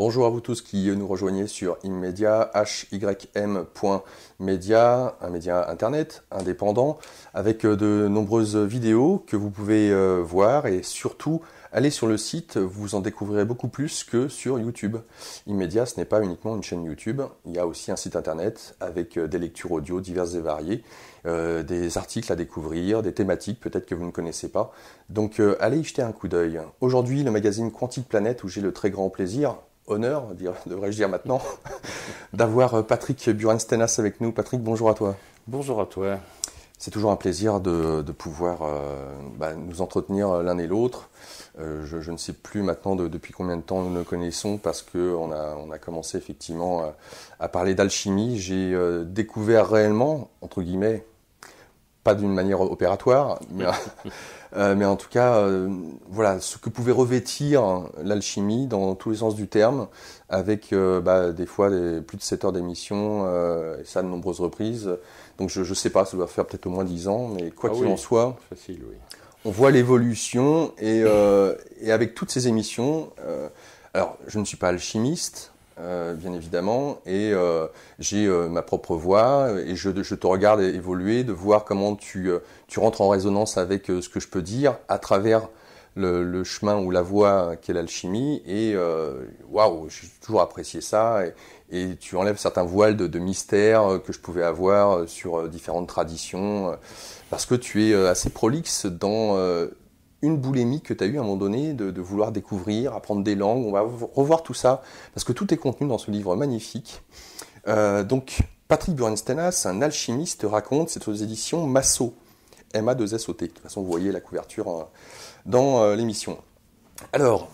Bonjour à vous tous qui nous rejoignez sur Immedia, hym.media, un média internet indépendant, avec de nombreuses vidéos que vous pouvez voir et surtout allez sur le site, vous en découvrirez beaucoup plus que sur YouTube. Immedia, ce n'est pas uniquement une chaîne YouTube, il y a aussi un site internet avec des lectures audio diverses et variées, des articles à découvrir, des thématiques peut-être que vous ne connaissez pas. Donc allez y jeter un coup d'œil. Aujourd'hui, le magazine Quantique Planète, où j'ai le très grand plaisir, honneur, devrais-je dire maintenant, d'avoir Patrick Burenstenas avec nous. Patrick, bonjour à toi. Bonjour à toi. C'est toujours un plaisir de pouvoir nous entretenir l'un et l'autre. Je ne sais plus maintenant depuis combien de temps nous nous connaissons parce qu'on a commencé effectivement à parler d'alchimie. J'ai découvert réellement, entre guillemets, pas d'une manière opératoire, mais en tout cas, voilà, ce que pouvait revêtir l'alchimie dans tous les sens du terme, avec des fois plus de 7 heures d'émission, et ça de nombreuses reprises. Donc je ne sais pas, ça doit faire peut-être au moins 10 ans, mais quoi qu'il en soit, facile, oui. On voit l'évolution, et avec toutes ces émissions, alors je ne suis pas alchimiste, bien évidemment, et j'ai ma propre voix, et je te regarde évoluer, de voir comment tu rentres en résonance avec ce que je peux dire à travers le chemin ou la voie qu'est l'alchimie, et waouh, j'ai toujours apprécié ça, et tu enlèves certains voiles de mystère que je pouvais avoir sur différentes traditions, parce que tu es assez prolixe dans une boulimie que tu as eu à un moment donné de vouloir découvrir, apprendre des langues. On va revoir tout ça, parce que tout est contenu dans ce livre magnifique. Donc, Patrick Burenstenas, un alchimiste, raconte, c'est aux éditions Massot, M-A-2-S-O-T. De toute façon, vous voyez la couverture dans l'émission. Alors,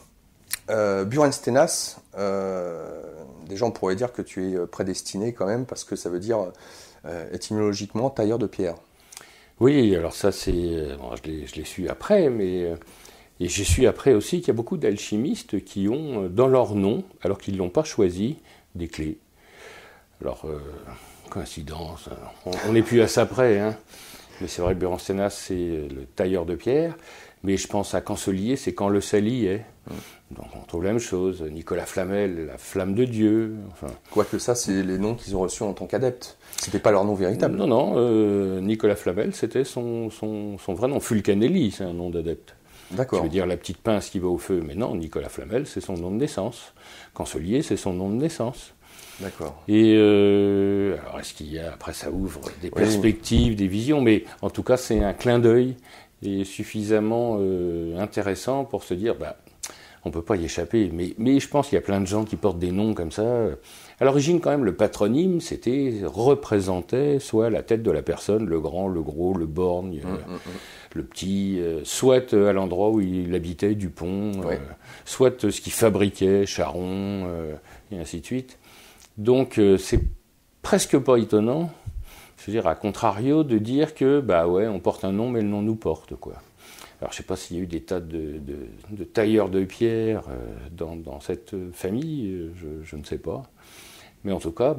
Burenstenas, déjà on pourrait dire que tu es prédestiné quand même, parce que ça veut dire étymologiquement tailleur de pierre. Oui, alors ça c'est, bon, je l'ai su après, mais et j'ai su après aussi qu'il y a beaucoup d'alchimistes qui ont dans leur nom, alors qu'ils ne l'ont pas choisi, des clés. Alors, coïncidence, on n'est plus à ça près, hein. Mais c'est vrai que Burenstenas c'est le tailleur de pierre, mais je pense à Cancelier, c'est quand le sali est. Donc on trouve la même chose. Nicolas Flamel, la flamme de Dieu. Enfin. Quoique ça, c'est les noms qu'ils ont reçus en tant qu'adeptes. C'était pas leur nom véritable. Non, Nicolas Flamel, c'était son vrai nom. Fulcanelli, c'est un nom d'adepte. D'accord. Je veux dire la petite pince qui va au feu, mais non, Nicolas Flamel, c'est son nom de naissance. Cancelier, c'est son nom de naissance. D'accord. Et alors est-ce qu'il y a, après ça ouvre des perspectives, des visions, mais en tout cas c'est un clin d'œil et suffisamment intéressant pour se dire, on ne peut pas y échapper, mais je pense qu'il y a plein de gens qui portent des noms comme ça. À l'origine, quand même, le patronyme, représentait soit la tête de la personne, le grand, le gros, le borgne, le petit, soit à l'endroit où il habitait, Dupont, soit ce qu'il fabriquait, Charon, et ainsi de suite. Donc, c'est presque pas étonnant, je veux dire, à contrario, de dire que, on porte un nom, mais le nom nous porte, quoi. Alors, je ne sais pas s'il y a eu des tas de tailleurs de pierre dans cette famille, je ne sais pas. Mais en tout cas,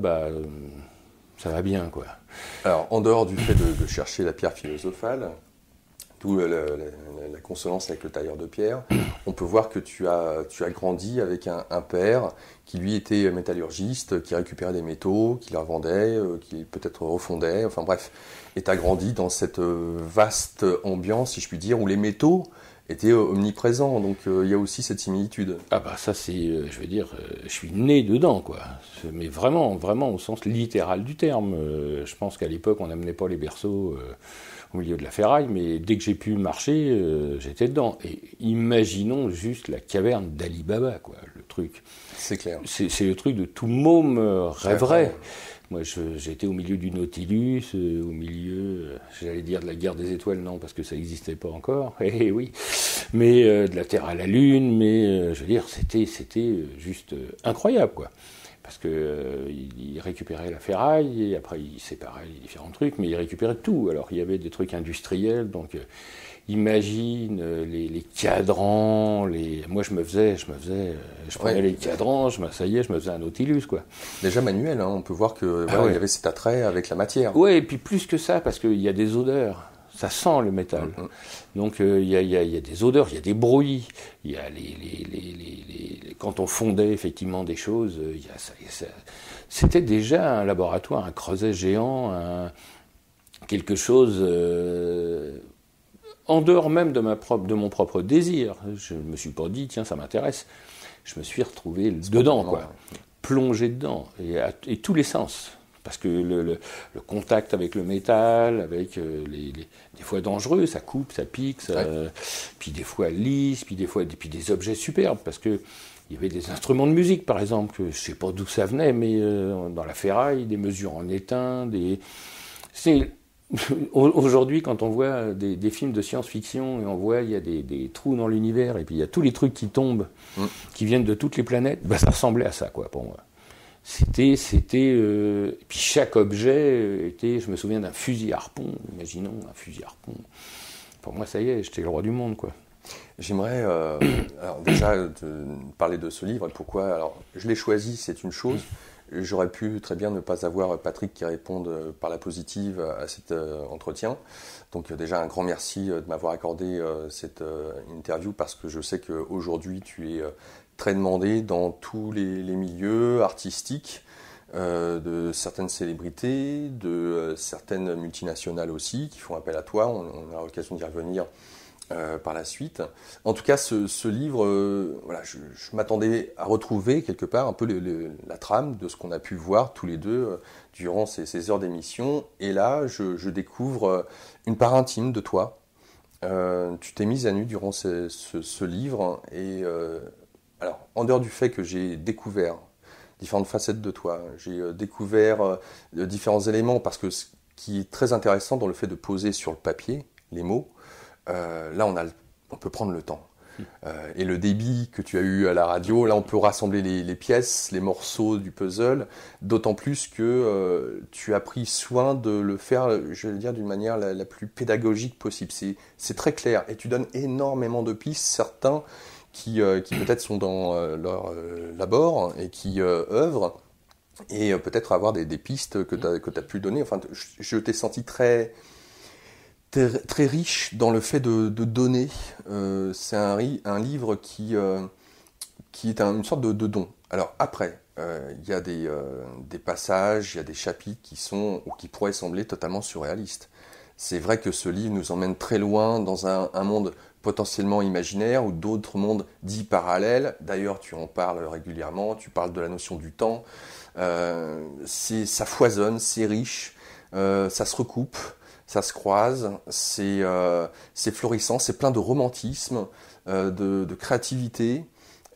ça va bien, quoi. Alors, en dehors du fait de chercher la pierre philosophale, d'où la consonance avec le tailleur de pierre, on peut voir que tu as grandi avec un père qui, lui, était métallurgiste, qui récupérait des métaux, qui les revendait, qui peut-être refondait, enfin bref. Et tu as grandi dans cette vaste ambiance, si je puis dire, où les métaux étaient omniprésents. Donc il y a aussi cette similitude. Ça c'est, je veux dire, je suis né dedans, quoi. Mais vraiment, vraiment au sens littéral du terme. Je pense qu'à l'époque, on n'amenait pas les berceaux au milieu de la ferraille, mais dès que j'ai pu marcher, j'étais dedans. Et imaginons juste la caverne d'Ali Baba, quoi, le truc. C'est clair. C'est le truc de tout môme rêverait. Moi, j'étais au milieu du Nautilus, au milieu, j'allais dire de la guerre des étoiles, non, parce que ça n'existait pas encore, oui, mais de la Terre à la Lune, mais je veux dire, c'était juste incroyable, quoi. Parce qu'il récupérait la ferraille, et après il séparait les différents trucs, mais il récupérait tout. Alors il y avait des trucs industriels, donc imagine les cadrans, moi je prenais les cadrans, je m'asseyais, je me faisais un Nautilus, quoi. Déjà manuel, hein, on peut voir que il y avait cet attrait avec la matière. Ouais, et puis plus que ça, parce qu'il y a des odeurs. ça sent le métal. Donc il y a des odeurs, il y a des bruits, il y a quand on fondait effectivement des choses, c'était déjà un laboratoire, un creuset géant, quelque chose en dehors même de mon propre désir. Je ne me suis pas dit, tiens, ça m'intéresse. Je me suis retrouvé dedans, quoi, plongé dedans, et tous les sens. Parce que le contact avec le métal, avec des fois dangereux, ça coupe, ça pique, puis des fois lisse, puis des objets superbes, parce que il y avait des instruments de musique, par exemple, que je ne sais pas d'où ça venait, mais dans la ferraille, des mesures en étain, Aujourd'hui, quand on voit des films de science-fiction et on voit il y a des trous dans l'univers et puis il y a tous les trucs qui tombent, qui viennent de toutes les planètes, ça ressemblait à ça, quoi, pour moi. Puis chaque objet était, je me souviens d'un fusil harpon, imaginons un fusil harpon. Pour moi, ça y est, j'étais le roi du monde, quoi. J'aimerais alors déjà parler de ce livre. Pourquoi? Alors, je l'ai choisi, c'est une chose. J'aurais pu très bien ne pas avoir Patrick qui réponde par la positive à cet entretien. Donc déjà un grand merci de m'avoir accordé cette interview, parce que je sais qu'aujourd'hui tu es très demandé dans tous les milieux artistiques, de certaines célébrités, de certaines multinationales aussi qui font appel à toi. On aura l'occasion d'y revenir par la suite. En tout cas, ce livre, voilà, je m'attendais à retrouver quelque part un peu la trame de ce qu'on a pu voir tous les deux durant ces heures d'émission. Et là, je découvre une part intime de toi. Tu t'es mise à nu durant ce livre. Et alors, en dehors du fait que j'ai découvert différentes facettes de toi, j'ai découvert différents éléments, parce que ce qui est très intéressant dans le fait de poser sur le papier les mots, là on peut prendre le temps. Et le débit que tu as eu à la radio, là on peut rassembler les pièces, les morceaux du puzzle, d'autant plus que tu as pris soin de le faire, je vais dire, d'une manière la plus pédagogique possible. C'est très clair, et tu donnes énormément de pistes, certains qui peut-être sont dans leur labor et qui œuvrent, et peut-être avoir des pistes que tu as pu donner. Enfin, je t'ai senti très riche dans le fait de donner. C'est un livre qui est une sorte de don. Alors après, il y a des passages, il y a des chapitres qui pourraient sembler totalement surréalistes. C'est vrai que ce livre nous emmène très loin dans un monde potentiellement imaginaire, ou d'autres mondes dits parallèles. D'ailleurs, tu en parles régulièrement, tu parles de la notion du temps. Ça foisonne, c'est riche, ça se recoupe, ça se croise, c'est florissant, c'est plein de romantisme, de créativité.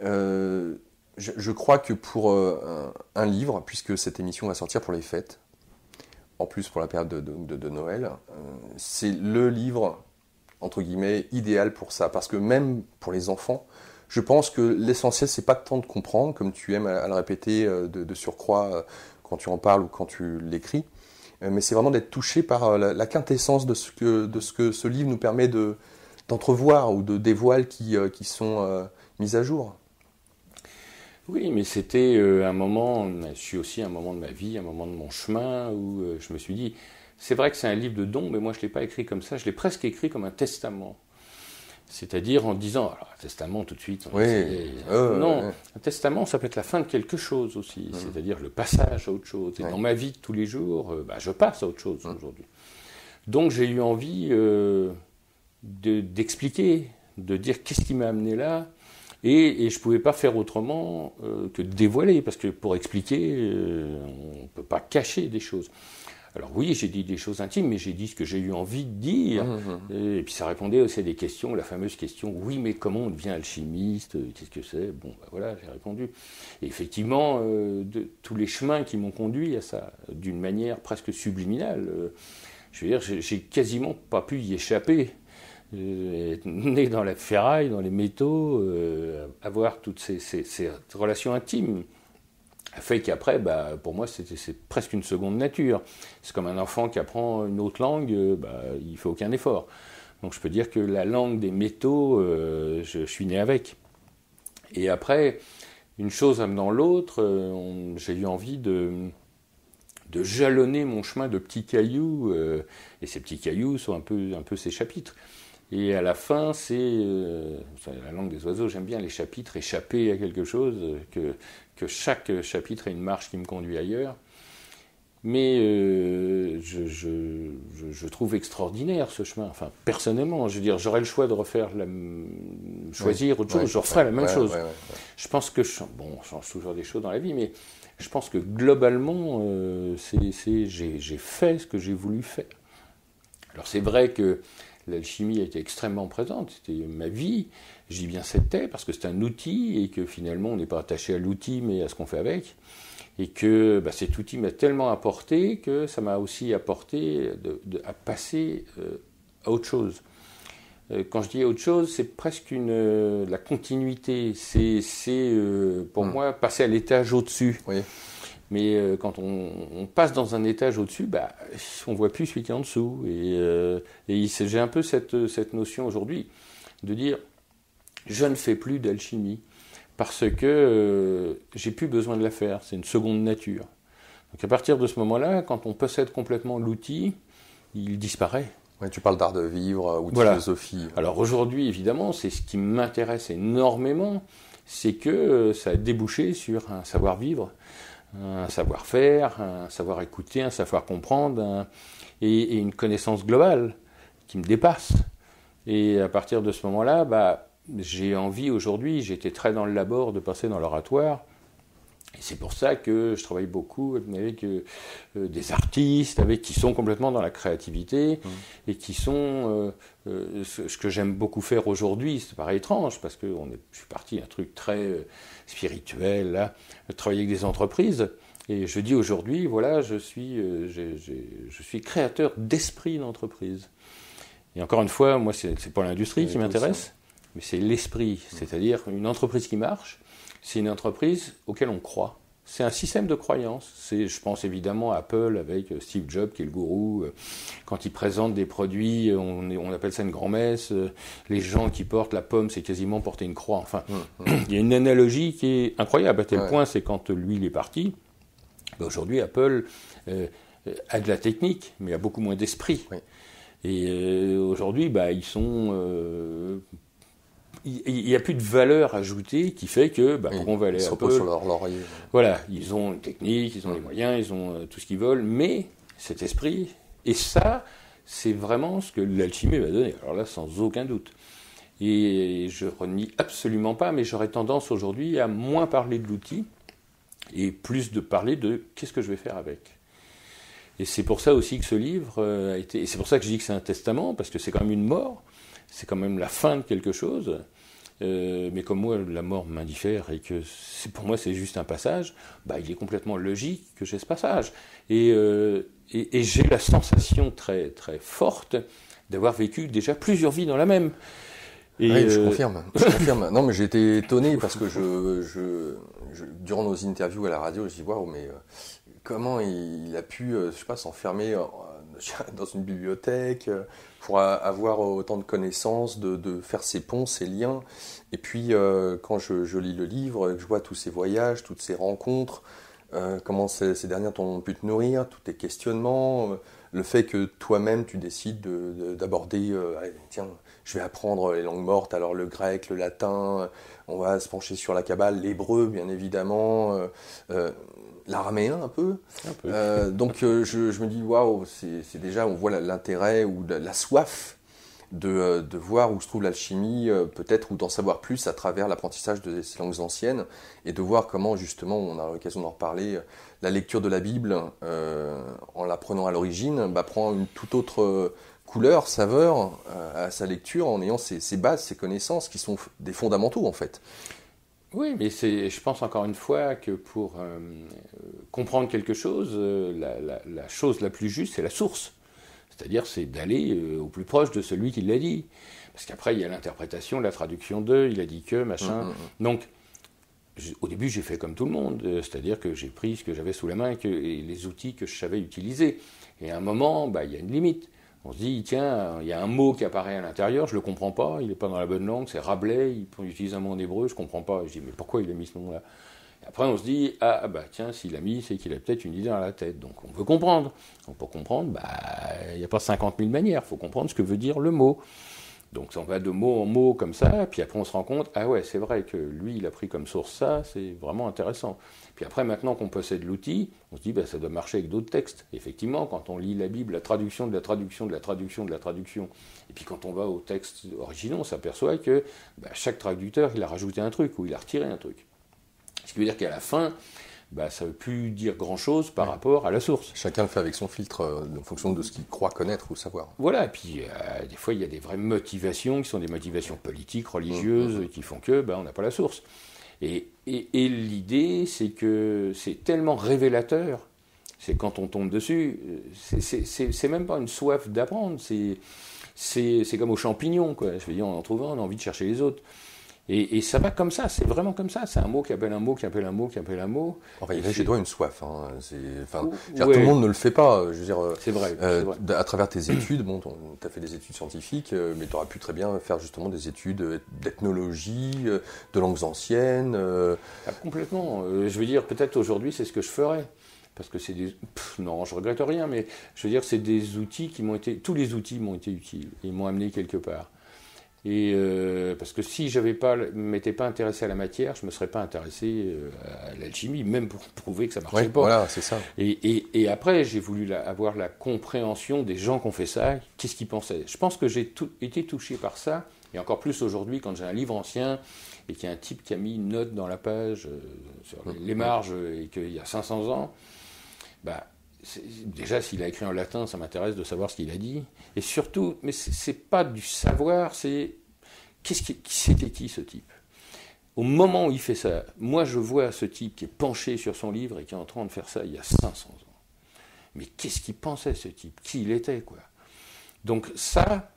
Je crois que pour un livre, puisque cette émission va sortir pour les fêtes, en plus pour la période de Noël, c'est le livre, entre guillemets, idéal pour ça. Parce que même pour les enfants, je pense que l'essentiel, c'est pas tant de comprendre, comme tu aimes à le répéter de surcroît quand tu en parles ou quand tu l'écris, mais c'est vraiment d'être touché par la quintessence de ce que ce livre nous permet d'entrevoir, ou de des voiles qui sont mises à jour. Oui, mais c'était un moment, je suis aussi un moment de ma vie, un moment de mon chemin, où je me suis dit, c'est vrai que c'est un livre de dons, mais moi je ne l'ai pas écrit comme ça, je l'ai presque écrit comme un testament. C'est-à-dire en disant, alors un testament tout de suite, non, un testament ça peut être la fin de quelque chose aussi, c'est-à-dire le passage à autre chose. Et dans ma vie de tous les jours, je passe à autre chose aujourd'hui. Donc j'ai eu envie d'expliquer, de dire qu'est-ce qui m'a amené là, et je ne pouvais pas faire autrement que de dévoiler, parce que pour expliquer, on ne peut pas cacher des choses. Alors oui, j'ai dit des choses intimes, mais j'ai dit ce que j'ai eu envie de dire. Et puis ça répondait aussi à des questions, la fameuse question, oui, mais comment on devient alchimiste? Qu'est-ce que c'est? Bon, voilà, j'ai répondu. Et effectivement, tous les chemins qui m'ont conduit à ça, d'une manière presque subliminale, je veux dire, j'ai quasiment pas pu y échapper. Être né dans la ferraille, dans les métaux, avoir toutes ces relations intimes, fait qu'après, pour moi, c'est presque une seconde nature. C'est comme un enfant qui apprend une autre langue, il ne fait aucun effort. Donc je peux dire que la langue des métaux, je suis né avec. Et après, une chose amenant l'autre, j'ai eu envie de de jalonner mon chemin de petits cailloux, et ces petits cailloux sont un peu ces chapitres. Et à la fin, c'est la langue des oiseaux, j'aime bien les chapitres, échapper à quelque chose, que chaque chapitre est une marche qui me conduit ailleurs. Mais je trouve extraordinaire ce chemin. Enfin, personnellement, je veux dire, j'aurais le choix de choisir autre chose, je referais la même chose. Je pense que, on change toujours des choses dans la vie, mais je pense que globalement, j'ai fait ce que j'ai voulu faire. Alors c'est vrai que l'alchimie a été extrêmement présente, c'était ma vie, je dis bien c'était, parce que c'est un outil, et que finalement on n'est pas attaché à l'outil, mais à ce qu'on fait avec, et que cet outil m'a tellement apporté que ça m'a aussi apporté à passer à autre chose. Quand je dis autre chose, c'est presque la continuité, c'est pour moi passer à l'étage au-dessus. Oui. Mais quand on passe dans un étage au-dessus, on ne voit plus celui qui est en dessous. Et j'ai un peu cette notion aujourd'hui de dire, je ne fais plus d'alchimie parce que j'ai plus besoin de la faire, c'est une seconde nature. Donc à partir de ce moment-là, quand on possède complètement l'outil, il disparaît. Ouais, tu parles d'art de vivre ou de philosophie. Alors aujourd'hui, évidemment, c'est ce qui m'intéresse énormément, c'est que ça a débouché sur un savoir-vivre, un savoir-faire, un savoir-écouter, un savoir-comprendre, et une connaissance globale qui me dépasse. Et à partir de ce moment-là, j'ai envie aujourd'hui, j'étais très dans le labor, de passer dans l'oratoire. Et c'est pour ça que je travaille beaucoup avec des artistes, qui sont complètement dans la créativité, et qui sont ce que j'aime beaucoup faire aujourd'hui. C'est pareil étrange, parce que je suis parti d'un truc très spirituel, là, de travailler avec des entreprises. Et je dis aujourd'hui, voilà, je suis créateur d'esprit d'entreprise. Et encore une fois, moi, c'est pas l'industrie qui m'intéresse, mais c'est l'esprit. C'est-à-dire une entreprise qui marche, c'est une entreprise auquel on croit. C'est un système de croyance. Je pense évidemment à Apple avec Steve Jobs, qui est le gourou. Quand il présente des produits, on appelle ça une grand-messe. Les gens qui portent la pomme, c'est quasiment porter une croix. Enfin, il y a une analogie qui est incroyable. À tel point, c'est quand lui, il est parti. Aujourd'hui, Apple a de la technique, mais a beaucoup moins d'esprit. Oui. Et aujourd'hui, ils sont... il n'y a plus de valeur ajoutée qui fait que, pourquoi on va aller à Apple, ils se reposent sur leur laurier. Voilà, ils ont une technique, ils ont les moyens, ils ont tout ce qu'ils veulent, mais cet esprit, et ça, c'est vraiment ce que l'alchimie va donner. Alors là, sans aucun doute. Et je renie absolument pas, mais j'aurais tendance aujourd'hui à moins parler de l'outil et plus de parler de qu'est-ce que je vais faire avec. Et c'est pour ça aussi que ce livre a été... Et c'est pour ça que je dis que c'est un testament, parce que c'est quand même une mort, c'est quand même la fin de quelque chose. Mais comme moi, la mort m'indiffère et que pour moi c'est juste un passage, il est complètement logique que j'ai ce passage. Et j'ai la sensation très, très forte d'avoir vécu déjà plusieurs vies dans la même. Et oui, je confirme. Non, mais j'ai été étonné parce que durant nos interviews à la radio, je dis waouh, mais comment il a pu, s'enfermer dans une bibliothèque pour avoir autant de connaissances, de faire ces ponts, ces liens. Et puis quand je lis le livre, je vois tous ces voyages, toutes ces rencontres, comment ces dernières t'ont pu te nourrir, tous tes questionnements, le fait que toi-même tu décides d'aborder, tiens, je vais apprendre les langues mortes, alors le grec, le latin, on va se pencher sur la Kabbale, l'hébreu bien évidemment, l'araméen un peu. Donc je me dis waouh, c'est déjà, on voit l'intérêt ou la soif de voir où se trouve l'alchimie, peut-être, ou d'en savoir plus à travers l'apprentissage de ces langues anciennes, et de voir comment justement, on a l'occasion d'en reparler, la lecture de la Bible, en l'apprenant à l'origine, prend une toute autre couleur, saveur à sa lecture, en ayant ces bases, ces connaissances qui sont des fondamentaux en fait. Oui, mais je pense encore une fois que pour comprendre quelque chose, la chose la plus juste, c'est la source. C'est-à-dire, c'est d'aller au plus proche de celui qui l'a dit. Parce qu'après, il y a l'interprétation, la traduction de, il a dit que, machin. Donc, au début, j'ai fait comme tout le monde. C'est-à-dire que j'ai pris ce que j'avais sous la main et les outils que je savais utiliser. Et à un moment, il y a une limite. On se dit, tiens, il y a un mot qui apparaît à l'intérieur, je ne le comprends pas, il n'est pas dans la bonne langue, c'est Rabelais, il utilise un mot en hébreu, je ne comprends pas. Je dis, mais pourquoi il a mis ce nom-là ? Et après, on se dit, ah bah tiens, s'il a mis, c'est qu'il a peut-être une idée dans la tête. Donc on veut comprendre. Donc pour comprendre, il n'y a pas 50 000 manières. Il faut comprendre ce que veut dire le mot. Donc on va de mot en mot comme ça, puis après on se rend compte, ah ouais, c'est vrai que lui, il a pris comme source ça, c'est vraiment intéressant. Puis après, maintenant qu'on possède l'outil, on se dit, ça doit marcher avec d'autres textes. Effectivement, quand on lit la Bible, la traduction de la traduction de la traduction de la traduction, et puis quand on va aux textes originaux, on s'aperçoit que chaque traducteur, il a rajouté un truc, ou il a retiré un truc. Ce qui veut dire qu'à la fin, ça ne veut plus dire grand-chose par rapport à la source. Chacun le fait avec son filtre en fonction de ce qu'il croit connaître ou savoir. Voilà, et puis des fois il y a des vraies motivations qui sont des motivations politiques, religieuses, qui font que on n'a pas la source. Et l'idée, c'est que c'est tellement révélateur, c'est quand on tombe dessus, c'est même pas une soif d'apprendre, c'est comme aux champignons, quoi. Je veux dire, on en trouve un, on a envie de chercher les autres. Et ça va comme ça, c'est vraiment comme ça. C'est un mot qui appelle un mot, qui appelle un mot, qui appelle un mot. Enfin, il y a chez toi une soif. Hein. Tout le monde ne le fait pas. Je veux dire, c'est vrai. À travers tes études, tu as fait des études scientifiques, mais tu aurais pu très bien faire justement des études d'ethnologie, de langues anciennes. Complètement. Je veux dire, peut-être aujourd'hui, c'est ce que je ferais. Parce que c'est des... non, je regrette rien, mais je veux dire, c'est des outils qui m'ont été... Tous les outils m'ont été utiles. Ils m'ont amené quelque part. Et parce que si je ne m'étais pas intéressé à la matière, je ne me serais pas intéressé à l'alchimie, même pour prouver que ça ne marchait pas. Voilà, c'est ça. Et après, j'ai voulu avoir la compréhension des gens qui ont fait ça, qu'est-ce qu'ils pensaient. Je pense que j'ai été touché par ça, et encore plus aujourd'hui, quand j'ai un livre ancien, et qu'il y a un type qui a mis une note dans la page, sur les marges, et qu'il y a 500 ans, déjà, s'il a écrit en latin, ça m'intéresse de savoir ce qu'il a dit. Et surtout, mais c'est pas du savoir, c'est c'était qui ce type. Au moment où il fait ça, moi je vois ce type qui est penché sur son livre et qui est en train de faire ça il y a 500 ans. Mais qu'est-ce qu'il pensait ce type? Qui il était, quoi. Donc ça,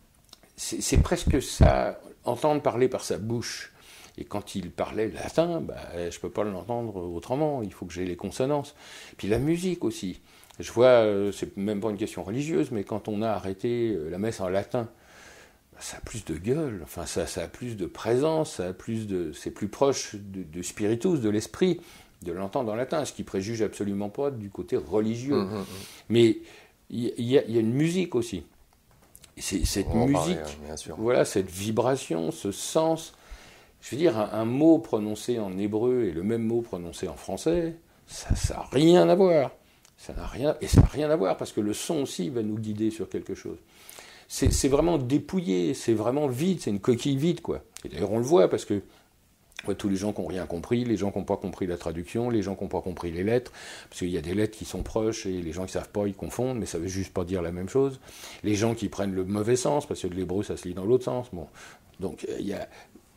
c'est presque ça, entendre parler par sa bouche. Et quand il parlait latin, je ne peux pas l'entendre autrement, il faut que j'ai les consonances. Puis la musique aussi. Je vois, c'est même pas une question religieuse, mais quand on a arrêté la messe en latin, ça a plus de gueule, enfin ça a plus de présence, c'est plus proche de spiritus, de l'esprit, de l'entendre en latin, ce qui préjuge absolument pas du côté religieux. Mais il y a une musique aussi. Et cette musique, bien sûr. Voilà, cette vibration, ce sens... Je veux dire, un mot prononcé en hébreu et le même mot prononcé en français, ça n'a rien à voir. Ça n'a rien à voir parce que le son aussi va nous guider sur quelque chose. C'est vraiment dépouillé, c'est vraiment vide, c'est une coquille vide, quoi. Et d'ailleurs, on le voit parce que tous les gens qui n'ont rien compris, les gens qui n'ont pas compris la traduction, les gens qui n'ont pas compris les lettres, parce qu'il y a des lettres qui sont proches et les gens qui ne savent pas, ils confondent, mais ça ne veut juste pas dire la même chose. Les gens qui prennent le mauvais sens, parce que de l'hébreu, ça se lit dans l'autre sens. Bon. Donc, il y a...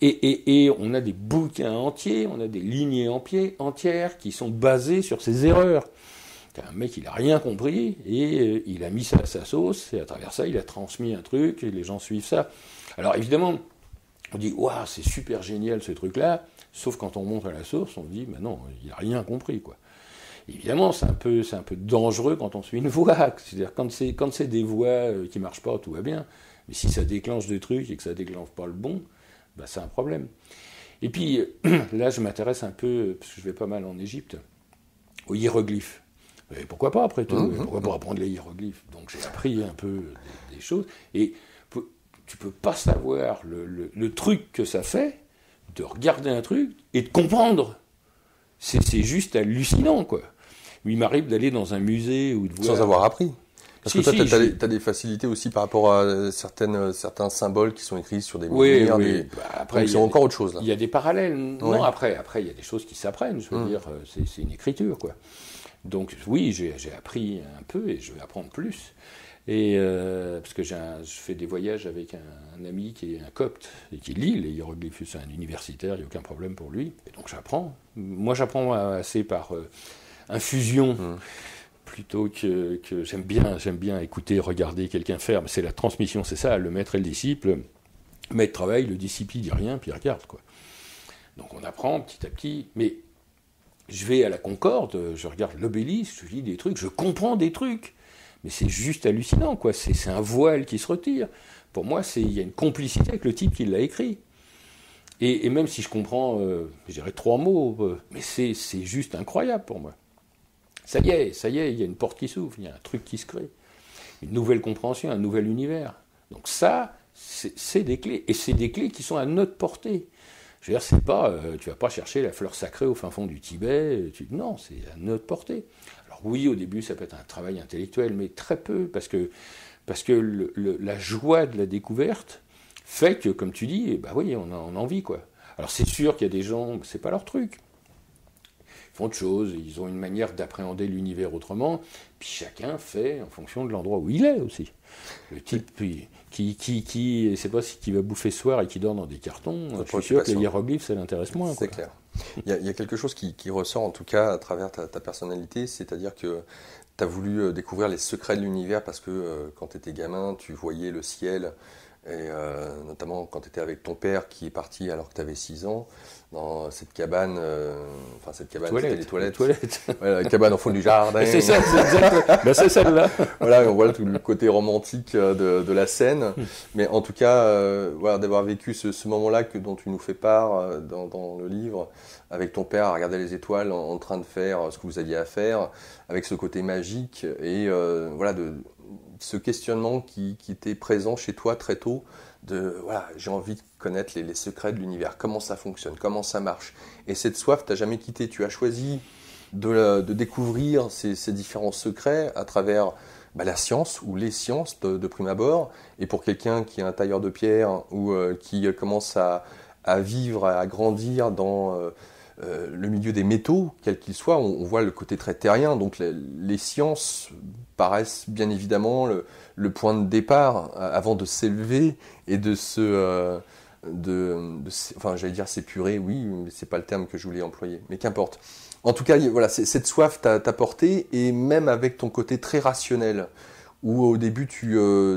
Et on a des bouquins entiers, on a des lignées entières qui sont basées sur ces erreurs. Un mec, il n'a rien compris, et il a mis ça à sa sauce, et à travers ça, il a transmis un truc, et les gens suivent ça. Alors évidemment, on dit, waouh, c'est super génial ce truc-là, sauf quand on monte à la source, on dit, non, il n'a rien compris, quoi. Évidemment, c'est un peu dangereux quand on suit une voie. C'est-à-dire, quand c'est des voies qui ne marchent pas, tout va bien. Mais si ça déclenche des trucs et que ça ne déclenche pas le bon, c'est un problème. Et puis, là, je m'intéresse un peu, parce que je vais pas mal en Égypte, aux hiéroglyphes. Et pourquoi pas, après tout? Pourquoi pas apprendre les hiéroglyphes? Donc, j'ai appris un peu des choses. Et tu peux pas savoir le truc que ça fait, de regarder un truc et de comprendre. C'est juste hallucinant, quoi. Il m'arrive d'aller dans un musée ou de voir... Sans avoir appris. Parce que toi, tu as des facilités aussi par rapport à certains symboles qui sont écrits sur des murs. Oui. Après, c'est encore autre chose. Là. Il y a des parallèles. Non, après, il y a des choses qui s'apprennent. Je veux dire, c'est une écriture, quoi. Donc, oui, j'ai appris un peu et je vais apprendre plus. Et parce que je fais des voyages avec un ami qui est un copte et qui lit les hiéroglyphes. C'est un universitaire, il n'y a aucun problème pour lui. Et donc, j'apprends. Moi, j'apprends assez par infusion. Plutôt que j'aime bien écouter, regarder quelqu'un faire, mais c'est la transmission, c'est ça, le maître et le disciple. Le maître travaille, le disciple il dit rien, puis il regarde, quoi. Donc on apprend petit à petit, mais je vais à la Concorde, je regarde l'obélisque, je lis des trucs, je comprends des trucs, mais c'est juste hallucinant, quoi. C'est un voile qui se retire. Pour moi, il y a une complicité avec le type qui l'a écrit. Et même si je comprends, je dirais 3 mots, mais c'est juste incroyable pour moi. Ça y est, il y a une porte qui s'ouvre, il y a un truc qui se crée. Une nouvelle compréhension, un nouvel univers. Donc ça, c'est des clés. Et c'est des clés qui sont à notre portée. Je veux dire, c'est pas, tu vas pas chercher la fleur sacrée au fin fond du Tibet. Non, c'est à notre portée. Alors oui, au début, ça peut être un travail intellectuel, mais très peu, parce que la joie de la découverte fait que, comme tu dis, bah oui, on a envie, quoi. Alors c'est sûr qu'il y a des gens, c'est pas leur truc. Ils font autre chose, ils ont une manière d'appréhender l'univers autrement, puis chacun fait en fonction de l'endroit où il est aussi. Le type qui sait pas qui va bouffer ce soir et qui dort dans des cartons, je suis sûr que les hiéroglyphes, ça l'intéresse moins. C'est clair. Il y a quelque chose qui ressort en tout cas à travers ta personnalité, c'est-à-dire que tu as voulu découvrir les secrets de l'univers parce que quand tu étais gamin, tu voyais le ciel, et notamment quand tu étais avec ton père qui est parti alors que tu avais 6 ans, dans cette cabane, c'était les toilettes. Ouais, la cabane au fond du jardin. C'est ça, c'est exact. Ben, c'est celle-là. Voilà, on voit tout le côté romantique de la scène. Mais en tout cas, voilà, d'avoir vécu ce moment-là dont tu nous fais part dans le livre, avec ton père à regarder les étoiles en train de faire ce que vous aviez à faire, avec ce côté magique et voilà, ce questionnement qui était présent chez toi très tôt, voilà, j'ai envie de connaître les secrets de l'univers, comment ça fonctionne, comment ça marche. Et cette soif, tu n'as jamais quitté, tu as choisi de découvrir ces différents secrets à travers la science ou les sciences de prime abord. Et pour quelqu'un qui est un tailleur de pierre ou qui commence à vivre, à grandir dans le milieu des métaux, quels qu'ils soient, on voit le côté très terrien. Donc les sciences paraissent bien évidemment le point de départ avant de s'élever et j'allais dire s'épurer, oui, mais c'est pas le terme que je voulais employer, mais qu'importe. En tout cas, voilà, cette soif t'a porté, et même avec ton côté très rationnel, où au début tu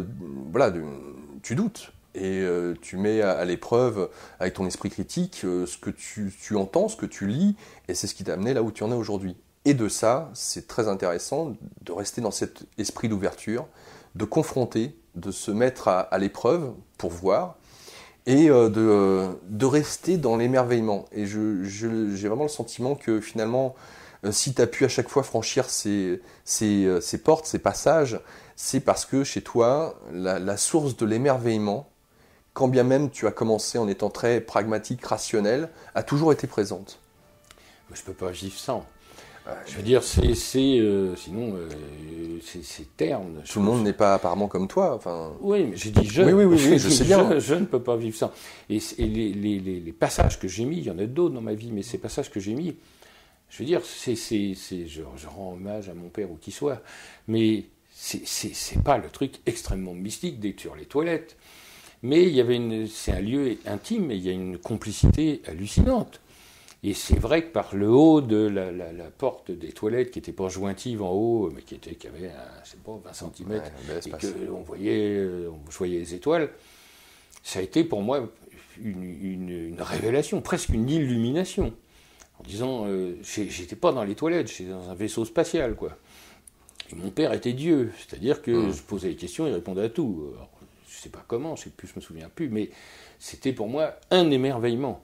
doutes, et tu mets à l'épreuve avec ton esprit critique ce que tu entends, ce que tu lis, et c'est ce qui t'a amené là où tu en es aujourd'hui. Et de ça, c'est très intéressant de rester dans cet esprit d'ouverture, de confronter, de se mettre à l'épreuve pour voir, et de rester dans l'émerveillement. Et j'ai vraiment le sentiment que finalement, si tu as pu à chaque fois franchir ces portes, ces passages, c'est parce que chez toi, la source de l'émerveillement, quand bien même tu as commencé en étant très pragmatique, rationnel, a toujours été présente. Je ne peux pas vivre sans. Je veux dire, sinon, c'est terne. Tout le monde n'est pas apparemment comme toi. Oui, mais j'ai dit je. Oui, je sais bien. Je ne peux pas vivre sans. Et les passages que j'ai mis, il y en a d'autres dans ma vie, mais ces passages que j'ai mis, je veux dire, je rends hommage à mon père ou qui soit, mais c'est pas le truc extrêmement mystique d'être sur les toilettes. Mais c'est un lieu intime et il y a une complicité hallucinante. Et c'est vrai que par le haut de la porte des toilettes, qui n'était pas jointive en haut, mais qui avait, 20 cm, et qu'on je voyais les étoiles, ça a été pour moi une révélation, presque une illumination. En disant, j'étais pas dans les toilettes, j'étais dans un vaisseau spatial, quoi. Et mon père était Dieu, c'est-à-dire que je posais des questions, il répondait à tout. Alors, je sais pas comment, je me souviens plus, mais c'était pour moi un émerveillement.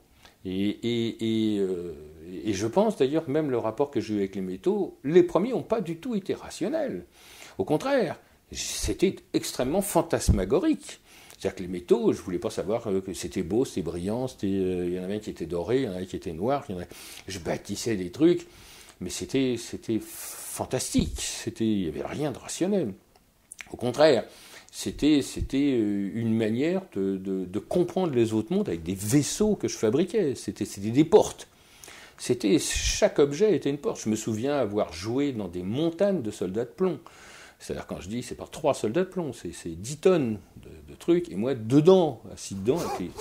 Et je pense d'ailleurs, même le rapport que j'ai eu avec les métaux, les premiers n'ont pas du tout été rationnels. Au contraire, c'était extrêmement fantasmagorique. C'est-à-dire que les métaux, je ne voulais pas savoir que c'était beau, c'était brillant, il y en avait un qui était doré, il y en avait un qui était noir, je bâtissais des trucs, mais c'était fantastique, il n'y avait rien de rationnel. Au contraire, c'était une manière de comprendre les autres mondes avec des vaisseaux que je fabriquais. C'était des portes. Chaque objet était une porte. Je me souviens avoir joué dans des montagnes de soldats de plomb. C'est-à-dire, quand je dis, c'est pas 3 soldats de plomb, c'est 10 tonnes de trucs. Et moi, assis dedans,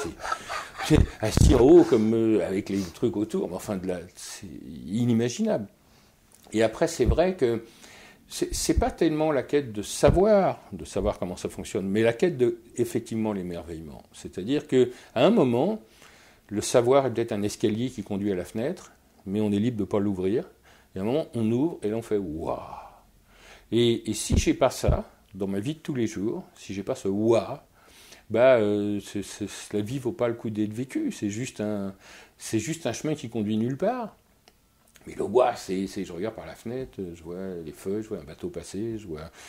assis en haut, avec les trucs autour. Enfin, c'est inimaginable. Et après, c'est vrai que c'est pas tellement la quête de savoir comment ça fonctionne, mais la quête de, effectivement, l'émerveillement. C'est-à-dire qu'à un moment, le savoir est peut-être un escalier qui conduit à la fenêtre, mais on est libre de ne pas l'ouvrir. Et à un moment, on ouvre et là, on fait « waouh ». Et si j'ai pas ça, dans ma vie de tous les jours, si j'ai pas ce « waouh », la vie vaut pas le coup d'être vécue. C'est juste un chemin qui conduit nulle part. Mais le bois, je regarde par la fenêtre, je vois les feuilles, je vois un bateau passer,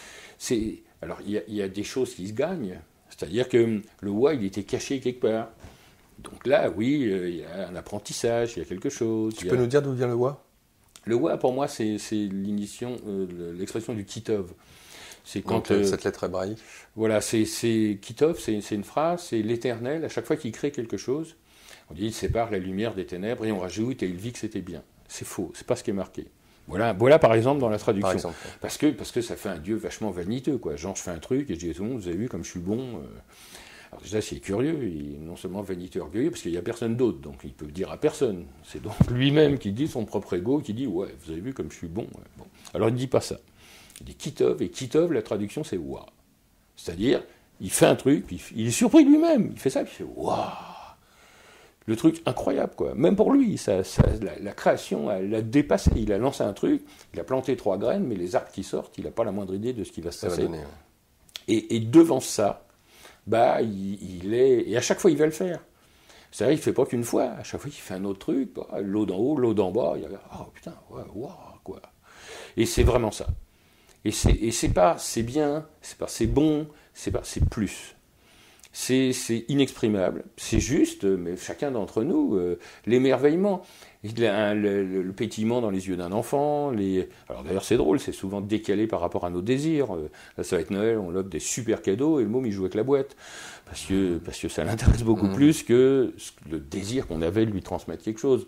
alors il y a des choses qui se gagnent. C'est-à-dire que le bois, il était caché quelque part. Donc là, oui, il y a un apprentissage, il y a quelque chose. Tu peux nous dire d'où vient le Wa ? Le Wa, pour moi, c'est l'initiation, l'expression du Kitov. C'est quand cette lettre hébraïque. Voilà, c'est Kitov, c'est une phrase, c'est l'Éternel, à chaque fois qu'il crée quelque chose, on dit il sépare la lumière des ténèbres et on rajoute et il vit que c'était bien. C'est faux, c'est pas ce qui est marqué. Voilà par exemple dans la traduction. Par exemple. Parce que ça fait un Dieu vachement vaniteux, quoi. Genre je fais un truc et je dis à tout le monde, vous avez vu comme je suis bon. Alors déjà c'est curieux, il est non seulement vaniteux, orgueilleux, parce qu'il n'y a personne d'autre, donc il peut dire à personne. C'est donc lui-même qui dit son propre ego, qui dit ouais, vous avez vu comme je suis bon. Ouais. Bon. Alors il ne dit pas ça. Il dit Kitov, et Kitov, la traduction c'est Wa. C'est-à-dire, il fait un truc, puis il est surpris de lui-même, il fait ça, puis il fait waouh. Le truc incroyable, quoi. Même pour lui, la création, elle l'a dépassé. Il a lancé un truc, il a planté 3 graines, mais les arbres qui sortent, il n'a pas la moindre idée de ce qui va se passer. Donner, ouais. Et devant ça, il est... Et à chaque fois, il va le faire. C'est-à-dire, il ne fait pas qu'une fois. À chaque fois, il fait un autre truc. L'eau d'en haut, l'eau d'en bas. Il y a... Oh putain, ouais, waouh, quoi. Et c'est vraiment ça. Et c'est pas c'est bien, c'est pas c'est bon, c'est plus. C'est inexprimable, c'est juste, mais chacun d'entre nous, l'émerveillement, le pétillement dans les yeux d'un enfant. Alors d'ailleurs c'est drôle, c'est souvent décalé par rapport à nos désirs. Là ça va être Noël, on offre des super cadeaux et le môme il joue avec la boîte. Parce que ça l'intéresse beaucoup plus que le désir qu'on avait de lui transmettre quelque chose.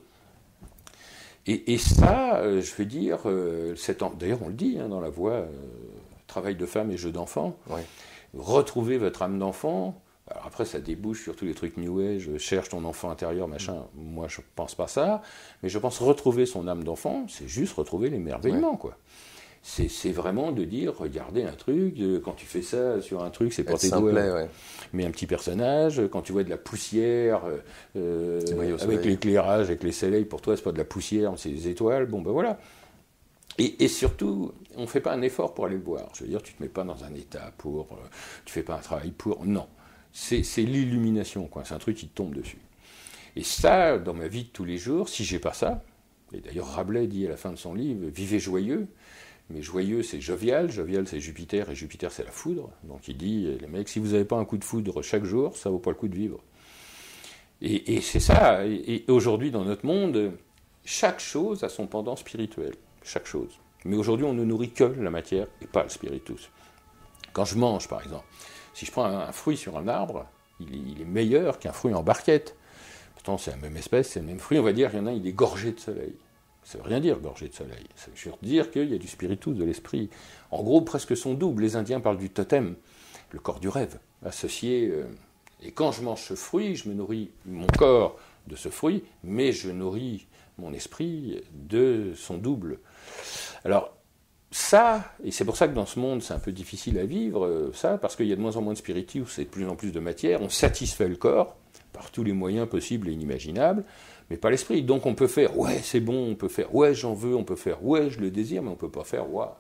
Et ça, je veux dire, d'ailleurs on le dit dans la voix, travail de femme et jeu d'enfant, ouais. Retrouvez votre âme d'enfant. Alors après ça débouche sur tous les trucs New Age, cherche ton enfant intérieur, machin, moi je pense pas ça, mais je pense retrouver son âme d'enfant, c'est juste retrouver l'émerveillement, quoi. C'est vraiment de dire, regardez un truc, quand tu fais ça sur un truc, c'est pas tes doigts, ouais. Mais un petit personnage, quand tu vois de la poussière, avec l'éclairage, avec les soleils, pour toi c'est pas de la poussière, c'est des étoiles, bon ben voilà. Et surtout, on fait pas un effort pour aller le voir. Je veux dire, tu te mets pas dans un état pour, tu fais pas un travail pour, non. C'est l'illumination, quoi. C'est un truc qui te tombe dessus. Et ça, dans ma vie de tous les jours, si j'ai pas ça, et d'ailleurs Rabelais dit à la fin de son livre, vivez joyeux. Mais joyeux, c'est jovial c'est Jupiter, et Jupiter, c'est la foudre. Donc il dit, les mecs, si vous n'avez pas un coup de foudre chaque jour, ça vaut pas le coup de vivre. Et c'est ça. Et aujourd'hui, dans notre monde, chaque chose a son pendant spirituel. Chaque chose. Mais aujourd'hui, on ne nourrit que la matière et pas le spiritus. Quand je mange, par exemple, si je prends un fruit sur un arbre, il est meilleur qu'un fruit en barquette. Pourtant, c'est la même espèce, c'est le même fruit. On va dire qu'il y en a un, il est gorgé de soleil. Ça ne veut rien dire, gorgé de soleil. Ça veut juste dire qu'il y a du spiritus, de l'esprit. En gros, presque son double. Les Indiens parlent du totem, le corps du rêve, associé. Et quand je mange ce fruit, je me nourris mon corps de ce fruit, mais je nourris mon esprit de son double. Alors, ça, et c'est pour ça que dans ce monde, c'est un peu difficile à vivre, ça, parce qu'il y a de moins en moins de spiritus et de plus en plus de matière. On satisfait le corps par tous les moyens possibles et inimaginables, mais pas l'esprit. Donc on peut faire, ouais, c'est bon, on peut faire, ouais, j'en veux, on peut faire, ouais, je le désire, mais on ne peut pas faire, ouais.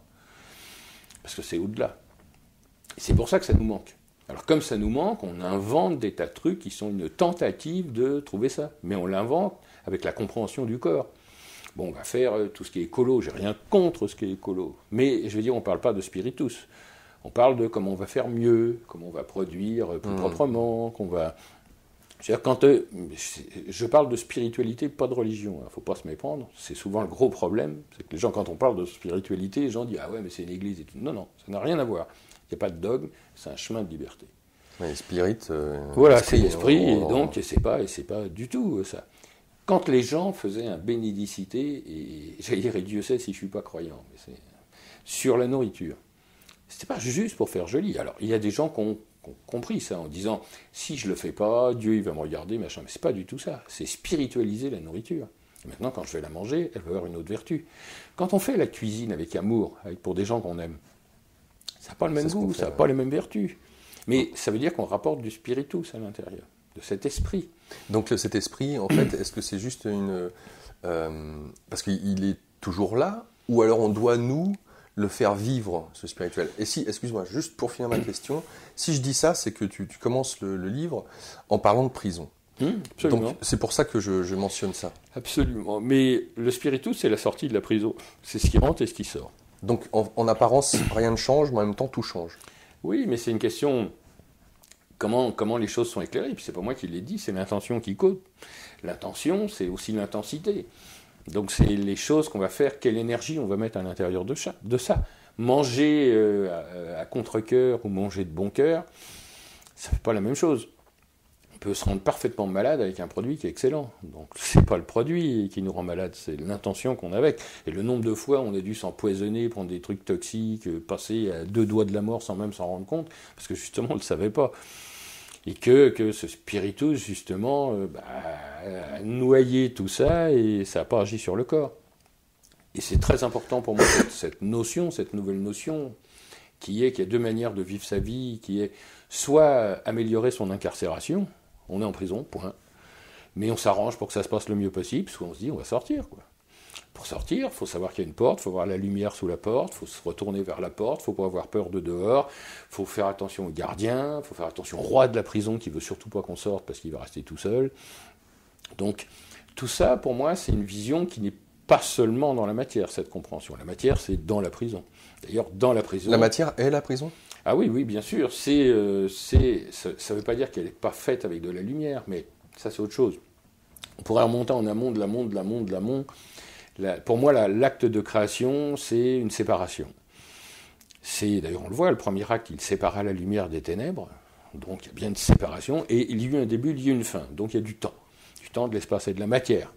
Parce que c'est au-delà. Et c'est pour ça que ça nous manque. Alors comme ça nous manque, on invente des tas de trucs qui sont une tentative de trouver ça. Mais on l'invente avec la compréhension du corps. Bon, on va faire tout ce qui est écolo, j'ai rien contre ce qui est écolo. Mais je veux dire, on ne parle pas de spiritus. On parle de comment on va faire mieux, comment on va produire plus proprement, qu'on va... C'est-à-dire, quand je parle de spiritualité, pas de religion, il ne faut pas se méprendre. C'est souvent le gros problème, c'est que les gens, quand on parle de spiritualité, les gens disent « Ah ouais, mais c'est une église et tout ». Non, non, ça n'a rien à voir. Il n'y a pas de dogme, c'est un chemin de liberté. Oui, spirit. Voilà, c'est l'esprit, et donc, et c'est pas du tout ça. Quand les gens faisaient un bénédicité, et j'allais dire, et Dieu sait si je ne suis pas croyant, mais c'est sur la nourriture, c'était pas juste pour faire joli. Alors, il y a des gens qui ont compris ça en disant si je le fais pas, Dieu il va me regarder, machin. Mais c'est pas du tout ça. C'est spiritualiser la nourriture. Et maintenant, quand je vais la manger, elle va avoir une autre vertu. Quand on fait la cuisine avec amour, pour des gens qu'on aime, ça n'a pas le même goût, ça n'a pas les mêmes vertus. Mais ça veut dire qu'on rapporte du spiritus à l'intérieur, de cet esprit. Donc cet esprit, en fait, est-ce que c'est juste une... parce qu'il est toujours là, ou alors on doit, nous, le faire vivre, ce spirituel. Et si, excuse-moi, juste pour finir ma question, si je dis ça, c'est que tu commences le livre en parlant de prison. Absolument. Donc c'est pour ça que je mentionne ça. Absolument. Mais le spiritus, c'est la sortie de la prison. C'est ce qui rentre et ce qui sort. Donc en apparence, rien ne change, mais en même temps, tout change. Oui, mais c'est une question... Comment les choses sont éclairées. Puis c'est pas moi qui l'ai dit, c'est l'intention qui compte. L'intention, c'est aussi l'intensité. Donc c'est les choses qu'on va faire, quelle énergie on va mettre à l'intérieur de ça. Manger à contre-cœur ou manger de bon cœur, ça fait pas la même chose. On peut se rendre parfaitement malade avec un produit qui est excellent. Donc c'est pas le produit qui nous rend malade, c'est l'intention qu'on a avec. Et le nombre de fois on a dû s'empoisonner, prendre des trucs toxiques, passer à 2 doigts de la mort sans même s'en rendre compte, parce que justement on le savait pas. Et que ce spiritus, justement, a noyé tout ça et ça n'a pas agi sur le corps. Et c'est très important pour moi, cette nouvelle notion, qui est qu'il y a 2 manières de vivre sa vie, qui est soit améliorer son incarcération, on est en prison, point, mais on s'arrange pour que ça se passe le mieux possible, soit on se dit on va sortir, quoi. Pour sortir, il faut savoir qu'il y a une porte, il faut voir la lumière sous la porte, il faut se retourner vers la porte, il ne faut pas avoir peur de dehors, il faut faire attention aux gardiens, il faut faire attention au roi de la prison qui ne veut surtout pas qu'on sorte parce qu'il va rester tout seul. Donc tout ça, pour moi, c'est une vision qui n'est pas seulement dans la matière, cette compréhension. La matière, c'est dans la prison. D'ailleurs, dans la prison... La matière est la prison ? Ah oui, bien sûr. Ça ne veut pas dire qu'elle n'est pas faite avec de la lumière, mais ça, c'est autre chose. On pourrait remonter en amont de l'amont. Pour moi, l'acte de création, c'est une séparation. D'ailleurs, on le voit, le premier acte, il sépara la lumière des ténèbres, donc il y a bien une séparation, et il y a eu un début, il y a eu une fin, donc il y a du temps, de l'espace et de la matière.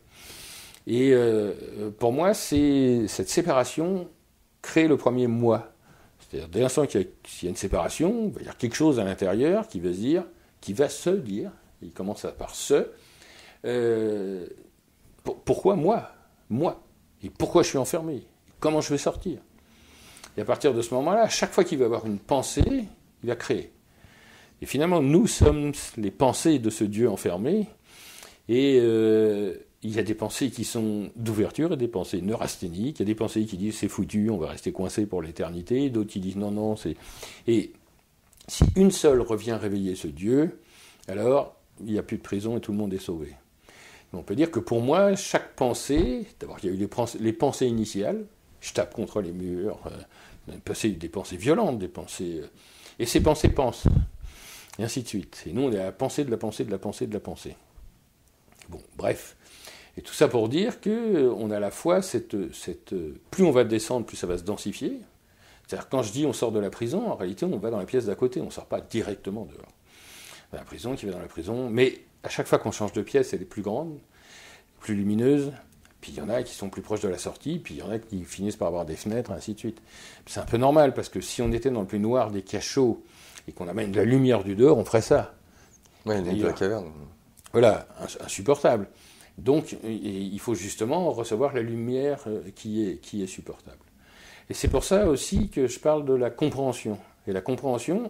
Et pour moi, cette séparation crée le premier moi. C'est-à-dire, dès l'instant qu'il y a une séparation, il va y avoir quelque chose à l'intérieur qui va se dire, il commence par pourquoi moi et pourquoi je suis enfermé, comment je vais sortir. Et à partir de ce moment-là, à chaque fois qu'il va avoir une pensée, il va créer. Et finalement, nous sommes les pensées de ce Dieu enfermé, et il y a des pensées qui sont d'ouverture et des pensées neurasthéniques, il y a des pensées qui disent c'est foutu, on va rester coincé pour l'éternité, d'autres qui disent non, c'est... Et si une seule revient réveiller ce Dieu, alors il n'y a plus de prison et tout le monde est sauvé. On peut dire que pour moi, chaque pensée, d'abord il y a eu les pensées initiales, je tape contre les murs, des pensées violentes, et ces pensées pensent, et ainsi de suite. Et nous, on est à la pensée de la pensée de la pensée de la pensée. Bon, bref. Et tout ça pour dire qu'on a à la fois plus on va descendre, plus ça va se densifier. C'est-à-dire quand je dis on sort de la prison, en réalité on va dans la pièce d'à côté, on ne sort pas directement dehors. La prison qui va dans la prison, mais à chaque fois qu'on change de pièce, elle est plus grande, plus lumineuse, puis il y en a qui sont plus proches de la sortie, puis il y en a qui finissent par avoir des fenêtres, ainsi de suite. C'est un peu normal, parce que si on était dans le plus noir des cachots, et qu'on amène de la lumière du dehors, on ferait ça. Oui, de la caverne. Voilà, insupportable. Donc il faut justement recevoir la lumière qui est supportable. Et c'est pour ça aussi que je parle de la compréhension. Et la compréhension,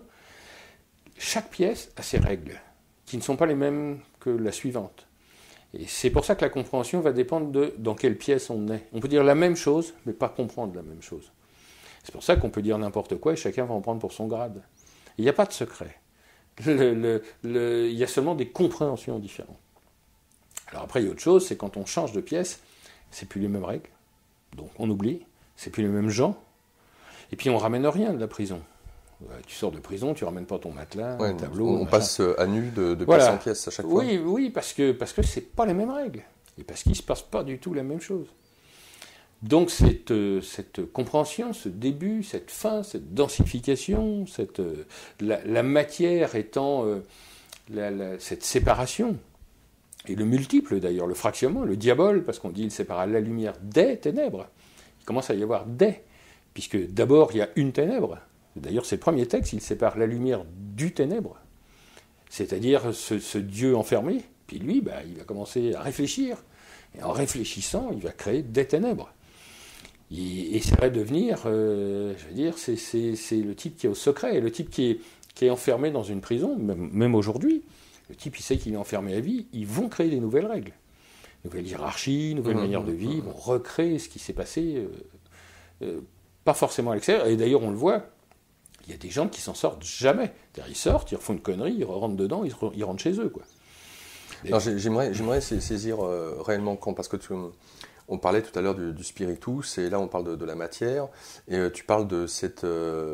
chaque pièce a ses règles, qui ne sont pas les mêmes que la suivante. Et c'est pour ça que la compréhension va dépendre de dans quelle pièce on est. On peut dire la même chose, mais pas comprendre la même chose. C'est pour ça qu'on peut dire n'importe quoi et chacun va en prendre pour son grade. Il n'y a pas de secret. Il y a seulement des compréhensions différentes. Alors après, il y a autre chose, c'est quand on change de pièce, c'est plus les mêmes règles. Donc on oublie, c'est plus les mêmes gens. Et puis on ramène rien de la prison. Tu sors de prison, tu ramènes pas ton matelas, un tableau. On passe à nu de pièce en pièce à chaque fois. Oui, parce que c'est pas les mêmes règles. Et parce qu'il se passe pas du tout la même chose. Donc cette compréhension, ce début, cette fin, cette densification, la matière étant cette séparation, et le multiple d'ailleurs, le fractionnement, le diabole, parce qu'on dit il sépara la lumière des ténèbres. Il commence à y avoir des, puisque d'abord il y a une ténèbre. D'ailleurs, c'est le premier texte, il sépare la lumière du ténèbre, c'est-à-dire ce Dieu enfermé, puis lui, il va commencer à réfléchir, et en réfléchissant, il va créer des ténèbres. Et ça va devenir, c'est le type qui est au secret, le type qui est enfermé dans une prison, même aujourd'hui, le type, il sait qu'il est enfermé à vie, ils vont créer des nouvelles règles, nouvelles hiérarchies, nouvelles manières de vivre, on recrée ce qui s'est passé pas forcément à l'extérieur. Et d'ailleurs, on le voit, il y a des gens qui s'en sortent jamais. C'est-à-dire, ils sortent, ils refont une connerie, ils rentrent dedans, ils rentrent chez eux, quoi. Alors, j'aimerais saisir réellement parce que on parlait tout à l'heure du spiritus, et là on parle de la matière, et tu parles de cette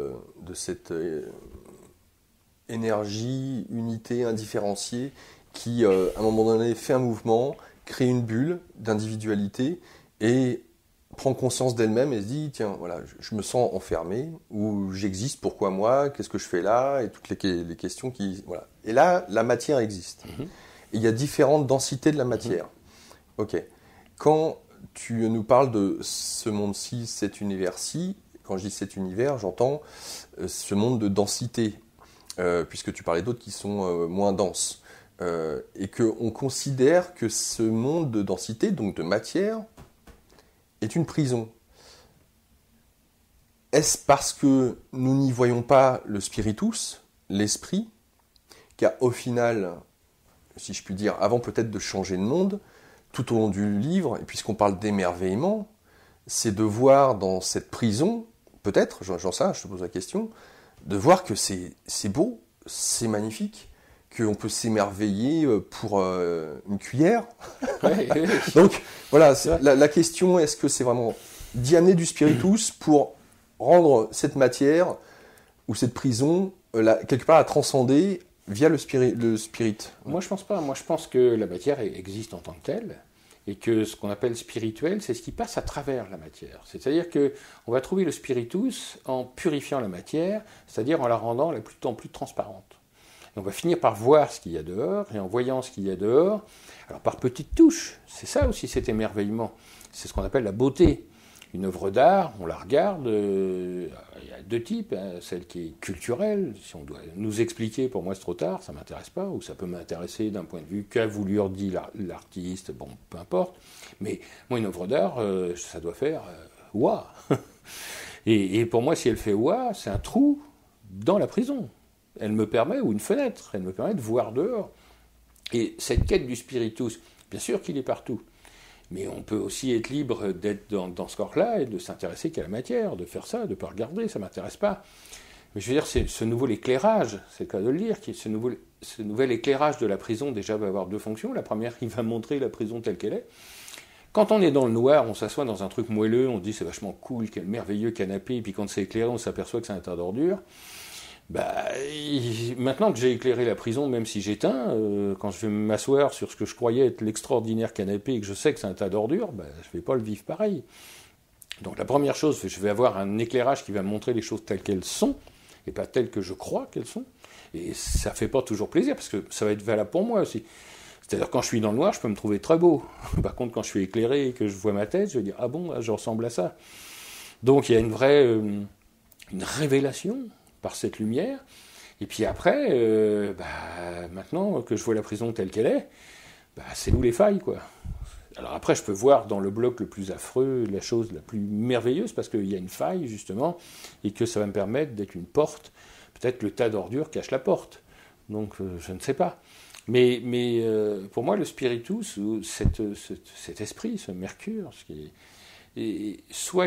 énergie, unité, indifférenciée, qui à un moment donné fait un mouvement, crée une bulle d'individualité, et prend conscience d'elle-même et se dit, tiens, voilà, je me sens enfermé, ou j'existe, pourquoi moi, qu'est-ce que je fais là, et toutes les questions qui... Voilà. Et là, la matière existe. Mm-hmm. Et il y a différentes densités de la matière. Mm-hmm. Ok. Quand tu nous parles de ce monde-ci, cet univers-ci, quand je dis cet univers, j'entends ce monde de densité, puisque tu parlais d'autres qui sont moins denses. Et qu'on considère que ce monde de densité, donc de matière, est une prison. Est-ce parce que nous n'y voyons pas le spiritus, l'esprit, qu'au final, si je puis dire, avant peut-être de changer de monde, tout au long du livre, et puisqu'on parle d'émerveillement, c'est de voir dans cette prison, peut-être, j'en sais, je te pose la question, de voir que c'est beau, c'est magnifique, qu'on peut s'émerveiller pour une cuillère. Donc, voilà, la question, est-ce que c'est vraiment d'y amener du spiritus pour rendre cette matière ou cette prison, quelque part, à transcender via le spirit? Moi, je pense pas. Moi, je pense que la matière existe en tant que telle, et que ce qu'on appelle spirituel, c'est ce qui passe à travers la matière. C'est-à-dire qu'on va trouver le spiritus en purifiant la matière, c'est-à-dire en la rendant de plus en plus transparente. Et on va finir par voir ce qu'il y a dehors, et en voyant ce qu'il y a dehors, alors par petites touches, c'est ça aussi cet émerveillement, c'est ce qu'on appelle la beauté. Une œuvre d'art, on la regarde, il y a deux types, hein, celle qui est culturelle, si on doit nous expliquer, pour moi c'est trop tard, ça ne m'intéresse pas, ou ça peut m'intéresser d'un point de vue qu'a voulu dire l'artiste, bon, peu importe, mais moi une œuvre d'art, ça doit faire ouah. Et pour moi, si elle fait ouah, c'est un trou dans la prison. Elle me permet, ou une fenêtre, elle me permet de voir dehors. Et cette quête du spiritus, bien sûr qu'il est partout, mais on peut aussi être libre d'être dans ce corps-là et de s'intéresser qu'à la matière, de faire ça, de ne pas regarder, ça ne m'intéresse pas. Mais je veux dire, c'est ce nouvel éclairage, c'est le cas de le dire, ce nouvel éclairage de la prison déjà va avoir deux fonctions. La première, il va montrer la prison telle qu'elle est. Quand on est dans le noir, on s'assoit dans un truc moelleux, on se dit c'est vachement cool, quel merveilleux canapé, et puis quand c'est éclairé, on s'aperçoit que c'est un tas d'ordures. Maintenant que j'ai éclairé la prison, même si j'éteins, quand je vais m'asseoir sur ce que je croyais être l'extraordinaire canapé et que je sais que c'est un tas d'ordures, je ne vais pas le vivre pareil. Donc la première chose, je vais avoir un éclairage qui va me montrer les choses telles qu'elles sont, et pas telles que je crois qu'elles sont. Et ça ne fait pas toujours plaisir, parce que ça va être valable pour moi aussi. C'est-à-dire quand je suis dans le noir, je peux me trouver très beau. Par contre, quand je suis éclairé et que je vois ma tête, je vais dire « Ah bon, je ressemble à ça ». Donc il y a une vraie une révélation par cette lumière, et puis après, maintenant que je vois la prison telle qu'elle est, c'est où les failles, quoi. Alors après, je peux voir dans le bloc le plus affreux la chose la plus merveilleuse, parce qu'il y a une faille, justement, et que ça va me permettre d'être une porte. Peut-être le tas d'ordures cache la porte, donc je ne sais pas. Mais pour moi, le spiritus, ou cet esprit, ce mercure, et soit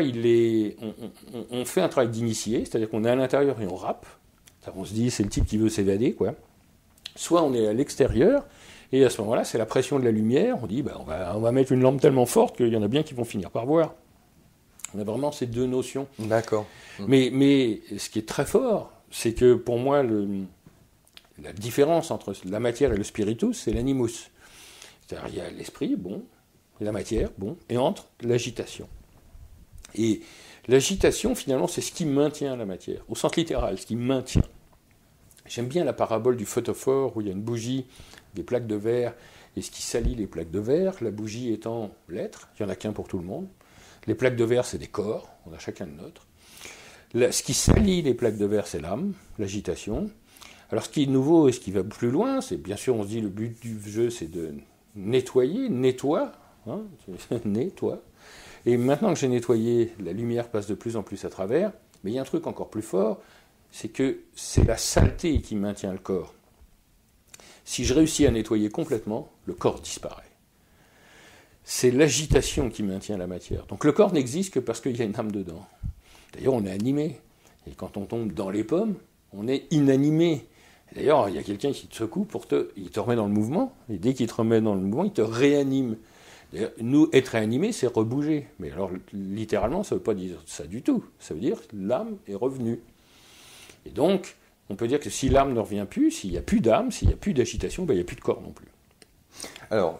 on fait un travail d'initié, c'est-à-dire qu'on est à l'intérieur et on rappe, on se dit c'est le type qui veut s'évader, quoi. Soit on est à l'extérieur, et à ce moment-là, c'est la pression de la lumière, on dit on va mettre une lampe tellement forte qu'il y en a bien qui vont finir par voir. On a vraiment ces deux notions. D'accord. Mais ce qui est très fort, c'est que pour moi, la différence entre la matière et le spiritus, c'est l'animus. C'est-à-dire il y a l'esprit, bon, la matière, bon, et entre l'agitation. Et l'agitation, finalement, c'est ce qui maintient la matière, au sens littéral, ce qui maintient. J'aime bien la parabole du photophore, où il y a une bougie, des plaques de verre, et ce qui salit les plaques de verre, la bougie étant l'être, il n'y en a qu'un pour tout le monde. Les plaques de verre, c'est des corps, on a chacun le nôtre. Ce qui salit les plaques de verre, c'est l'âme, l'agitation. Alors ce qui est nouveau et ce qui va plus loin, c'est bien sûr, on se dit, le but du jeu, c'est de nettoyer, nettoie. Et maintenant que j'ai nettoyé, la lumière passe de plus en plus à travers, mais il y a un truc encore plus fort, c'est que c'est la saleté qui maintient le corps. Si je réussis à nettoyer complètement, le corps disparaît. C'est l'agitation qui maintient la matière. Donc le corps n'existe que parce qu'il y a une âme dedans. D'ailleurs, on est animé. Et quand on tombe dans les pommes, on est inanimé. D'ailleurs, il y a quelqu'un qui te secoue il te remet dans le mouvement, et dès qu'il te remet dans le mouvement, il te réanime. D'ailleurs, nous, être réanimé, c'est rebouger. Mais alors, littéralement, ça ne veut pas dire ça du tout. Ça veut dire que l'âme est revenue. Et donc, on peut dire que si l'âme ne revient plus, s'il n'y a plus d'âme, s'il n'y a plus d'agitation, ben, il n'y a plus de corps non plus. Alors,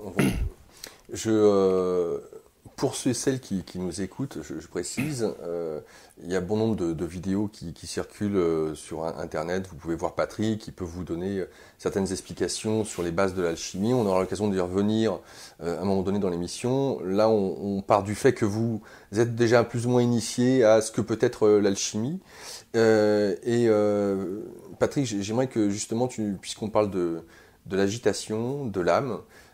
pour ceux et celles qui nous écoutent, je précise, il y a bon nombre de vidéos qui circulent sur Internet. Vous pouvez voir Patrick, qui peut vous donner certaines explications sur les bases de l'alchimie. On aura l'occasion d'y revenir à un moment donné dans l'émission. Là, on part du fait que vous êtes déjà plus ou moins initié à ce que peut être l'alchimie. Patrick, j'aimerais que justement, puisqu'on parle de l'agitation, de l'âme,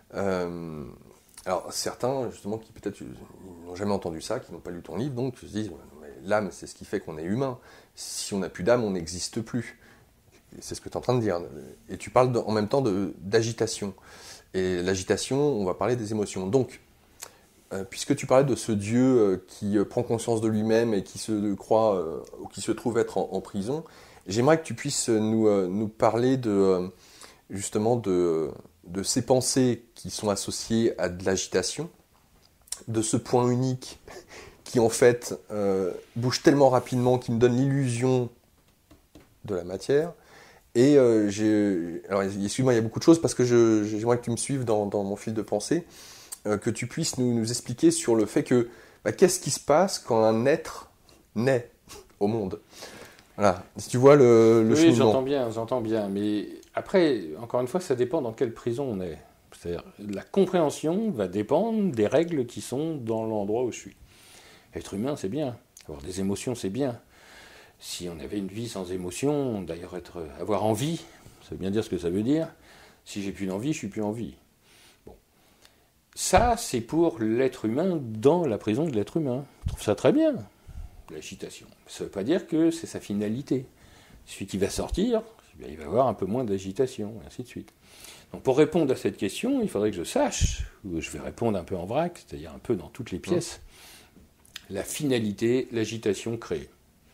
alors certains, justement, qui peut-être n'ont jamais entendu ça, qui n'ont pas lu ton livre, donc se disent l'âme, c'est ce qui fait qu'on est humain. Si on n'a plus d'âme, on n'existe plus. C'est ce que tu es en train de dire. Et tu parles en même temps d'agitation. Et l'agitation, on va parler des émotions. Donc, puisque tu parlais de ce Dieu qui prend conscience de lui-même et qui se croit, ou qui se trouve être en prison, j'aimerais que tu puisses nous parler justement de ces pensées qui sont associées à de l'agitation, de ce point unique qui en fait bouge tellement rapidement qu'il me donne l'illusion de la matière. Et alors excuse-moi, il y a beaucoup de choses parce que j'aimerais que tu me suives dans mon fil de pensée, que tu puisses nous expliquer sur le fait que qu'est-ce qui se passe quand un être naît au monde. Voilà, si tu vois le cheminement. Oui, j'entends bien, mais après, encore une fois, ça dépend dans quelle prison on est. C'est-à-dire, la compréhension va dépendre des règles qui sont dans l'endroit où je suis. Être humain, c'est bien. Avoir des émotions, c'est bien. Si on avait une vie sans émotions, d'ailleurs avoir envie, ça veut bien dire ce que ça veut dire. Si j'ai plus d'envie, je suis plus en vie. Bon. Ça, c'est pour l'être humain dans la prison de l'être humain. Je trouve ça très bien, l'agitation. Ça ne veut pas dire que c'est sa finalité. Celui qui va sortir, il va avoir un peu moins d'agitation, et ainsi de suite. Donc pour répondre à cette question, il faudrait que je sache, ou je vais répondre un peu en vrac, c'est-à-dire un peu dans toutes les pièces, la finalité, l'agitation créée.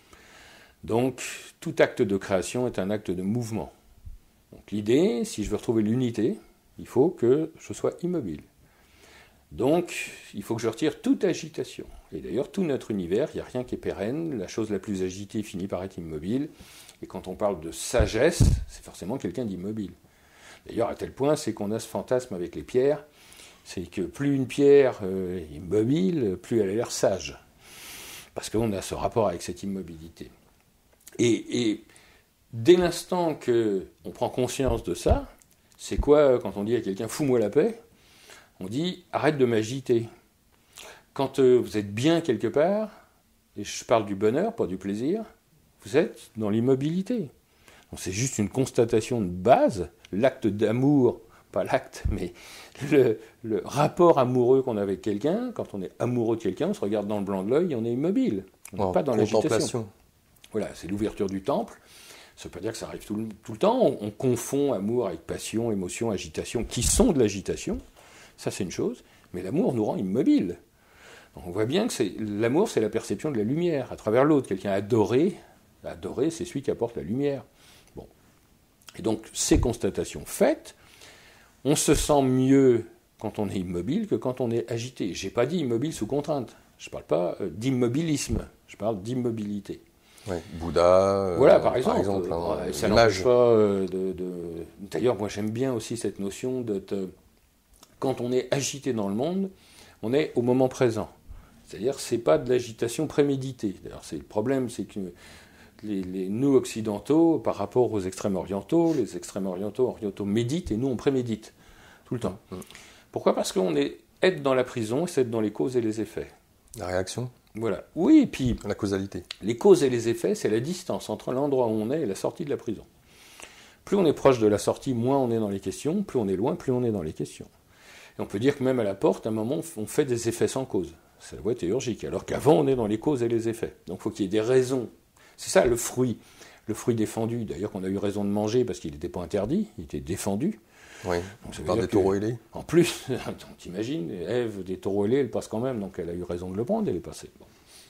Donc tout acte de création est un acte de mouvement. Donc l'idée, si je veux retrouver l'unité, il faut que je sois immobile. Donc il faut que je retire toute agitation. Et d'ailleurs tout notre univers, il n'y a rien qui est pérenne, la chose la plus agitée finit par être immobile. Et quand on parle de sagesse, c'est forcément quelqu'un d'immobile. D'ailleurs, à tel point, c'est qu'on a ce fantasme avec les pierres, c'est que plus une pierre est immobile, plus elle a l'air sage. Parce qu'on a ce rapport avec cette immobilité. Et dès l'instant qu'on prend conscience de ça, c'est quoi quand on dit à quelqu'un « fous-moi la paix », on dit « arrête de m'agiter ». Quand vous êtes bien quelque part, et je parle du bonheur, pas du plaisir, vous êtes dans l'immobilité. Donc c'est juste une constatation de base, l'acte d'amour, pas l'acte, mais le rapport amoureux qu'on a avec quelqu'un. Quand on est amoureux de quelqu'un, on se regarde dans le blanc de l'œil et on est immobile. On n'est pas dans l'agitation. Voilà, c'est l'ouverture du temple. Ça ne veut pas dire que ça arrive tout le temps. On confond amour avec passion, émotion, agitation, qui sont de l'agitation. Ça, c'est une chose. Mais l'amour nous rend immobile. Donc on voit bien que l'amour, c'est la perception de la lumière à travers l'autre. Quelqu'un adoré, c'est celui qui apporte la lumière. Bon. Et donc, ces constatations faites, on se sent mieux quand on est immobile que quand on est agité. Je n'ai pas dit immobile sous contrainte. Je ne parle pas d'immobilisme. Je parle d'immobilité. Ouais, Bouddha, voilà, par exemple ça n'empêche pas D'ailleurs, moi, j'aime bien aussi cette notion quand on est agité dans le monde, on est au moment présent. C'est-à-dire, c'est pas de l'agitation préméditée. D'ailleurs, le problème, c'est que nous occidentaux, par rapport aux extrêmes orientaux, les extrêmes orientaux méditent et nous on prémédite tout le temps. Pourquoi ? Parce qu'on est être dans la prison, c'est être dans les causes et les effets. La réaction ? Voilà. Oui, et puis la causalité. Les causes et les effets, c'est la distance entre l'endroit où on est et la sortie de la prison. Plus on est proche de la sortie, moins on est dans les questions. Plus on est loin, plus on est dans les questions. Et on peut dire que même à la porte, à un moment, on fait des effets sans cause. C'est la voie théurgique. Alors qu'avant, on est dans les causes et les effets. Donc il faut qu'il y ait des raisons. C'est ça le fruit défendu, d'ailleurs qu'on a eu raison de manger parce qu'il n'était pas interdit, il était défendu. Oui, par des taureaux ailés. En plus, t'imagines, Ève, des taureaux ailés, elle passe quand même, donc elle a eu raison de le prendre, elle est passée. Bon.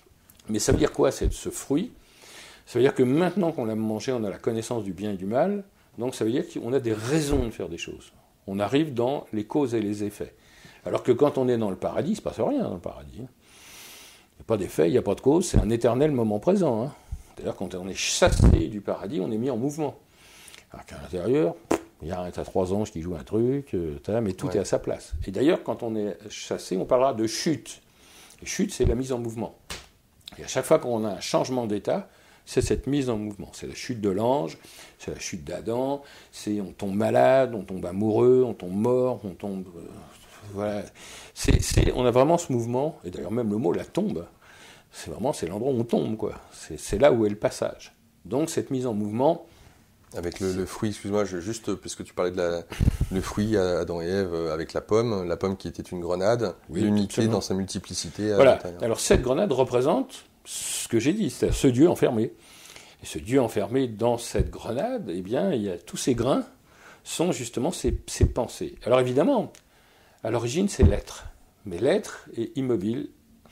Mais ça veut dire quoi, ce fruit? Ça veut dire que maintenant qu'on l'a mangé, on a la connaissance du bien et du mal, donc ça veut dire qu'on a des raisons de faire des choses. On arrive dans les causes et les effets. Alors que quand on est dans le paradis, il ne se passe rien dans le paradis. Il n'y a pas d'effet, il n'y a pas de cause, c'est un éternel moment présent. D'ailleurs, quand on est chassé du paradis, on est mis en mouvement. Alors qu'à l'intérieur, il y a 3 anges qui jouent un truc, mais tout est à sa place. Et d'ailleurs, quand on est chassé, on parlera de chute. Et chute, c'est la mise en mouvement. Et à chaque fois qu'on a un changement d'état, c'est cette mise en mouvement. C'est la chute de l'ange, c'est la chute d'Adam, c'est on tombe malade, on tombe amoureux, on tombe mort, on tombe... voilà. On a vraiment ce mouvement, et d'ailleurs même le mot, la tombe, c'est l'endroit où on tombe, quoi. C'est là où est le passage. Donc cette mise en mouvement... Avec le fruit, excuse-moi, juste puisque tu parlais de le fruit Adam et Ève avec la pomme qui était une grenade, l'unité dans sa multiplicité. Voilà. Alors cette grenade représente ce que j'ai dit, c'est ce Dieu enfermé. Et ce Dieu enfermé dans cette grenade, eh bien, il y a tous ces grains sont justement ces pensées. Alors évidemment, à l'origine, c'est l'être. Mais l'être est immobile.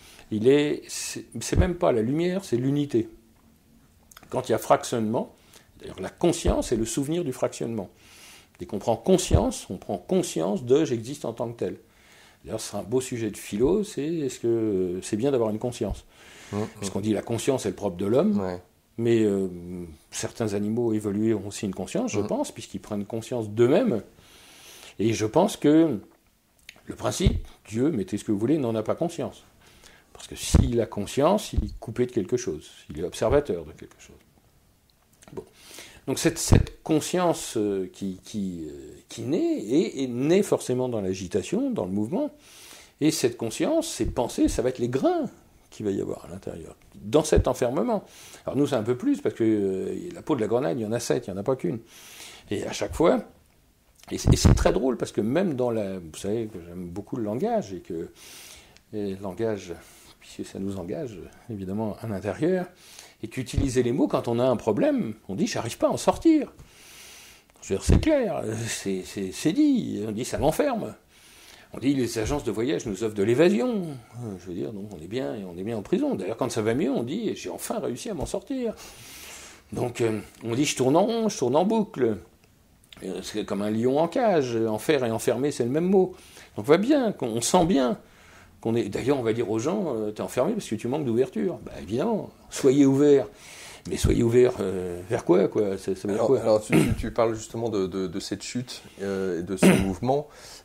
C'est même pas la lumière, c'est l'unité. Quand il y a fractionnement, d'ailleurs la conscience est le souvenir du fractionnement. Dès qu'on prend conscience, on prend conscience de j'existe en tant que tel. D'ailleurs, c'est un beau sujet de philo, est-ce que c'est bien d'avoir une conscience? Parce qu'on dit la conscience est le propre de l'homme, mais certains animaux évolués ont aussi une conscience, je pense, puisqu'ils prennent conscience d'eux-mêmes. Et je pense que le principe, Dieu, mettez ce que vous voulez, n'en a pas conscience. Parce que s'il a conscience, il est coupé de quelque chose, il est observateur de quelque chose. Bon. Donc cette conscience qui naît, et naît forcément dans l'agitation, dans le mouvement, et cette conscience, ces pensées, ça va être les grains qu'il va y avoir à l'intérieur, dans cet enfermement. Alors nous, c'est un peu plus, parce que la peau de la grenade, il y en a 7, il n'y en a pas qu'une. Et à chaque fois, et c'est très drôle, parce que même dans vous savez que j'aime beaucoup le langage, et le langage, puisque ça nous engage, évidemment, à l'intérieur, et qu'utiliser les mots, quand on a un problème, on dit « j'arrive pas à en sortir ». Je veux dire, c'est clair, c'est dit, on dit « ça m'enferme ». On dit les agences de voyage nous offrent de l'évasion. Je veux dire, donc on est bien en prison. D'ailleurs, quand ça va mieux, on dit j'ai enfin réussi à m'en sortir. Donc on dit je tourne en rond, je tourne en boucle. C'est comme un lion en cage. Enfer et enfermé, c'est le même mot. Donc on voit bien, on sent bien qu'on est. D'ailleurs, on va dire aux gens t'es enfermé parce que tu manques d'ouverture. Bah évidemment, soyez ouverts. Mais soyez ouverts vers quoi ça veut dire quoi? Alors tu parles justement de cette chute et de ce mouvement.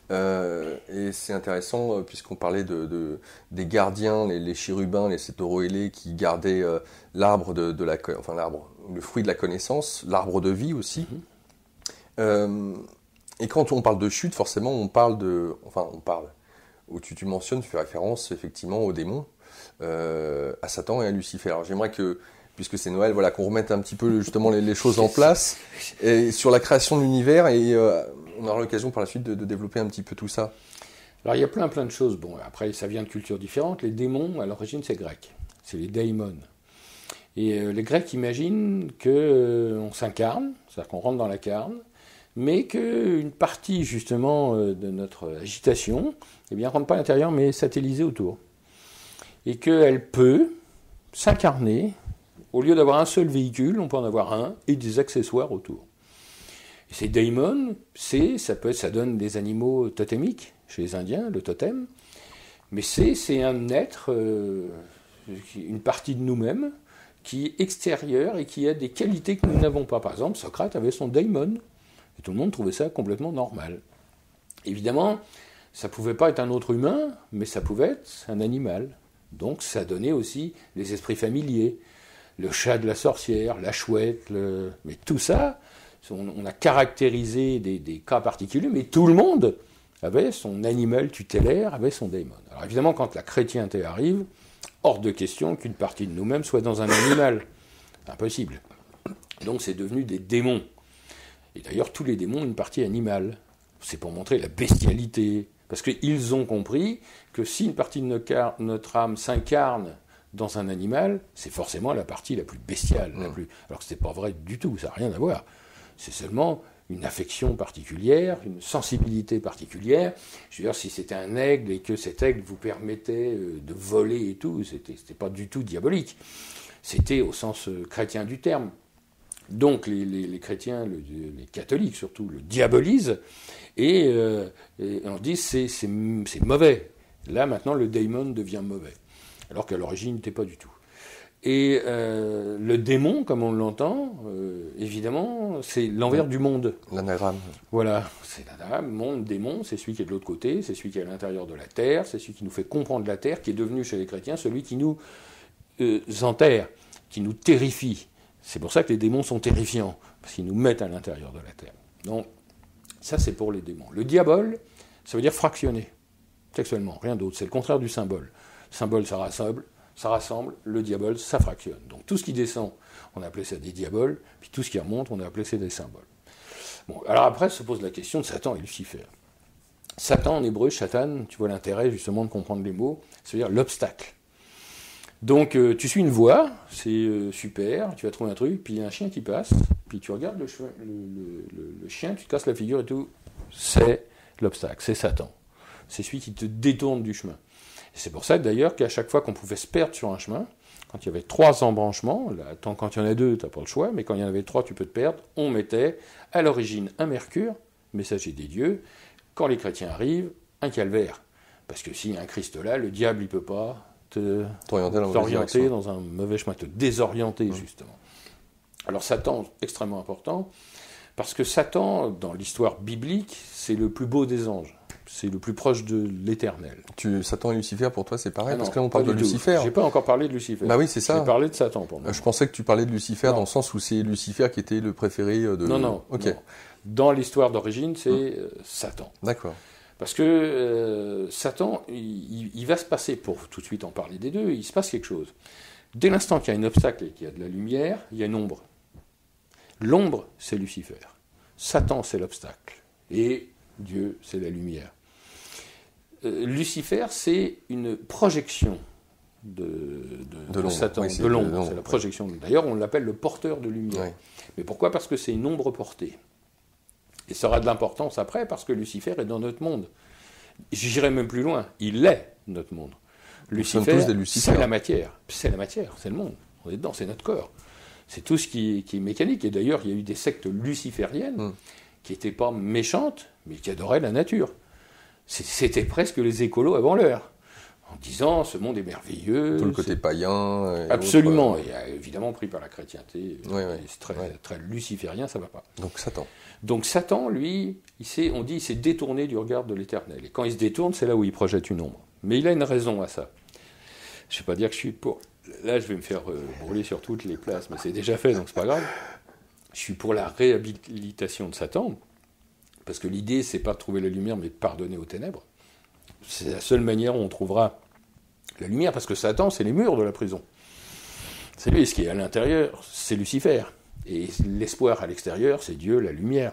Et c'est intéressant puisqu'on parlait des gardiens, les chérubins, les taureaux-ailés qui gardaient l'arbre le fruit de la connaissance, l'arbre de vie aussi. Et quand on parle de chute, forcément, on parle où tu mentionnes, tu fais référence effectivement aux démons, à Satan et à Lucifer. Alors j'aimerais que, puisque c'est Noël, qu'on remette un petit peu justement les choses en place et sur la création de l'univers et on aura l'occasion par la suite de développer un petit peu tout ça. Alors il y a plein de choses. Bon, après ça vient de cultures différentes. Les démons, à l'origine, c'est grec. C'est les daimons. Et les Grecs imaginent qu'on s'incarne, c'est-à-dire qu'on rentre dans la carne, mais qu'une partie justement de notre agitation, rentre pas à l'intérieur, mais est satellisée autour. Et qu'elle peut s'incarner. Au lieu d'avoir un seul véhicule, on peut en avoir un et des accessoires autour. Et ces daimons, ça donne des animaux totémiques chez les Indiens, le totem, mais c'est un être, une partie de nous-mêmes qui est extérieure et qui a des qualités que nous n'avons pas. Par exemple, Socrate avait son daimon, et tout le monde trouvait ça complètement normal. Évidemment, ça ne pouvait pas être un autre humain, mais ça pouvait être un animal. Donc ça donnait aussi les esprits familiers. Le chat de la sorcière, la chouette, mais tout ça, on a caractérisé des cas particuliers, mais tout le monde avait son animal tutélaire, avait son daimon. Alors évidemment, quand la chrétienté arrive, hors de question qu'une partie de nous-mêmes soit dans un animal. Impossible. Donc c'est devenu des démons. Et d'ailleurs, tous les démons ont une partie animale. C'est pour montrer la bestialité. Parce qu'ils ont compris que si une partie de notre âme s'incarne dans un animal, c'est forcément la partie la plus bestiale. Alors que ce n'est pas vrai du tout, ça n'a rien à voir. C'est seulement une affection particulière, une sensibilité particulière. Je veux dire, si c'était un aigle et que cet aigle vous permettait de voler et tout, c'était pas du tout diabolique. C'était au sens chrétien du terme. Donc les chrétiens, les catholiques surtout, le diabolisent et on dit c'est mauvais. Là maintenant le daimon devient mauvais, alors qu'à l'origine il n'était pas du tout. Et le démon, comme on l'entend, évidemment, c'est l'envers du monde. L'anagramme. Voilà, c'est l'anagramme. Monde, démon, c'est celui qui est de l'autre côté, c'est celui qui est à l'intérieur de la terre, c'est celui qui nous fait comprendre la terre, qui est devenu chez les chrétiens celui qui nous enterre, qui nous terrifie. C'est pour ça que les démons sont terrifiants, parce qu'ils nous mettent à l'intérieur de la terre. Donc, ça c'est pour les démons. Le diabole, ça veut dire fractionner, textuellement, rien d'autre. C'est le contraire du symbole. Symbole, ça rassemble, le diabole, ça fractionne. Donc tout ce qui descend, on a appelé ça des diaboles, puis tout ce qui remonte, on a appelé ça des symboles. Bon, alors après se pose la question de Satan et Lucifer. Satan en hébreu, Satan, tu vois l'intérêt justement de comprendre les mots, c'est-à-dire l'obstacle. Donc tu suis une voie, c'est super, tu vas trouver un truc, puis il y a un chien qui passe, puis tu regardes le chien, tu te casses la figure et tout, c'est l'obstacle, c'est Satan. C'est celui qui te détourne du chemin. C'est pour ça d'ailleurs qu'à chaque fois qu'on pouvait se perdre sur un chemin, quand il y avait 3 embranchements, là, quand il y en a 2, tu n'as pas le choix, mais quand il y en avait 3, tu peux te perdre, on mettait à l'origine un Mercure, messager des dieux, quand les chrétiens arrivent, un calvaire. Parce que s'il y a un Christ là, le diable il ne peut pas t'orienter dans un mauvais chemin, te désorienter justement. Alors Satan, extrêmement important, parce que Satan, dans l'histoire biblique, c'est le plus beau des anges. C'est le plus proche de l'éternel. Satan et Lucifer, pour toi, c'est pareil? Parce que là, on parle de Lucifer. J'ai pas encore parlé de Lucifer. Bah oui, c'est ça. J'ai parlé de Satan pour moi. Je pensais que tu parlais de Lucifer dans le sens où c'est Lucifer qui était le préféré de... Non. Okay. Non. Dans l'histoire d'origine, c'est Satan. D'accord. Parce que Satan, il va se passer, pour tout de suite en parler des deux, il se passe quelque chose. Dès l'instant qu'il y a un obstacle et qu'il y a de la lumière, il y a une ombre. L'ombre, c'est Lucifer. Satan, c'est l'obstacle. Et Dieu, c'est la lumière. Lucifer, c'est une projection de Satan, oui, de l'ombre. C'est la projection. D'ailleurs, on l'appelle le porteur de lumière. Oui. Mais pourquoi? Parce que c'est une ombre portée. Et ça aura de l'importance après, parce que Lucifer est dans notre monde. J'irai même plus loin. Il est notre monde. Lucifer, c'est la matière. C'est la matière, c'est le monde. On est dedans, c'est notre corps. C'est tout ce qui est mécanique. Et d'ailleurs, il y a eu des sectes lucifériennes qui n'étaient pas méchantes, mais qui adoraient la nature. C'était presque les écolos avant l'heure, en disant ce monde est merveilleux. Tout le côté païen. Absolument, et évidemment pris par la chrétienté. C'est très luciférien, ça ne va pas. Donc Satan, lui, on dit il s'est détourné du regard de l'Éternel. Et quand il se détourne, c'est là où il projette une ombre. Mais il a une raison à ça. Je ne vais pas dire que je suis pour... Là, je vais me faire brûler sur toutes les places, mais c'est déjà fait, donc c'est pas grave. Je suis pour la réhabilitation de Satan. Parce que l'idée, c'est pas de trouver la lumière, mais de pardonner aux ténèbres. C'est la seule manière où on trouvera la lumière, parce que Satan, c'est les murs de la prison. C'est lui, ce qui est à l'intérieur, c'est Lucifer. Et l'espoir à l'extérieur, c'est Dieu, la lumière.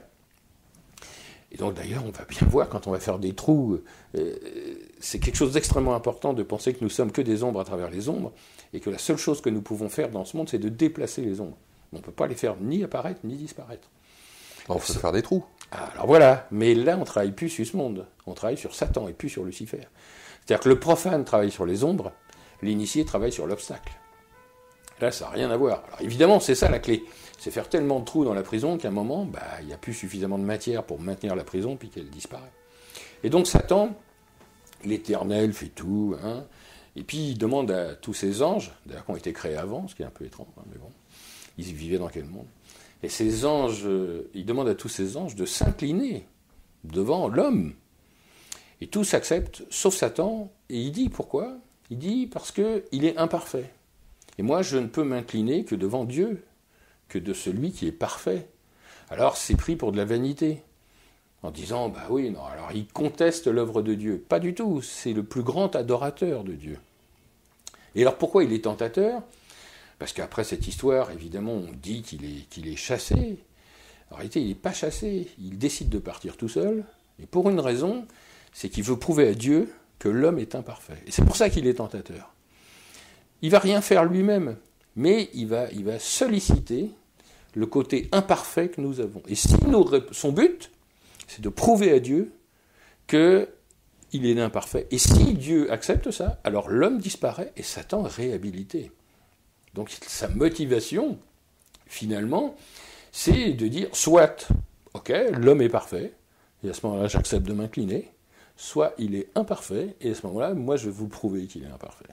Et donc d'ailleurs, on va bien voir, quand on va faire des trous, c'est quelque chose d'extrêmement important de penser que nous sommes que des ombres à travers les ombres, et que la seule chose que nous pouvons faire dans ce monde, c'est de déplacer les ombres. On ne peut pas les faire ni apparaître, ni disparaître. On peut faire des trous. Alors voilà, mais là on ne travaille plus sur ce monde, on travaille sur Satan et plus sur Lucifer. C'est-à-dire que le profane travaille sur les ombres, l'initié travaille sur l'obstacle. Là ça n'a rien à voir. Alors évidemment c'est ça la clé, c'est faire tellement de trous dans la prison qu'à un moment, il n'y a plus suffisamment de matière pour maintenir la prison puis qu'elle disparaît. Et donc Satan, l'Éternel fait tout, et puis il demande à tous ces anges, d'ailleurs qui ont été créés avant, ce qui est un peu étrange, mais bon, ils vivaient dans quel monde? Et ces anges, il demande à tous ces anges de s'incliner devant l'homme. Et tous acceptent, sauf Satan. Et il dit pourquoi? Il dit parce qu'il est imparfait. Et moi, je ne peux m'incliner que devant Dieu, que de celui qui est parfait. Alors, c'est pris pour de la vanité. En disant, oui, non, alors il conteste l'œuvre de Dieu. Pas du tout, c'est le plus grand adorateur de Dieu. Et alors, pourquoi il est tentateur? Parce qu'après cette histoire, évidemment, on dit qu'il est chassé. En réalité, il n'est pas chassé. Il décide de partir tout seul. Et pour une raison, c'est qu'il veut prouver à Dieu que l'homme est imparfait. Et c'est pour ça qu'il est tentateur. Il ne va rien faire lui-même, mais il va solliciter le côté imparfait que nous avons. Et si son but, c'est de prouver à Dieu qu'il est imparfait. Et si Dieu accepte ça, alors l'homme disparaît et Satan est réhabilité. Donc sa motivation, finalement, c'est de dire, soit, ok, l'homme est parfait, et à ce moment-là, j'accepte de m'incliner, soit il est imparfait, et à ce moment-là, moi, je vais vous prouver qu'il est imparfait.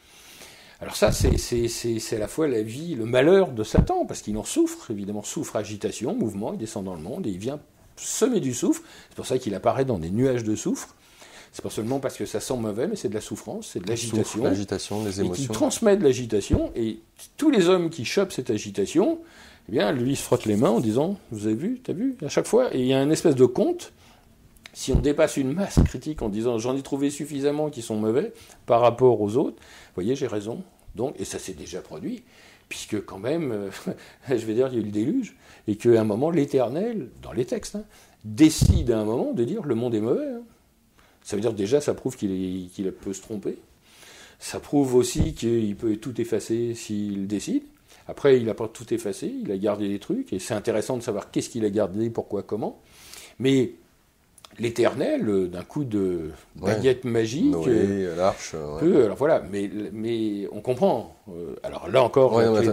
Alors ça, c'est à la fois la vie, le malheur de Satan, parce qu'il en souffre, évidemment, souffre, agitation, mouvement, il descend dans le monde, et il vient semer du soufre, c'est pour ça qu'il apparaît dans des nuages de soufre, c'est pas seulement parce que ça sent mauvais, mais c'est de la souffrance, c'est de l'agitation. L'agitation, les émotions. Et qui transmet de l'agitation, et tous les hommes qui chopent cette agitation, eh bien, lui, il se frotte les mains en disant, vous avez vu, t'as vu, à chaque fois, et il y a une espèce de compte. Si on dépasse une masse critique en disant j'en ai trouvé suffisamment qui sont mauvais par rapport aux autres, vous voyez, j'ai raison. Donc, et ça s'est déjà produit, puisque quand même, je vais dire, il y a eu le déluge, et qu'à un moment, l'Éternel, dans les textes, décide à un moment de dire le monde est mauvais. Ça veut dire déjà, ça prouve qu'il peut se tromper. Ça prouve aussi qu'il peut tout effacer s'il décide. Après, il n'a pas tout effacé, il a gardé des trucs, et c'est intéressant de savoir qu'est-ce qu'il a gardé, pourquoi, comment. Mais l'Éternel, d'un coup de baguette magique, Noé, l'arche, peut, alors voilà, mais on comprend. Alors là encore, on va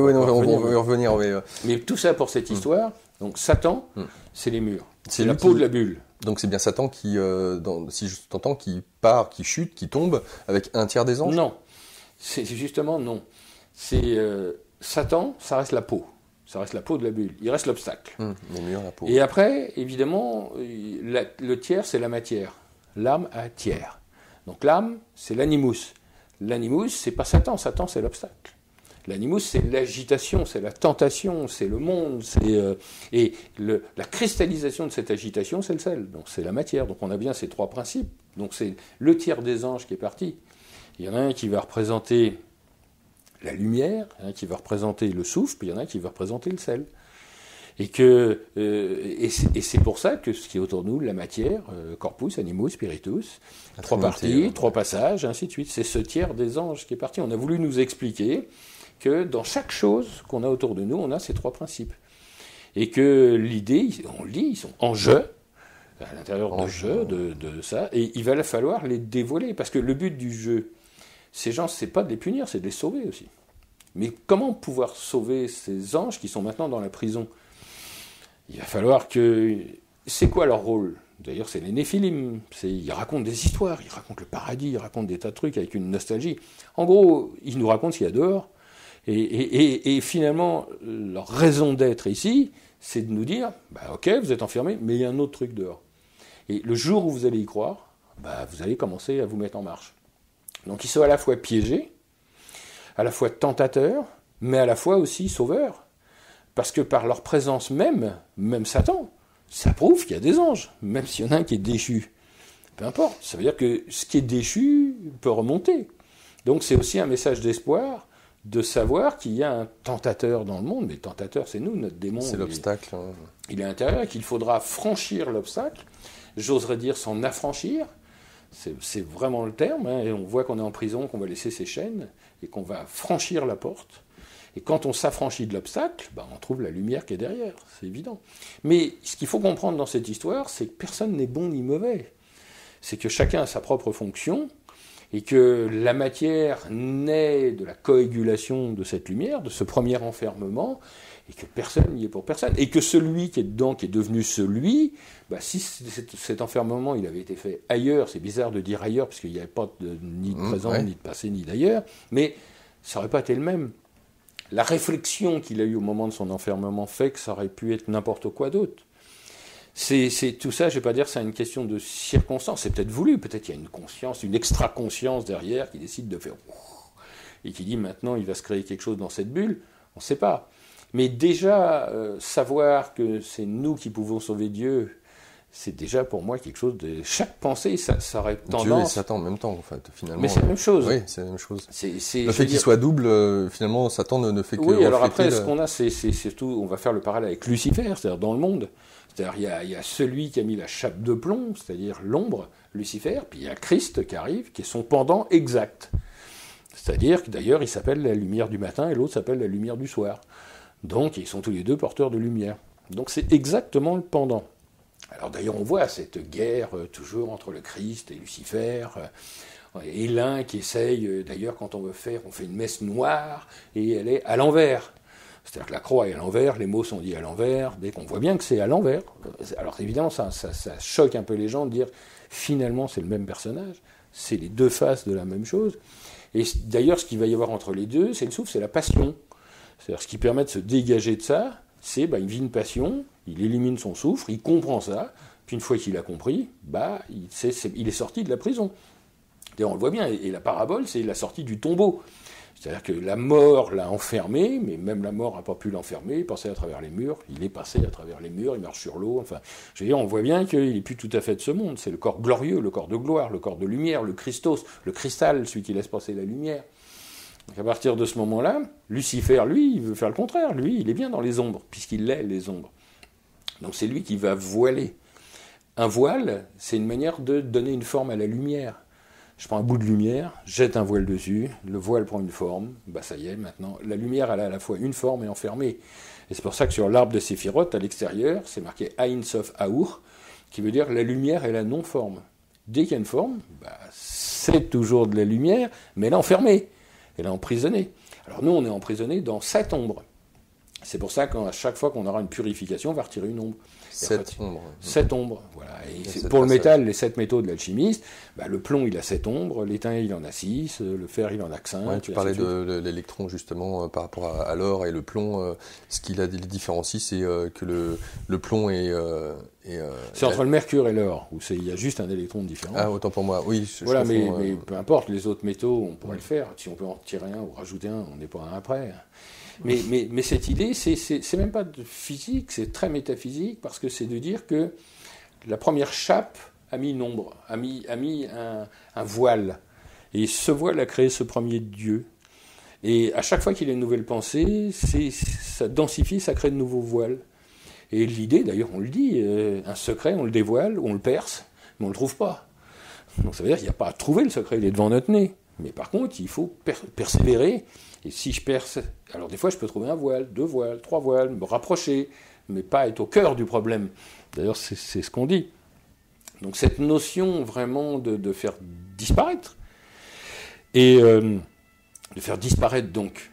y revenir. Mais tout ça pour cette histoire. Donc Satan, c'est les murs, c'est la peau de la bulle. Donc c'est bien Satan qui, si je t'entends, qui part, qui chute, qui tombe avec un tiers des anges. Non, c'est justement non. C'est Satan, ça reste la peau. Ça reste la peau de la bulle. Il reste l'obstacle. Les murs, la peau. Et après, évidemment, le tiers, c'est la matière. L'âme a tiers. Donc l'âme, c'est l'animus. L'animus, c'est pas Satan. Satan, c'est l'obstacle. L'animus, c'est l'agitation, c'est la tentation, c'est le monde. Et la cristallisation de cette agitation, c'est le sel. Donc c'est la matière. Donc on a bien ces trois principes. Donc c'est le tiers des anges qui est parti. Il y en a un qui va représenter la lumière, qui va représenter le soufre, puis il y en a un qui va représenter le sel. Et c'est pour ça que ce qui est autour de nous, la matière, corpus, animus, spiritus, trois parties, trois passages, ainsi de suite. C'est ce tiers des anges qui est parti. On a voulu nous expliquer que dans chaque chose qu'on a autour de nous, on a ces trois principes. Et que l'idée, on le dit, ils sont en jeu, à l'intérieur de jeu, de ça, et il va falloir les dévoiler. Parce que le but du jeu, ces gens, c'est pas de les punir, c'est de les sauver aussi. Mais comment pouvoir sauver ces anges qui sont maintenant dans la prison ? Il va falloir que... C'est quoi leur rôle ? D'ailleurs, c'est les Néphilim. Ils racontent des histoires, ils racontent le paradis, ils racontent des tas de trucs avec une nostalgie. En gros, ils nous racontent ce qu'il y a dehors. Et finalement, leur raison d'être ici, c'est de nous dire, ok, vous êtes enfermés, mais il y a un autre truc dehors. Et le jour où vous allez y croire, vous allez commencer à vous mettre en marche. Donc ils sont à la fois piégés, à la fois tentateurs, mais à la fois aussi sauveurs. Parce que par leur présence même Satan, ça prouve qu'il y a des anges, même s'il y en a un qui est déchu. Peu importe, ça veut dire que ce qui est déchu peut remonter. Donc c'est aussi un message d'espoir, de savoir qu'il y a un tentateur dans le monde, mais le tentateur c'est nous, notre démon. C'est l'obstacle. Il est à l'intérieur et qu'il faudra franchir l'obstacle, j'oserais dire s'en affranchir. C'est vraiment le terme, et on voit qu'on est en prison, qu'on va laisser ses chaînes, et qu'on va franchir la porte. Et quand on s'affranchit de l'obstacle, on trouve la lumière qui est derrière, c'est évident. Mais ce qu'il faut comprendre dans cette histoire, c'est que personne n'est bon ni mauvais. C'est que chacun a sa propre fonction, et que la matière naît de la coagulation de cette lumière, de ce premier enfermement, et que personne n'y est pour personne. Et que celui qui est dedans, qui est devenu celui, si cet enfermement il avait été fait ailleurs, c'est bizarre de dire ailleurs, parce qu'il n'y avait pas ni de présent, ni de passé, ni d'ailleurs, mais ça n'aurait pas été le même. La réflexion qu'il a eue au moment de son enfermement fait que ça aurait pu être n'importe quoi d'autre. C'est tout ça, je ne vais pas dire que c'est une question de circonstance, c'est peut-être voulu, peut-être qu'il y a une conscience, une extra-conscience derrière qui décide de faire... et qui dit maintenant il va se créer quelque chose dans cette bulle, on ne sait pas. Mais déjà, savoir que c'est nous qui pouvons sauver Dieu, c'est déjà pour moi quelque chose de... Chaque pensée, ça aurait tendance... Dieu et Satan en même temps, en fait, finalement. Mais c'est la même chose. Oui, c'est la même chose. Le fait qu'il soit double, finalement, Satan ne fait que... Oui, alors après, ce qu'on a, c'est surtout... On va faire le parallèle avec Lucifer, c'est-à-dire dans le monde. C'est-à-dire, il y a celui qui a mis la chape de plomb, c'est-à-dire l'ombre, Lucifer, puis il y a Christ qui arrive, qui est son pendant exact. C'est-à-dire que, d'ailleurs, il s'appelle la lumière du matin et l'autre s'appelle la lumière du soir. Donc ils sont tous les deux porteurs de lumière. Donc c'est exactement le pendant. Alors d'ailleurs on voit cette guerre toujours entre le Christ et Lucifer, et l'un qui essaye, d'ailleurs quand on fait une messe noire, et elle est à l'envers. C'est-à-dire que la croix est à l'envers, les mots sont dits à l'envers, dès qu'on voit bien que c'est à l'envers. Alors évidemment, ça choque un peu les gens de dire, finalement, c'est le même personnage, c'est les deux faces de la même chose. Et d'ailleurs, ce qu'il va y avoir entre les deux, c'est le souffle, c'est la passion. C'est-à-dire ce qui permet de se dégager de ça, c'est il vit une passion, il élimine son souffle, il comprend ça, puis une fois qu'il a compris, il est sorti de la prison. D'ailleurs, on le voit bien, et la parabole, c'est la sortie du tombeau. C'est-à-dire que la mort l'a enfermé, mais même la mort n'a pas pu l'enfermer, il passait à travers les murs, il est passé à travers les murs, il marche sur l'eau, enfin, je veux dire, on voit bien qu'il n'est plus tout à fait de ce monde, c'est le corps glorieux, le corps de gloire, le corps de lumière, le Christos, le cristal, celui qui laisse passer la lumière. Donc à partir de ce moment-là, Lucifer, lui, il veut faire le contraire, lui, il est bien dans les ombres, puisqu'il est les ombres. Donc c'est lui qui va voiler. Un voile, c'est une manière de donner une forme à la lumière. Je prends un bout de lumière, jette un voile dessus, le voile prend une forme, ça y est, maintenant, la lumière, elle a à la fois une forme et enfermée. Et c'est pour ça que sur l'arbre de Séphiroth, à l'extérieur, c'est marqué Ein Sof Aour, qui veut dire la lumière est la non-forme. Dès qu'il y a une forme, c'est toujours de la lumière, mais elle est enfermée, elle est emprisonnée. Alors nous, on est emprisonnés dans 7 ombres. C'est pour ça qu'à chaque fois qu'on aura une purification, on va retirer une ombre. 7 ombres. 7 ombres, voilà. Et c'est pour le métal, les 7 métaux de l'alchimiste, le plomb, il a 7 ombres, l'étain, il en a 6, le fer, il en a que 5. Ouais, tu parlais de l'électron, justement, par rapport à l'or et le plomb. Ce qui les différencie, c'est que le plomb est... c'est entre le mercure et l'or, où il y a juste un électron de différence. Ah, autant pour moi, oui. Voilà, mais peu importe, les autres métaux, on pourrait le faire. Si on peut en retirer un ou rajouter un, on n'est pas un après. Mais cette idée, c'est même pas de physique, c'est très métaphysique, parce que c'est de dire que la première chape a mis une ombre, a mis un voile. Et ce voile a créé ce premier Dieu. Et à chaque fois qu'il y a une nouvelle pensée, ça densifie, ça crée de nouveaux voiles. Et l'idée, d'ailleurs, on le dit, un secret, on le dévoile, on le perce, mais on ne le trouve pas. Donc ça veut dire qu'il n'y a pas à trouver le secret, il est devant notre nez. Mais par contre, il faut persévérer. Et si je perce, alors des fois je peux trouver un voile, 2 voiles, 3 voiles, me rapprocher, mais pas être au cœur du problème. D'ailleurs, c'est ce qu'on dit. Donc cette notion vraiment de faire disparaître, et de faire disparaître,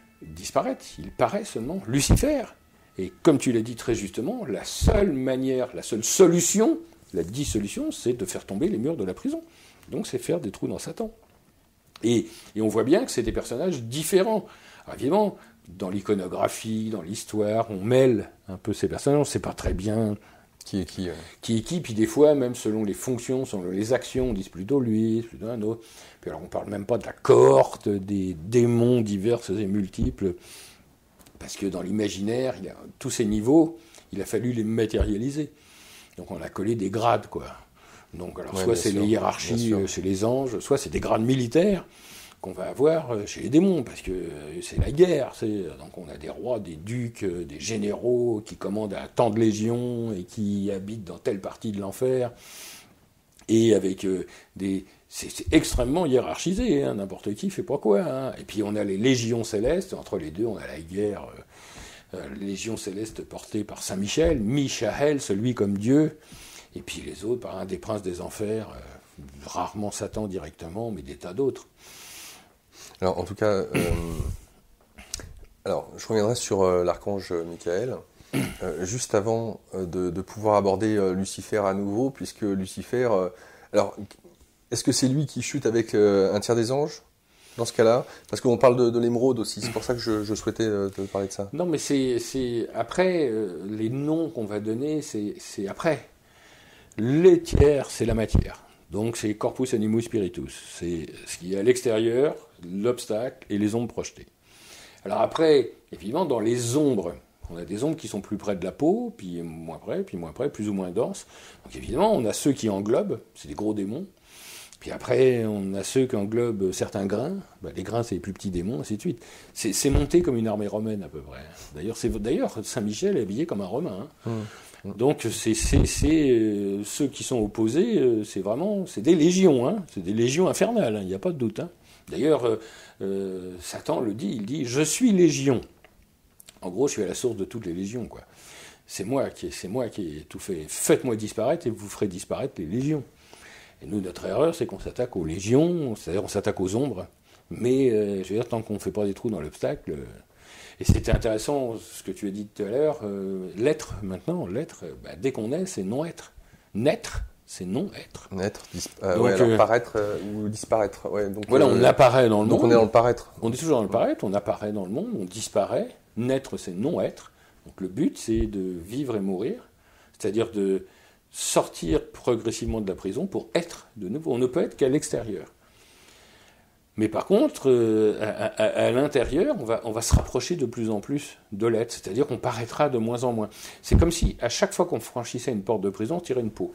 il paraît seulement Lucifer. Et comme tu l'as dit très justement, la seule solution, la dissolution, c'est de faire tomber les murs de la prison. Donc c'est faire des trous dans Satan. Et on voit bien que c'est des personnages différents. Alors évidemment, dans l'iconographie, dans l'histoire, on mêle un peu ces personnages, on ne sait pas très bien qui est qui. Puis des fois, même selon les fonctions, selon les actions, on dit plutôt lui, plutôt un autre. Puis alors on ne parle même pas de la cohorte des démons diverses et multiples, parce que dans l'imaginaire, tous ces niveaux, il a fallu les matérialiser. Donc on a collé des grades, quoi. Donc, alors, soit c'est les hiérarchies chez les anges, soit c'est des grades militaires qu'on va avoir chez les démons, parce que c'est la guerre. Donc on a des rois, des ducs, des généraux qui commandent à tant de légions et qui habitent dans telle partie de l'enfer. Et avec c'est extrêmement hiérarchisé, hein, n'importe qui fait pas quoi. Hein. Et puis on a les légions célestes, entre les deux on a la guerre, légion céleste portée par Saint Michel, Michael, celui comme Dieu. Et puis les autres, par un des princes des enfers, rarement Satan directement, mais des tas d'autres. Alors, en tout cas, je reviendrai sur l'archange Michael, juste avant de pouvoir aborder Lucifer à nouveau, puisque Lucifer... alors, est-ce que c'est lui qui chute avec un tiers des anges dans ce cas-là? Parce qu'on parle de l'émeraude aussi, c'est pour ça que je souhaitais te parler de ça. Non, mais c'est après, les noms qu'on va donner, c'est après. Les tiers, c'est la matière. Donc c'est corpus animus spiritus. C'est ce qui est à l'extérieur, l'obstacle et les ombres projetées. Alors après, évidemment, dans les ombres, on a des ombres qui sont plus près de la peau, puis moins près, plus ou moins denses. Donc évidemment, on a ceux qui englobent, c'est des gros démons. Puis après, on a ceux qui englobent certains grains. Les grains, c'est les plus petits démons, ainsi de suite. C'est monté comme une armée romaine, à peu près. D'ailleurs, Saint-Michel est habillé comme un Romain. Hein. Donc c'est ceux qui sont opposés, c'est des légions, hein, c'est des légions infernales, il n'y a pas de doute. Hein. D'ailleurs, Satan le dit, il dit « je suis légion ». En gros, je suis à la source de toutes les légions, quoi. C'est moi qui ai tout fait. Faites-moi disparaître et vous ferez disparaître les légions. Et nous, notre erreur, c'est qu'on s'attaque aux légions, c'est-à-dire on s'attaque aux ombres. Mais, je veux dire, tant qu'on ne fait pas des trous dans l'obstacle... Et c'était intéressant, ce que tu as dit tout à l'heure, l'être, maintenant, dès qu'on est, c'est non-être. Naître, c'est non-être. Naître, alors paraître ou disparaître. Ouais, donc, voilà, on apparaît dans le monde. Donc on est dans le paraître. On est toujours dans le paraître, on apparaît dans le monde, on disparaît. Naître, c'est non-être. Donc le but, c'est de vivre et mourir, c'est-à-dire de sortir progressivement de la prison pour être de nouveau. On ne peut être qu'à l'extérieur. Mais par contre, à l'intérieur, on va se rapprocher de plus en plus de l'être, c'est-à-dire qu'on paraîtra de moins en moins. C'est comme si, à chaque fois qu'on franchissait une porte de prison, on tirait une peau.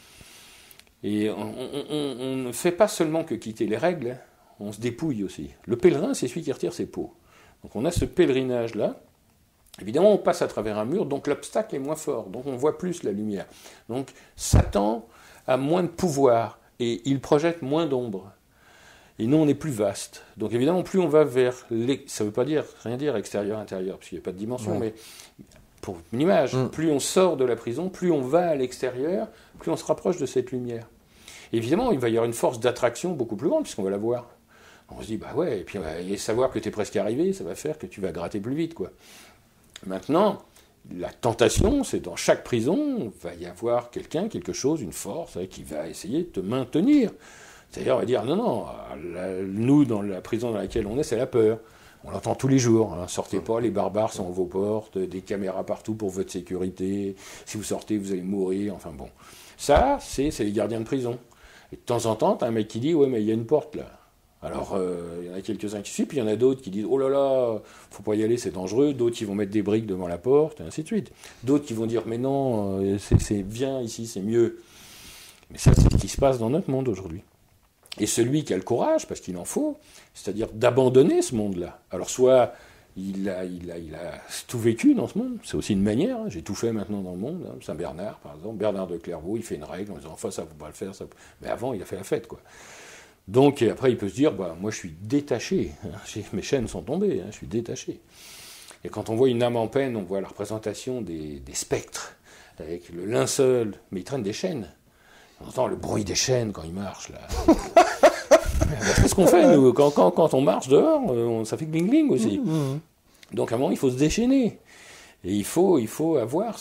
Et on ne fait pas seulement que quitter les règles, on se dépouille aussi. Le pèlerin, c'est celui qui retire ses peaux. Donc on a ce pèlerinage-là. Évidemment, on passe à travers un mur, donc l'obstacle est moins fort, donc on voit plus la lumière. Donc Satan a moins de pouvoir, et il projette moins d'ombre. Et nous, on est plus vaste. Donc évidemment, plus on va vers... Ça ne veut pas rien dire extérieur-intérieur, parce qu'il n'y a pas de dimension, mais pour une image, plus on sort de la prison, plus on va à l'extérieur, plus on se rapproche de cette lumière. Et évidemment, il va y avoir une force d'attraction beaucoup plus grande, puisqu'on va la voir. On se dit, bah ouais, et puis et savoir que tu es presque arrivé, ça va faire que tu vas gratter plus vite, quoi. Maintenant, la tentation, c'est dans chaque prison, il va y avoir quelque chose, une force, qui va essayer de te maintenir. C'est-à-dire, on va dire, non, nous, dans la prison dans laquelle on est, c'est la peur. On l'entend tous les jours. Hein. Sortez pas, les barbares sont à vos portes, des caméras partout pour votre sécurité. Si vous sortez, vous allez mourir. Enfin bon. Ça, c'est les gardiens de prison. Et de temps en temps, t'as un mec qui dit, ouais, mais il y a une porte là. Alors, il y en a quelques-uns qui suivent, puis il y en a d'autres qui disent, oh là là, faut pas y aller, c'est dangereux. D'autres qui vont mettre des briques devant la porte, et ainsi de suite. D'autres qui vont dire, mais non, viens ici, c'est mieux. Mais ça, c'est ce qui se passe dans notre monde aujourd'hui. Et celui qui a le courage, parce qu'il en faut, c'est-à-dire d'abandonner ce monde-là. Alors soit il a tout vécu dans ce monde, c'est aussi une manière, hein. J'ai tout fait maintenant dans le monde, hein. Saint-Bernard par exemple, Bernard de Clairvaux, il fait une règle en disant enfin ça ne faut pas le faire, ça... mais avant il a fait la fête, quoi. Donc après il peut se dire, moi je suis détaché, hein. Mes chaînes sont tombées, hein, je suis détaché. Et quand on voit une âme en peine, on voit la représentation des spectres, avec le linceul, mais ils traînent des chaînes. On entend le bruit des chaînes quand ils marchent, là. C'est ce qu'on fait, nous. Quand on marche dehors, ça fait gling-gling aussi. Donc, à un moment, il faut se déchaîner. Et il faut avoir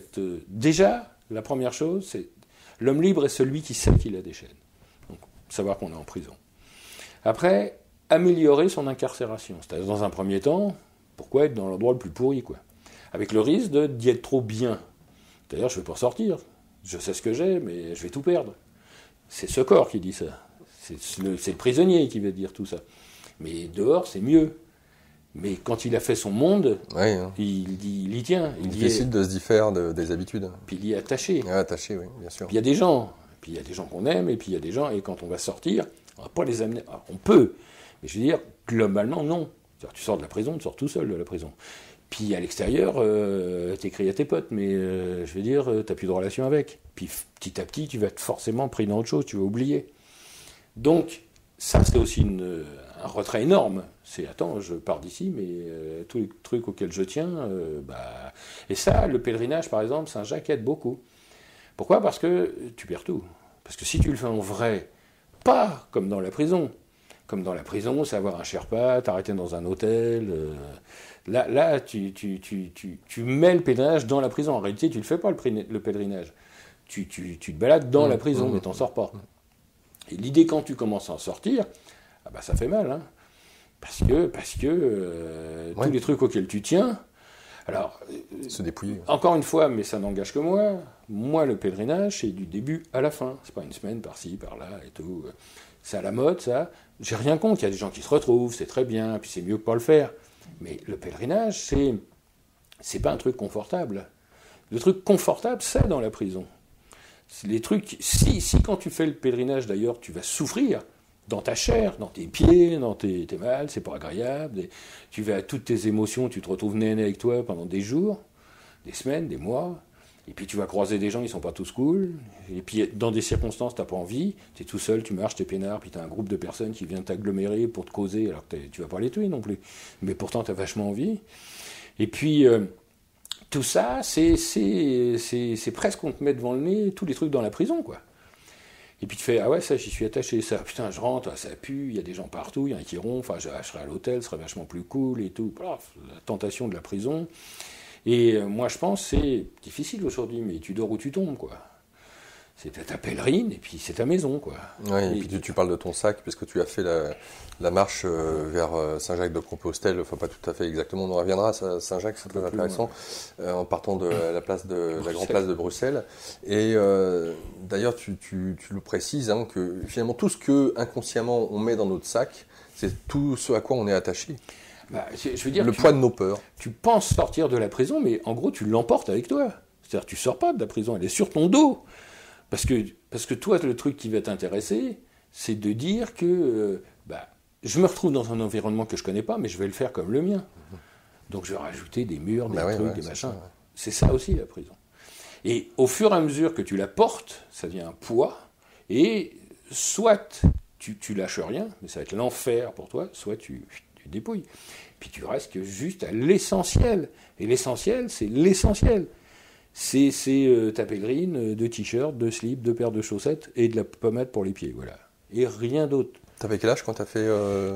déjà, la première chose, c'est l'homme libre est celui qui sait qu'il a des chaînes. Donc, savoir qu'on est en prison. Après, améliorer son incarcération. C'est-à-dire, dans un premier temps, pourquoi être dans l'endroit le plus pourri, quoi. Avec le risque d'y être trop bien. D'ailleurs, je ne vais pas sortir. Je sais ce que j'ai, mais je vais tout perdre. C'est ce corps qui dit ça. C'est le prisonnier qui veut dire tout ça. Mais dehors, c'est mieux. Mais quand il a fait son monde, il y tient. Il décide de se différer des habitudes. Puis il y est attaché. Attaché, oui, bien sûr. Puis il y a des gens. Puis il y a des gens qu'on aime, et puis il y a des gens, et quand on va sortir, on ne va pas les amener. Alors, on peut, mais je veux dire, globalement, non. C'est-à-dire, tu sors de la prison, tu sors tout seul de la prison. Puis à l'extérieur, t'écris à tes potes, mais je veux dire, t'as plus de relation avec. Puis petit à petit, tu vas être forcément pris dans autre chose, tu vas oublier. Donc, ça, c'est aussi un retrait énorme. C'est, attends, je pars d'ici, mais tous les trucs auxquels je tiens, Et ça, le pèlerinage, par exemple, Saint-Jacques aide beaucoup. Pourquoi ? Parce que tu perds tout. Parce que si tu le fais en vrai, pas comme dans la prison. Comme dans la prison, c'est avoir un Sherpa, t'arrêter dans un hôtel... Là, tu mets le pèlerinage dans la prison. En réalité, tu ne le fais pas, le pèlerinage. Tu te balades dans la prison, mais tu n'en sors pas. Et l'idée, quand tu commences à en sortir, ça fait mal. Hein, parce que tous les trucs auxquels tu tiens... Alors, se dépouiller. Encore une fois, mais ça n'engage que moi. Moi, le pèlerinage, c'est du début à la fin. C'est pas une semaine par-ci, par-là et tout. C'est à la mode, ça. J'ai rien contre. Il y a des gens qui se retrouvent, c'est très bien, puis c'est mieux que pas le faire. Mais le pèlerinage, c'est pas un truc confortable. Le truc confortable, c'est dans la prison. Les trucs, si quand tu fais le pèlerinage, d'ailleurs, tu vas souffrir dans ta chair, dans tes pieds, dans tes mal, c'est pas agréable. Tu vas à toutes tes émotions, tu te retrouves nez à nez avec toi pendant des jours, des semaines, des mois. Et puis tu vas croiser des gens, ils sont pas tous cool. Et puis dans des circonstances, t'as pas envie. T'es tout seul, tu marches, t'es peinard, puis t'as un groupe de personnes qui viennent t'agglomérer pour te causer, alors que tu vas pas les tuer non plus. Mais pourtant, t'as vachement envie. Et puis, tout ça, c'est presque qu'on te met devant le nez tous les trucs dans la prison, quoi. Et puis tu fais, ah ouais, ça, j'y suis attaché, ça, putain, je rentre, ça pue, il y a des gens partout, il y en a qui ronflent, enfin, je serai à l'hôtel, ce serait vachement plus cool et tout. Bref, la tentation de la prison. Et moi, je pense, c'est difficile aujourd'hui, mais tu dors où tu tombes, quoi. C'est ta pèlerine, et puis c'est ta maison, quoi. Oui, et puis tu parles de ton sac, puisque tu as fait la marche vers Saint-Jacques-de-Compostelle, enfin pas tout à fait exactement, on en reviendra à Saint-Jacques, c'est très intéressant, en partant de la grande place de Bruxelles. Et d'ailleurs, tu le précises, hein, que finalement tout ce que inconsciemment on met dans notre sac, c'est tout ce à quoi on est attaché. Bah, je veux dire, le poids de nos peurs. Tu penses sortir de la prison, mais en gros, tu l'emportes avec toi. C'est-à-dire, tu sors pas de la prison, elle est sur ton dos. Parce que toi, le truc qui va t'intéresser, c'est de dire que je me retrouve dans un environnement que je connais pas, mais je vais le faire comme le mien. Donc je vais rajouter des murs, des trucs, des machins. C'est ça aussi la prison. Et au fur et à mesure que tu la portes, ça devient un poids, et soit tu lâches rien, mais ça va être l'enfer pour toi, soit tu dépouilles. Puis tu restes juste à l'essentiel. Et l'essentiel, c'est l'essentiel. C'est ta pèlerine, 2 t-shirts, 2 slips, 2 paires de chaussettes et de la pommade pour les pieds, voilà. Et rien d'autre. T'avais quel âge quand t'as fait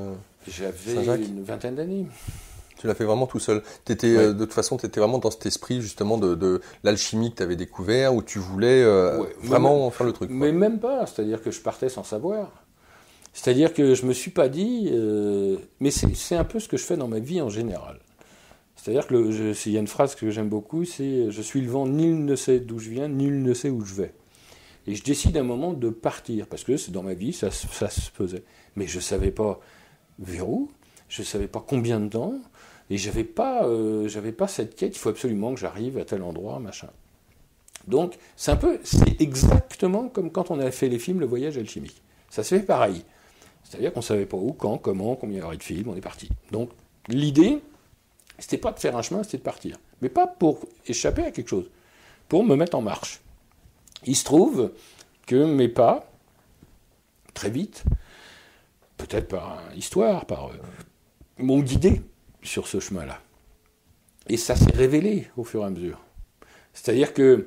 J'avais une vingtaine d'années. Tu l'as fait vraiment tout seul. De toute façon, tu étais vraiment dans cet esprit justement de l'alchimie que tu avais découvert, où tu voulais vraiment faire le truc. Quoi. Mais même pas, c'est-à-dire que je partais sans savoir. C'est-à-dire que je me suis pas dit... mais c'est un peu ce que je fais dans ma vie en général. C'est-à-dire que il y a une phrase que j'aime beaucoup, c'est « Je suis le vent, nul ne sait d'où je viens, nul ne sait où je vais ». Et je décide à un moment de partir, parce que dans ma vie, ça se faisait. Mais je ne savais pas vers où, je ne savais pas combien de temps, et j'avais pas cette quête, il faut absolument que j'arrive à tel endroit, machin. Donc, c'est exactement comme quand on a fait les films Le Voyage alchimique. Ça se fait pareil. C'est-à-dire qu'on ne savait pas où, quand, comment, combien il y aurait de films, on est parti. Donc, l'idée... C'était pas de faire un chemin, c'était de partir. Mais pas pour échapper à quelque chose, pour me mettre en marche. Il se trouve que mes pas, très vite, peut-être par histoire, m'ont guidé sur ce chemin-là. Et ça s'est révélé au fur et à mesure. C'est-à-dire que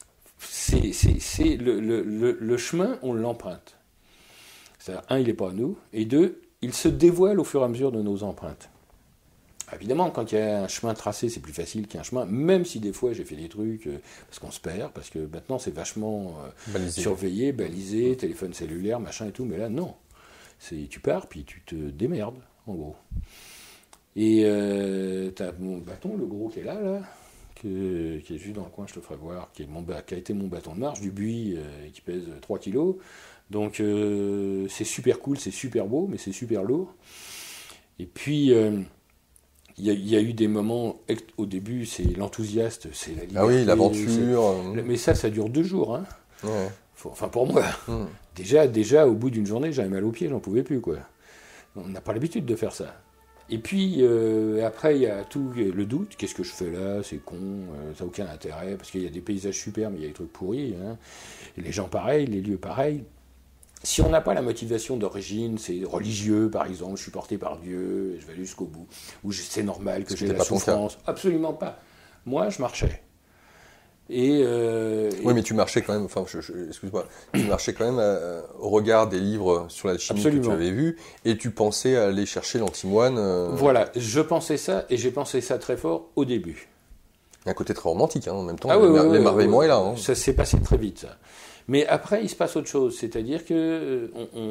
le chemin, on l'emprunte. C'est-à-dire, 1, il n'est pas à nous, et 2, il se dévoile au fur et à mesure de nos empreintes. Évidemment, quand il y a un chemin tracé, c'est plus facile qu'un chemin, même si des fois j'ai fait des trucs, parce qu'on se perd, parce que maintenant c'est vachement surveillé, balisé, téléphone cellulaire, machin et tout, mais là non. Tu pars, puis tu te démerdes, en gros. Et t'as mon bâton, le gros qui est là, qui est juste dans le coin, je te ferai voir, qui a été mon bâton de marche, du buis, qui pèse 3 kilos. Donc c'est super cool, c'est super beau, mais c'est super lourd. Et puis... Il y a eu des moments, au début, c'est l'enthousiaste, c'est la liberté. Ah oui, l'aventure. Mais ça dure 2 jours. Hein. Ouais. Enfin, pour moi. Déjà, au bout d'une journée, j'avais mal aux pieds, j'en pouvais plus, quoi. On n'a pas l'habitude de faire ça. Et puis, après, il y a tout le doute. Qu'est-ce que je fais là? C'est con, ça n'a aucun intérêt, parce qu'il y a des paysages super, mais il y a des trucs pourris. Hein. Et les gens pareils, les lieux pareils. Si on n'a pas la motivation d'origine, c'est religieux par exemple, je suis porté par Dieu, je vais aller jusqu'au bout, ou c'est normal que j'ai la souffrance. Absolument pas. Moi, je marchais. Oui, mais tu marchais quand même, excuse-moi, tu marchais quand même au regard des livres sur l'alchimie que tu avais vus, et tu pensais aller chercher l'antimoine. Voilà, je pensais ça, et j'ai pensé ça très fort au début. Il y a un côté très romantique, hein, en même temps, l'émerveillement est là. Hein. Ça s'est passé très vite, ça. Mais après, il se passe autre chose, c'est-à-dire que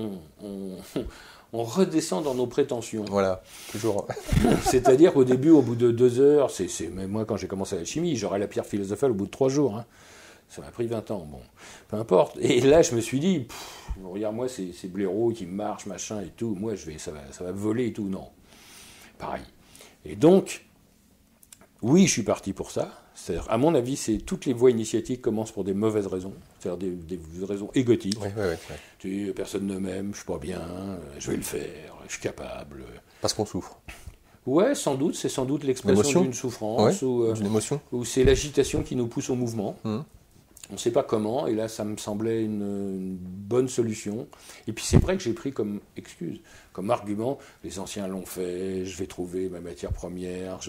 on redescend dans nos prétentions. Voilà, toujours. C'est-à-dire qu'au début, au bout de 2 heures, même moi quand j'ai commencé la chimie, j'aurais la pierre philosophale au bout de 3 jours. Hein. Ça m'a pris 20 ans, bon, peu importe. Et là, je me suis dit, regarde-moi ces blaireaux qui marchent, machin et tout, moi ça va voler et tout, non. Pareil. Et donc, oui, je suis parti pour ça. C'est-à-dire, à mon avis, toutes les voies initiatiques commencent pour des mauvaises raisons, c'est-à-dire des raisons égotiques. Oui. Personne ne m'aime, je suis pas bien, je vais le faire, je suis capable. Parce qu'on souffre. Ouais, sans doute, c'est sans doute l'expression d'une souffrance, d'une émotion. Ou c'est l'agitation qui nous pousse au mouvement. On ne sait pas comment, et là, ça me semblait une bonne solution. Et puis c'est vrai que j'ai pris comme excuse, comme argument, les anciens l'ont fait, je vais trouver ma matière première,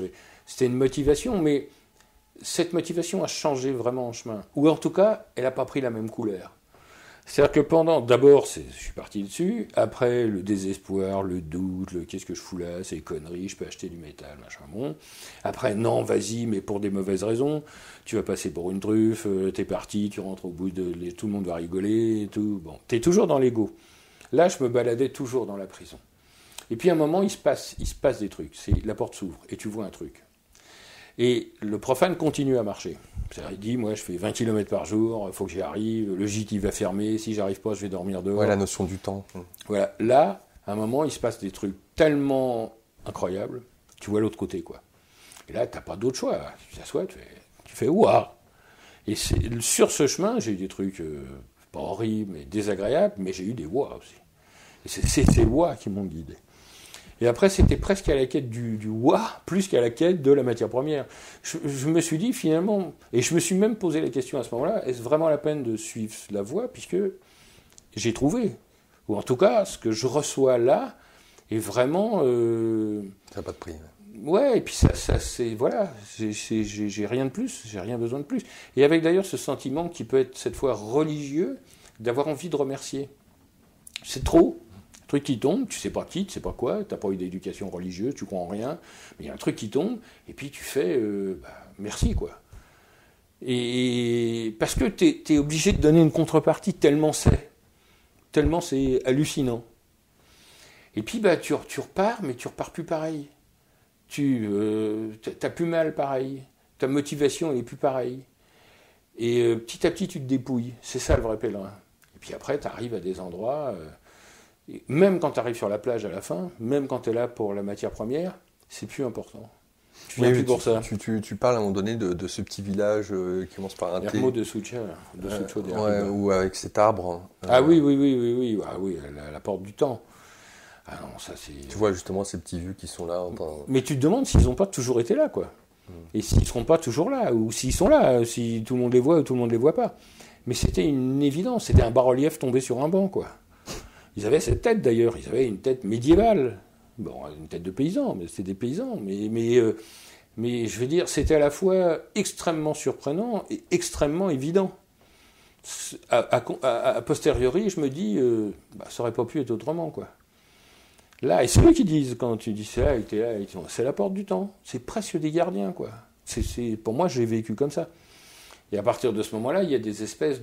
C'était une motivation, mais cette motivation a changé vraiment en chemin. Ou en tout cas, elle n'a pas pris la même couleur. C'est-à-dire que d'abord, je suis parti dessus, après le désespoir, le doute, qu'est-ce que je fous là, c'est conneries, je peux acheter du métal, machin, bon. Après, non, vas-y, mais pour des mauvaises raisons, tu vas passer pour une truffe, t'es parti, tu rentres au bout tout le monde va rigoler, et tout. Bon, t'es toujours dans l'ego. Là, je me baladais toujours dans la prison. Et puis à un moment, il se passe des trucs. La porte s'ouvre et tu vois un truc. Et le profane continue à marcher. Il dit, moi je fais 20 km par jour, il faut que j'y arrive, le gîte il va fermer, si j'arrive pas je vais dormir dehors. Ouais, la notion du temps. Voilà, là, à un moment, il se passe des trucs tellement incroyables, tu vois l'autre côté, quoi. Et là, t'as pas d'autre choix. Tu t'assois, tu fais ouah. Et sur ce chemin, j'ai eu des trucs pas horribles, mais désagréables, mais j'ai eu des ouah aussi. Et c'est ces ouah qui m'ont guidé. Et après, c'était presque à la quête du ouah, plus qu'à la quête de la matière première. Je me suis dit, finalement, et je me suis même posé la question à ce moment-là, est-ce vraiment la peine de suivre la voie, puisque j'ai trouvé, ou en tout cas, ce que je reçois là est vraiment... Ça n'a pas de prix. Ouais, et puis ça c'est... Voilà, j'ai rien de plus, j'ai rien besoin de plus. Et avec d'ailleurs ce sentiment qui peut être cette fois religieux, d'avoir envie de remercier. C'est trop. Un truc qui tombe, tu sais pas qui, tu sais pas quoi, tu n'as pas eu d'éducation religieuse, tu crois en rien, mais il y a un truc qui tombe, et puis tu fais merci, quoi. Et parce que tu es obligé de donner une contrepartie tellement c'est hallucinant. Et puis tu repars, mais tu repars plus pareil. T'as plus mal pareil, ta motivation elle est plus pareille. Et petit à petit tu te dépouilles, c'est ça le vrai pèlerin. Et puis après tu arrives à des endroits... même quand tu arrives sur la plage à la fin, même quand tu es là pour la matière première, c'est plus important. Tu viens plus pour ça. Tu parles à un moment donné de ce petit village qui commence par un T. Hermo de Sucha. Ou avec cet arbre. Oui. Ah oui, la porte du temps. Ah non, ça c'est... Tu vois justement ces petits vieux qui sont là. Mais tu te demandes s'ils n'ont pas toujours été là, quoi. Et s'ils ne seront pas toujours là, ou s'ils sont là, si tout le monde les voit ou tout le monde les voit pas. Mais c'était une évidence, c'était un bas-relief tombé sur un banc, quoi. Ils avaient cette tête d'ailleurs, ils avaient une tête médiévale. Bon, une tête de paysan, mais c'était des paysans. Mais je veux dire, c'était à la fois extrêmement surprenant et extrêmement évident. A posteriori, je me dis, ça aurait pas pu être autrement, quoi. Là, et c'est eux qui disent, quand tu dis ça, c'est la porte du temps. C'est presque des gardiens, quoi. Pour moi, j'ai vécu comme ça. Et à partir de ce moment-là, il y a des espèces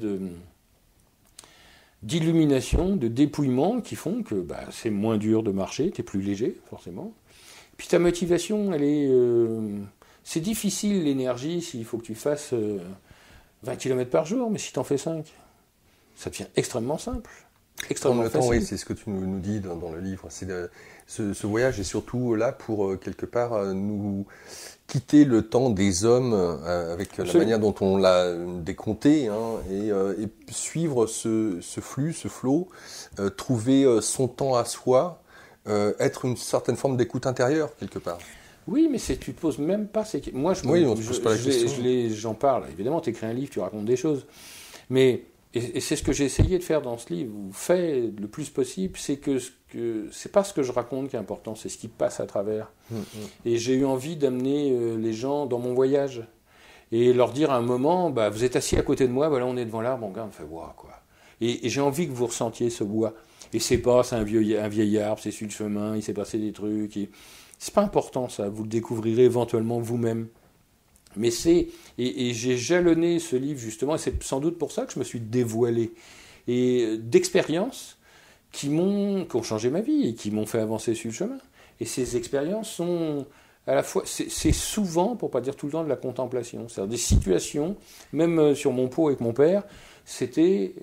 d'illumination, de dépouillement qui font que c'est moins dur de marcher, tu es plus léger, forcément. Puis ta motivation, elle est... c'est difficile, l'énergie, s'il faut que tu fasses 20 km par jour, mais si tu en fais 5, ça devient extrêmement simple, extrêmement facile. Oui, c'est ce que tu nous dis dans le livre. Ce voyage est surtout là pour, quelque part, nous quitter le temps des hommes avec la manière dont on l'a décompté et suivre ce flux, ce flot, trouver son temps à soi, être une certaine forme d'écoute intérieure quelque part. Oui, mais tu te poses même pas ces questions. Moi, on se pose pas la question. J'en parle. Évidemment, tu écris un livre, tu racontes des choses. Mais, et c'est ce que j'ai essayé de faire dans ce livre, ou fait le plus possible, c'est que c'est pas ce que je raconte qui est important, c'est ce qui passe à travers. Et j'ai eu envie d'amener les gens dans mon voyage et leur dire à un moment, vous êtes assis à côté de moi, là on est devant l'arbre, on regarde, on fait bois, quoi. Et j'ai envie que vous ressentiez ce bois. Et c'est un vieil arbre, c'est sur le chemin, il s'est passé des trucs. C'est pas important ça, vous le découvrirez éventuellement vous-même. Mais et j'ai jalonné ce livre justement, et c'est sans doute pour ça que je me suis dévoilé. Et d'expériences qui ont changé ma vie et qui m'ont fait avancer sur le chemin. Et ces expériences sont à la fois, c'est souvent, pour pas dire tout le temps, de la contemplation. C'est-à-dire des situations, même sur mon pot avec mon père, c'était...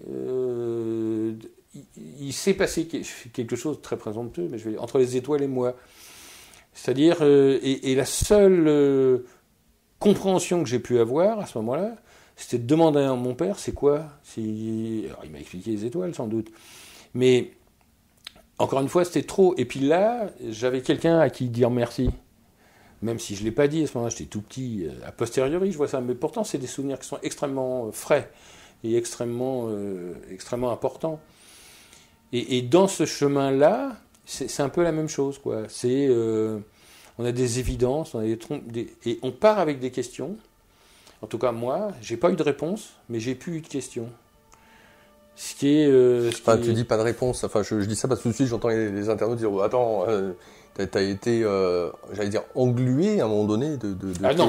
il s'est passé quelque chose de très présomptueux, mais entre les étoiles et moi. C'est-à-dire, et la seule compréhension que j'ai pu avoir à ce moment-là, c'était de demander à mon père, c'est quoi ? Alors il m'a expliqué les étoiles sans doute, mais encore une fois c'était trop. Et puis là, j'avais quelqu'un à qui dire merci, même si je ne l'ai pas dit à ce moment-là, j'étais tout petit. A posteriori, je vois ça, mais pourtant c'est des souvenirs qui sont extrêmement frais et extrêmement importants. Et dans ce chemin-là, c'est un peu la même chose, quoi. C'est on a des évidences, on a et on part avec des questions. En tout cas, moi, j'ai pas eu de réponse, mais j'ai plus eu de questions. Ce qui est... Tu dis pas de réponse, enfin, je dis ça parce que tout de suite, j'entends les internautes dire « Attends, t'as été, j'allais dire, englué à un moment donné de questions. »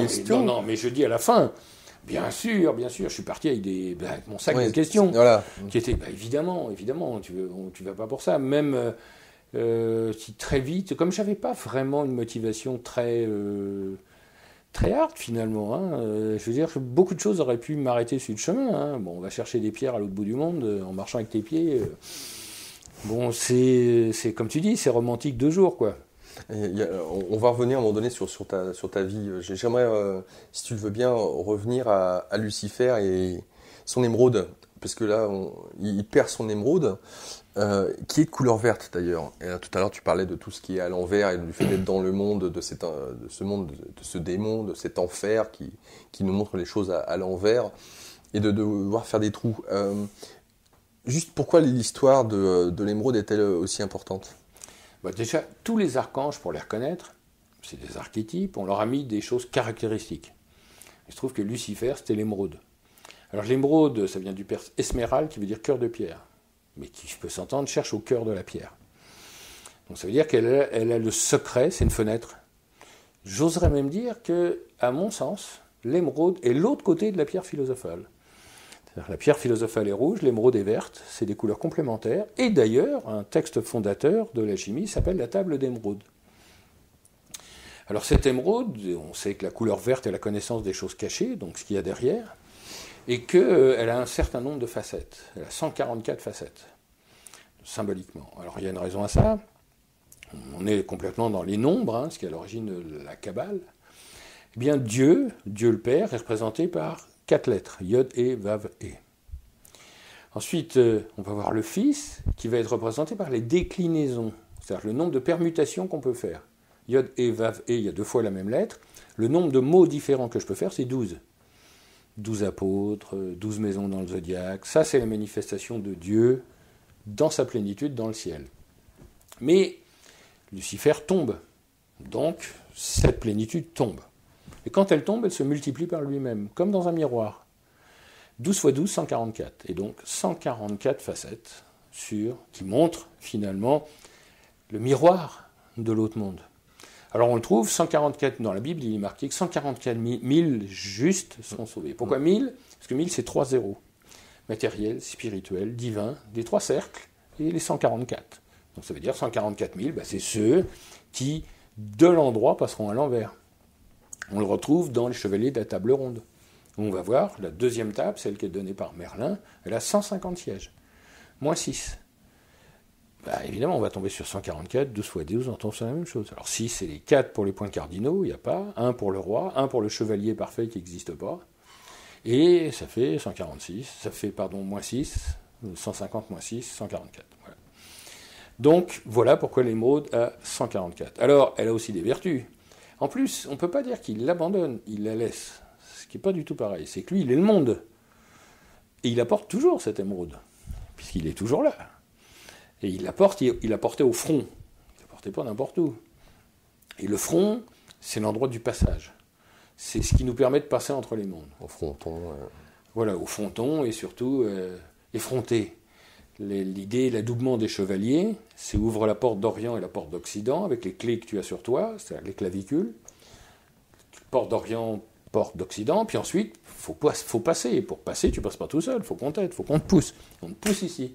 Non, mais je dis à la fin, bien sûr, je suis parti avec mon sac de questions. Voilà. Qui était, évidemment, tu vas pas pour ça. Même si très vite, comme j'avais pas vraiment une motivation très hard finalement, je veux dire, beaucoup de choses auraient pu m'arrêter sur le chemin. Bon, on va chercher des pierres à l'autre bout du monde en marchant avec tes pieds. Bon, c'est comme tu dis, c'est romantique 2 jours, quoi. On va revenir à un moment donné sur ta vie. J'aimerais, si tu le veux bien, revenir à Lucifer et son émeraude, parce que là, il perd son émeraude, qui est de couleur verte d'ailleurs. Et là, tout à l'heure, tu parlais de tout ce qui est à l'envers et du fait d'être dans le monde de ce monde, de ce démon, de cet enfer qui nous montre les choses à l'envers et de devoir faire des trous. Juste pourquoi l'histoire de l'émeraude est-elle aussi importante ? Déjà, tous les archanges, pour les reconnaître, c'est des archétypes, on leur a mis des choses caractéristiques. Il se trouve que Lucifer, c'était l'émeraude. Alors l'émeraude, ça vient du perse esméral, qui veut dire cœur de pierre, mais qui peut s'entendre, cherche au cœur de la pierre. Donc ça veut dire qu'elle a le secret, c'est une fenêtre. J'oserais même dire que, à mon sens, l'émeraude est l'autre côté de la pierre philosophale. La pierre philosophale est rouge, l'émeraude est verte, c'est des couleurs complémentaires. Et d'ailleurs, un texte fondateur de la chimie s'appelle la table d'émeraude. Alors cette émeraude, on sait que la couleur verte est la connaissance des choses cachées, donc ce qu'il y a derrière, et qu'elle a un certain nombre de facettes. Elle a 144 facettes, symboliquement. Alors il y a une raison à ça. On est complètement dans les nombres, ce qui est à l'origine de la Kabbale. Eh bien Dieu le Père, est représenté par 4 lettres, Yod, E, Vav, E. Ensuite, on va voir le Fils, qui va être représenté par les déclinaisons, c'est-à-dire le nombre de permutations qu'on peut faire. Yod, E, Vav, E, il y a 2 fois la même lettre. Le nombre de mots différents que je peux faire, c'est 12. 12 apôtres, 12 maisons dans le zodiaque. Ça, c'est la manifestation de Dieu dans sa plénitude dans le ciel. Mais Lucifer tombe. Donc, cette plénitude tombe. Et quand elle tombe, elle se multiplie par lui-même, comme dans un miroir. 12 fois 12, 144. Et donc 144 facettes qui montrent finalement le miroir de l'autre monde. Alors on le trouve, 144 dans la Bible, il est marqué que 144 000 justes sont sauvés. Pourquoi 1000 ? Parce que 1000, c'est 3 zéros. Matériel, spirituel, divin, des 3 cercles, et les 144. Donc ça veut dire 144 000, c'est ceux qui, de l'endroit, passeront à l'envers. On le retrouve dans les chevaliers de la table ronde. On va voir, la deuxième table, celle qui est donnée par Merlin, elle a 150 sièges. Moins 6. Évidemment, on va tomber sur 144, 12 fois 12, on tombe sur la même chose. Alors 6, c'est les 4 pour les points cardinaux, il n'y a pas. 1 pour le roi, 1 pour le chevalier parfait qui n'existe pas. Et ça fait 146, ça fait, moins 6, 150 moins 6, 144. Voilà. Donc, voilà pourquoi l'émeraude a 144. Alors, elle a aussi des vertus. En plus, on ne peut pas dire qu'il l'abandonne, il la laisse. Ce qui n'est pas du tout pareil. C'est que lui, il est le monde. Et il apporte toujours cette émeraude, puisqu'il est toujours là. Et il la portait au front. Il ne la portait pas n'importe où. Et le front, c'est l'endroit du passage. C'est ce qui nous permet de passer entre les mondes. Au fronton. Voilà, au fronton et surtout effronter. L'idée, l'adoubement des chevaliers, c'est ouvre la porte d'Orient et la porte d'Occident avec les clés que tu as sur toi, c'est-à-dire les clavicules. Porte d'Orient, porte d'Occident, puis ensuite, faut passer. Et pour passer, tu ne passes pas tout seul, il faut qu'on t'aide, il faut qu'on te pousse. On te pousse ici.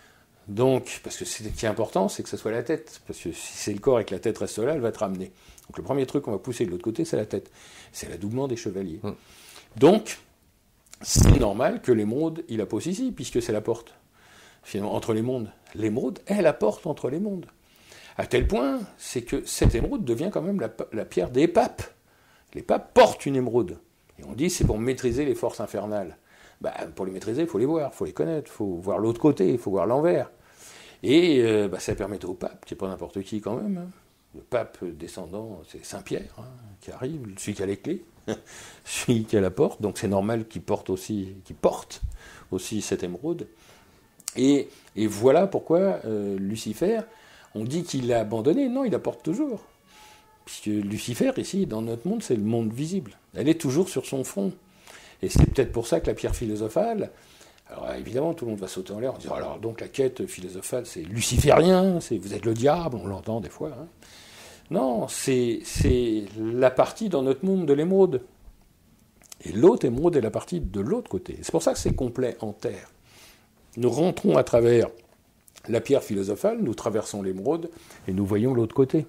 Donc, parce que ce qui est important, c'est que ce soit la tête. Parce que si c'est le corps et que la tête reste là, elle va te ramener. Donc le premier truc qu'on va pousser de l'autre côté, c'est la tête. C'est l'adoubement des chevaliers. Donc, c'est normal que l'émeraude, il la pose ici, puisque c'est la porte. Finalement, entre les mondes. L'émeraude est la porte entre les mondes. À tel point, c'est que cette émeraude devient quand même la pierre des papes. Les papes portent une émeraude. Et on dit c'est pour maîtriser les forces infernales. Pour les maîtriser, il faut les voir, il faut les connaître, il faut voir l'autre côté, il faut voir l'envers. Et ça permet au pape, qui n'est pas n'importe qui quand même, le pape descendant, c'est Saint-Pierre, qui arrive, celui qui a les clés, celui qui a la porte, donc c'est normal qu'il porte aussi cette émeraude. Et voilà pourquoi Lucifer, on dit qu'il l'a abandonné, non, il la porte toujours. puisque Lucifer, ici, dans notre monde, c'est le monde visible. Elle est toujours sur son front. Et c'est peut-être pour ça que la pierre philosophale, alors évidemment, tout le monde va sauter en l'air en disant, alors donc la quête philosophale, c'est luciférien, vous êtes le diable, on l'entend des fois. Hein. Non, c'est la partie dans notre monde de l'émeraude. Et l'autre émeraude est la partie de l'autre côté. C'est pour ça que c'est complet en terre. Nous rentrons à travers la pierre philosophale, nous traversons l'émeraude et nous voyons l'autre côté.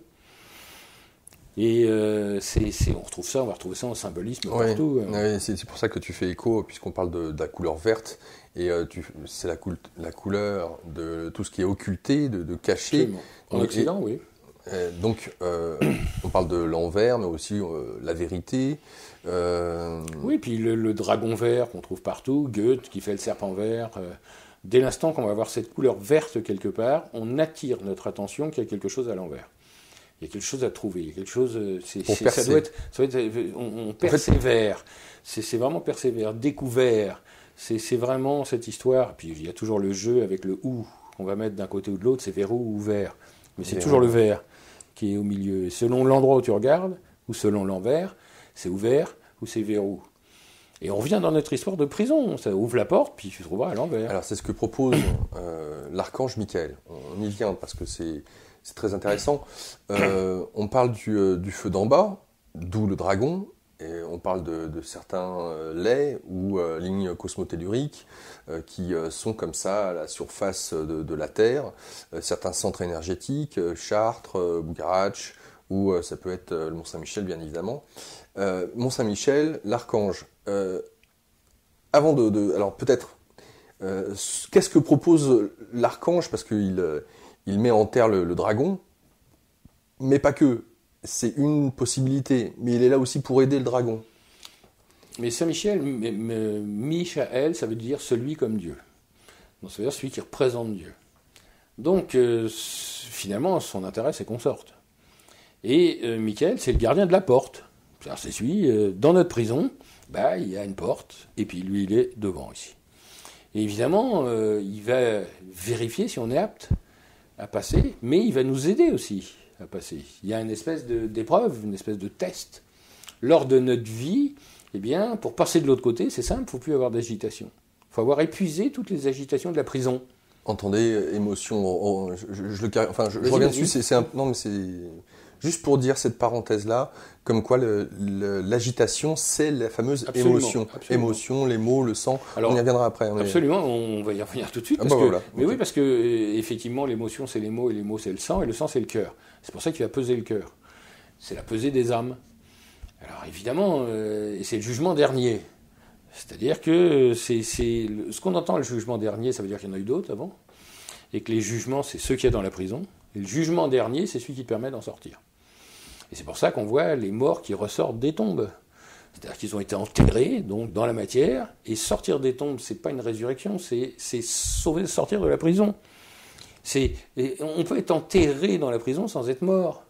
Et on va retrouver ça en symbolisme partout. Oui, c'est pour ça que tu fais écho, puisqu'on parle de la couleur verte, et c'est la couleur de tout ce qui est occulté, de caché. Absolument. En Occident, oui. Donc, on parle de l'envers, mais aussi la vérité. Oui, puis le dragon vert qu'on trouve partout, Goethe qui fait le serpent vert. Dès l'instant qu'on va avoir cette couleur verte quelque part, on attire notre attention qu'il y a quelque chose à l'envers. Il y a quelque chose à trouver, il y a quelque chose. Ça doit être, on persévère. C'est vraiment persévère, découvert. C'est vraiment cette histoire. Puis il y a toujours le jeu avec le ou qu'on va mettre d'un côté ou de l'autre, c'est verrou ou vert. Mais c'est toujours le vert qui est au milieu. Et selon l'endroit où tu regardes, ou selon l'envers, c'est ouvert ou c'est verrou. Et on revient dans notre histoire de prison. Ça ouvre la porte, puis tu trouveras à l'envers. Alors c'est ce que propose l'archange Michael. On y vient parce que c'est très intéressant. On parle du feu d'en bas, d'où le dragon, et on parle de certains laits ou lignes cosmotelluriques qui sont comme ça à la surface de la Terre. Certains centres énergétiques, Chartres, Bougarach, ou ça peut être le Mont-Saint-Michel, bien évidemment. Mont-Saint-Michel, l'archange. Alors peut-être, qu'est-ce que propose l'archange? Parce qu'il met en terre le dragon, mais pas que. C'est une possibilité, mais il est là aussi pour aider le dragon. Mais Saint-Michel, Michael, ça veut dire celui comme Dieu. Donc ça veut dire celui qui représente Dieu. Donc finalement, son intérêt, c'est qu'on sorte. Et Michael, c'est le gardien de la porte. C'est celui, dans notre prison, il y a une porte, et puis lui, il est devant ici. Et évidemment, il va vérifier si on est apte à passer, mais il va nous aider aussi à passer. Il y a une espèce d'épreuve, une espèce de test. Lors de notre vie, eh bien, pour passer de l'autre côté, c'est simple, il ne faut plus avoir d'agitation. Il faut avoir épuisé toutes les agitations de la prison. Entendez, émotion, je reviens dessus, non mais c'est juste pour dire cette parenthèse-là, comme quoi l'agitation, c'est la fameuse émotion. Absolument. Émotion, les mots, le sang, alors, on y reviendra après. Absolument, on va y revenir tout de suite. Oui, parce que effectivement, l'émotion, c'est les mots, et les mots, c'est le sang, et le sang, c'est le cœur. C'est pour ça qu'il va peser le cœur. C'est la pesée des âmes. Alors évidemment, c'est le jugement dernier. C'est-à-dire que ce qu'on entend, le jugement dernier, ça veut dire qu'il y en a eu d'autres avant, et que les jugements, c'est ceux qu'il y a dans la prison, et le jugement dernier, c'est celui qui te permet d'en sortir. Et c'est pour ça qu'on voit les morts qui ressortent des tombes. C'est-à-dire qu'ils ont été enterrés, donc dans la matière, et sortir des tombes, c'est pas une résurrection, c'est sortir de la prison. On peut être enterré dans la prison sans être mort.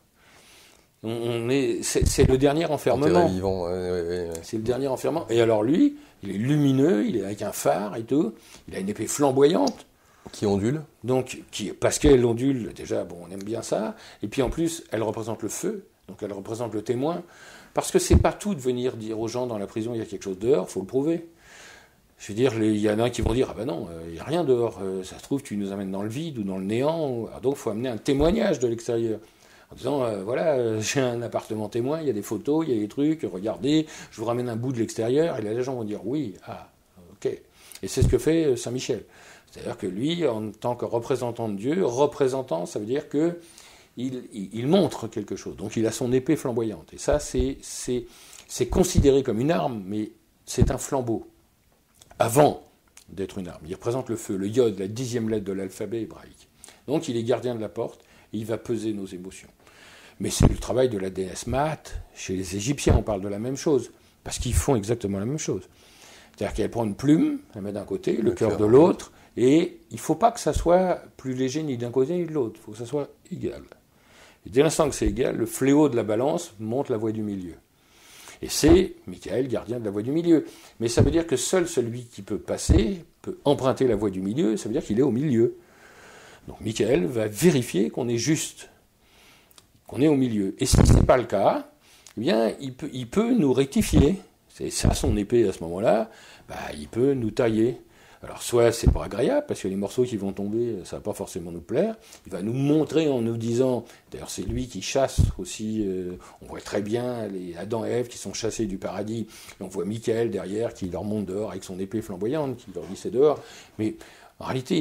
C'est le dernier enfermement. Vivant, ouais. C'est le dernier enfermement. Et alors lui, il est lumineux, il est avec un phare et tout, il a une épée flamboyante. Qui ondule. Donc, parce qu'elle ondule, déjà, on aime bien ça. Et puis en plus, elle représente le feu, donc elle représente le témoin. Parce que c'est pas tout de venir dire aux gens dans la prison, il y a quelque chose dehors, il faut le prouver. Je veux dire, il y en a qui vont dire, non, il n'y a rien dehors, ça se trouve, tu nous amènes dans le vide ou dans le néant. Alors donc, il faut amener un témoignage de l'extérieur. En disant, j'ai un appartement témoin, il y a des photos, il y a des trucs, regardez, je vous ramène un bout de l'extérieur. Et là, les gens vont dire, oui, ok. Et c'est ce que fait Saint-Michel. C'est-à-dire que lui, en tant que représentant de Dieu, représentant, ça veut dire qu'il montre quelque chose. Donc il a son épée flamboyante. Et ça, c'est considéré comme une arme, mais c'est un flambeau. Avant d'être une arme. Il représente le feu, le yod, la 10e lettre de l'alphabet hébraïque. Donc il est gardien de la porte, et il va peser nos émotions. Mais c'est le travail de la déesse Maat. Chez les Égyptiens, on parle de la même chose, parce qu'ils font exactement la même chose. C'est-à-dire qu'elle prend une plume, elle met d'un côté, le cœur de l'autre, et il ne faut pas que ça soit plus léger ni d'un côté ni de l'autre, il faut que ça soit égal. Et dès l'instant que c'est égal, le fléau de la balance monte la voie du milieu. Et c'est Michael, gardien de la voie du milieu. Mais ça veut dire que seul celui qui peut passer, peut emprunter la voie du milieu, ça veut dire qu'il est au milieu. Donc Michael va vérifier qu'on est juste, qu'on est au milieu. Et si ce n'est pas le cas, eh bien, il peut nous rectifier. C'est ça son épée à ce moment-là, il peut nous tailler. Alors soit c'est pas agréable, parce que les morceaux qui vont tomber, ça va pas forcément nous plaire. Il va nous montrer en nous disant, d'ailleurs c'est lui qui chasse aussi, on voit très bien les Adam et Ève qui sont chassés du paradis, et on voit Michael derrière qui leur monte dehors avec son épée flamboyante, qui leur dit c'est dehors. Mais en réalité,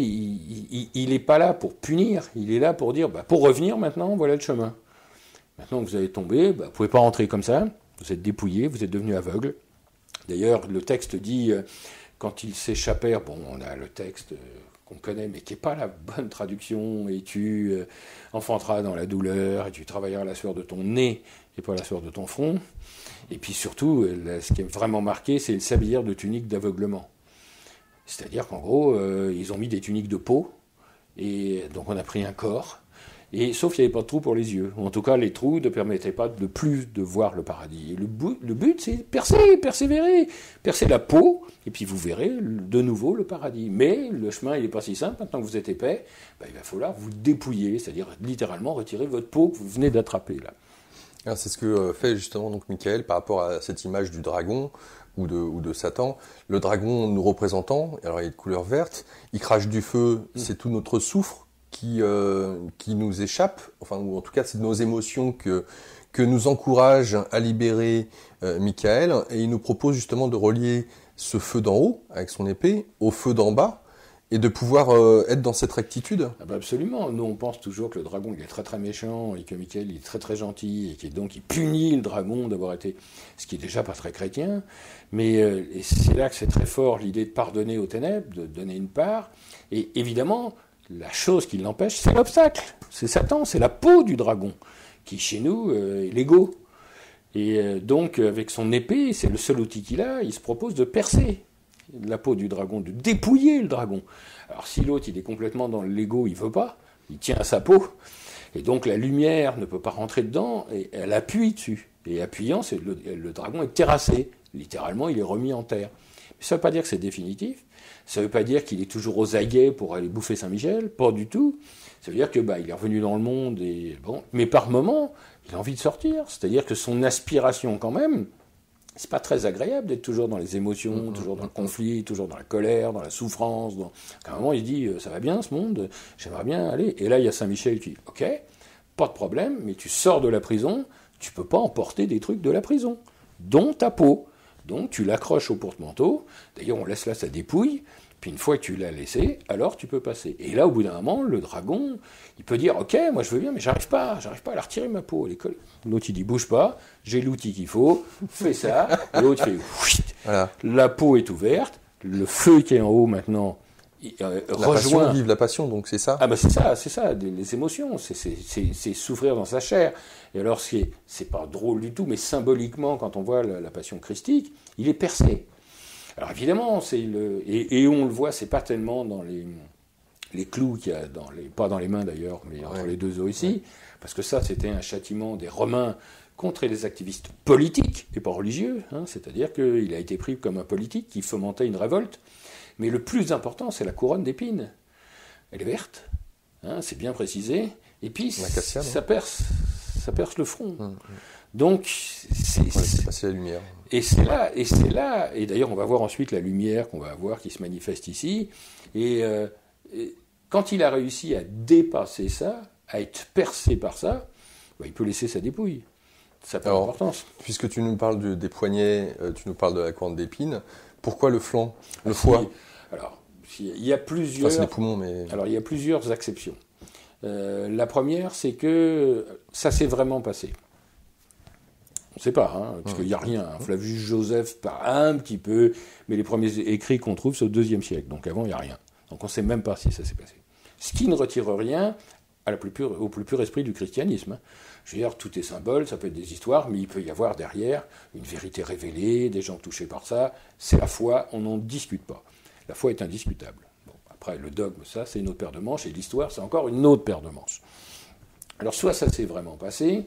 il n'est pas là pour punir, il est là pour dire, pour revenir maintenant, voilà le chemin. Maintenant que vous avez tombé, vous ne pouvez pas rentrer comme ça, vous êtes dépouillé, vous êtes devenu aveugle. D'ailleurs, le texte dit, quand ils s'échappèrent, on a le texte qu'on connaît, mais qui n'est pas la bonne traduction, et tu enfanteras dans la douleur, et tu travailleras la sueur de ton nez, et pas la sueur de ton front. Et puis surtout, ce qui est vraiment marqué, c'est le sablière de tunique d'aveuglement. C'est-à-dire qu'en gros, ils ont mis des tuniques de peau, et donc on a pris un corps, et sauf qu'il n'y avait pas de trous pour les yeux. En tout cas, les trous ne permettaient pas de plus de voir le paradis. Et le but, c'est persévérer, percer la peau, et puis vous verrez de nouveau le paradis. Mais le chemin, il n'est pas si simple. Maintenant que vous êtes épais, il va falloir vous dépouiller, c'est-à-dire littéralement retirer votre peau que vous venez d'attraper là. Alors, c'est ce que fait justement donc Michael par rapport à cette image du dragon ou de Satan. Le dragon nous représentant, alors il est de couleur verte, il crache du feu, c'est tout notre soufre qui nous échappe, ou en tout cas c'est nos émotions que nous encourage à libérer Michael, et il nous propose justement de relier ce feu d'en haut avec son épée au feu d'en bas, et de pouvoir être dans cette rectitude. Absolument. Nous, on pense toujours que le dragon il est très très méchant et que Michael il est très très gentil et donc il punit le dragon d'avoir été, ce qui est déjà pas très chrétien. Mais et c'est là que c'est très fort l'idée de pardonner aux ténèbres, de donner une part. Et évidemment, la chose qui l'empêche, c'est l'obstacle. C'est Satan, c'est la peau du dragon qui chez nous est l'ego. Et donc avec son épée, c'est le seul outil qu'il a, il se propose de percer la peau du dragon, de dépouiller le dragon. Alors si l'autre il est complètement dans l'ego, il veut pas, il tient à sa peau, et donc la lumière ne peut pas rentrer dedans, et elle appuie dessus. Et appuyant, le dragon est terrassé, littéralement il est remis en terre. Mais ça ne veut pas dire que c'est définitif, ça ne veut pas dire qu'il est toujours aux aguets pour aller bouffer Saint-Michel, pas du tout. Ça veut dire que il est revenu dans le monde, mais par moment, il a envie de sortir. C'est-à-dire que son aspiration quand même, c'est pas très agréable d'être toujours dans les émotions, toujours dans le conflit, toujours dans la colère, dans la souffrance. À un moment, il se dit, ça va bien ce monde, j'aimerais bien aller. Et là, il y a Saint-Michel qui dit, ok, pas de problème, mais tu sors de la prison, tu peux pas emporter des trucs de la prison, dont ta peau. Donc tu l'accroches au porte-manteau, d'ailleurs on laisse là sa dépouille, puis une fois que tu l'as laissé, alors tu peux passer. Et là, au bout d'un moment, le dragon, il peut dire, ok, moi je veux bien, mais j'arrive pas à la retirer ma peau. L'autre il dit, bouge pas, j'ai l'outil qu'il faut, fais ça. L'autre fait, voilà. La peau est ouverte, le feu qui est en haut maintenant, rejoint. Vive la passion, donc c'est ça. C'est ça, les émotions, c'est souffrir dans sa chair. Et alors c'est pas drôle du tout, mais symboliquement, quand on voit la passion christique, il est percé. Alors évidemment, et on le voit, c'est pas tellement dans les clous qu'il y a pas dans les mains d'ailleurs, mais entre les deux os ici, parce que ça c'était un châtiment des Romains contre les activistes politiques et pas religieux, c'est-à-dire qu'il a été pris comme un politique qui fomentait une révolte. Mais le plus important, c'est la couronne d'épines. Elle est verte, c'est bien précisé, et puis ça perce le front. Donc, c'est passé la lumière. Et c'est là, et d'ailleurs on va voir ensuite la lumière qu'on va avoir qui se manifeste ici, et quand il a réussi à dépasser ça, à être percé par ça, il peut laisser sa dépouille. Ça a d'importance. Puisque tu nous parles des poignets, tu nous parles de la couronne d'épines, pourquoi le flanc, le foie? Alors, il y a plusieurs... c'est les poumons, mais... Alors, il y a plusieurs exceptions. La première, c'est que ça s'est vraiment passé. On ne sait pas, parce qu'il n'y a rien. Flavius Joseph parle un petit peu, mais les premiers écrits qu'on trouve, c'est au IIe siècle. Donc avant, il n'y a rien. Donc on ne sait même pas si ça s'est passé. Ce qui ne retire rien au plus pur esprit du christianisme. Je veux dire, tout est symbole, ça peut être des histoires, mais il peut y avoir derrière une vérité révélée, des gens touchés par ça. C'est la foi, on n'en discute pas. La foi est indiscutable. Bon, après, le dogme, ça, c'est une autre paire de manches, et l'histoire, c'est encore une autre paire de manches. Alors, soit ça s'est vraiment passé,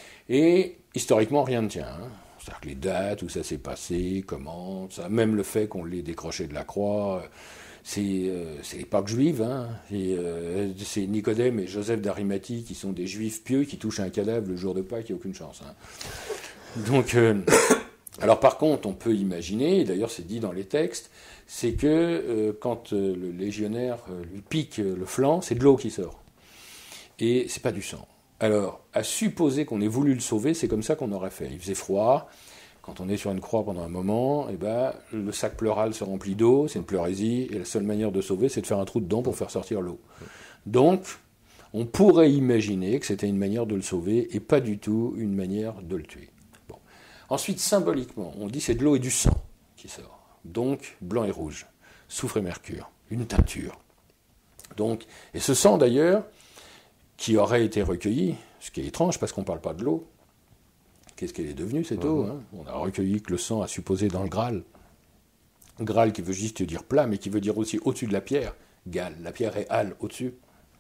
et historiquement, rien ne tient. C'est-à-dire que les dates, où ça s'est passé, comment, ça, même le fait qu'on l'ait décroché de la croix, c'est l'époque juive, hein, c'est Nicodème et Joseph d'Arimathie qui sont des juifs pieux qui touchent un cadavre le jour de Pâques, il n'y a aucune chance. Hein. Donc, alors par contre, on peut imaginer, et d'ailleurs c'est dit dans les textes, c'est que quand le légionnaire lui pique le flanc, c'est de l'eau qui sort. Et c'est pas du sang. Alors, à supposer qu'on ait voulu le sauver, c'est comme ça qu'on aurait fait. Il faisait froid. Quand on est sur une croix pendant un moment, eh ben, le sac pleural se remplit d'eau, c'est une pleurésie, et la seule manière de sauver, c'est de faire un trou dedans pour faire sortir l'eau. Donc, on pourrait imaginer que c'était une manière de le sauver, et pas du tout une manière de le tuer. Bon. Ensuite, symboliquement, on dit c'est de l'eau et du sang qui sort. Donc, blanc et rouge, soufre et mercure, une teinture. Donc, et ce sang d'ailleurs, qui aurait été recueilli, ce qui est étrange parce qu'on ne parle pas de l'eau. Qu'est-ce qu'elle est devenue, cette eau, hein? On a recueilli que le sang a supposé dans le Graal. Graal qui veut juste dire plat, mais qui veut dire aussi au-dessus de la pierre. Gal, la pierre est al, au-dessus.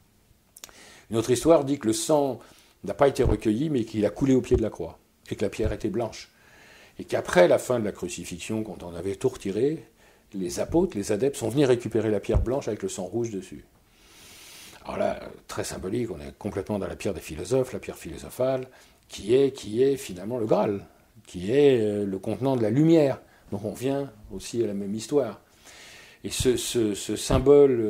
Une autre histoire dit que le sang n'a pas été recueilli, mais qu'il a coulé au pied de la croix, et que la pierre était blanche. Et qu'après la fin de la crucifixion, quand on avait tout retiré, les apôtres, les adeptes, sont venus récupérer la pierre blanche avec le sang rouge dessus. Alors là, très symbolique, on est complètement dans la pierre des philosophes, la pierre philosophale, qui est finalement le Graal, qui est le contenant de la lumière. Donc on vient aussi à la même histoire. Et ce symbole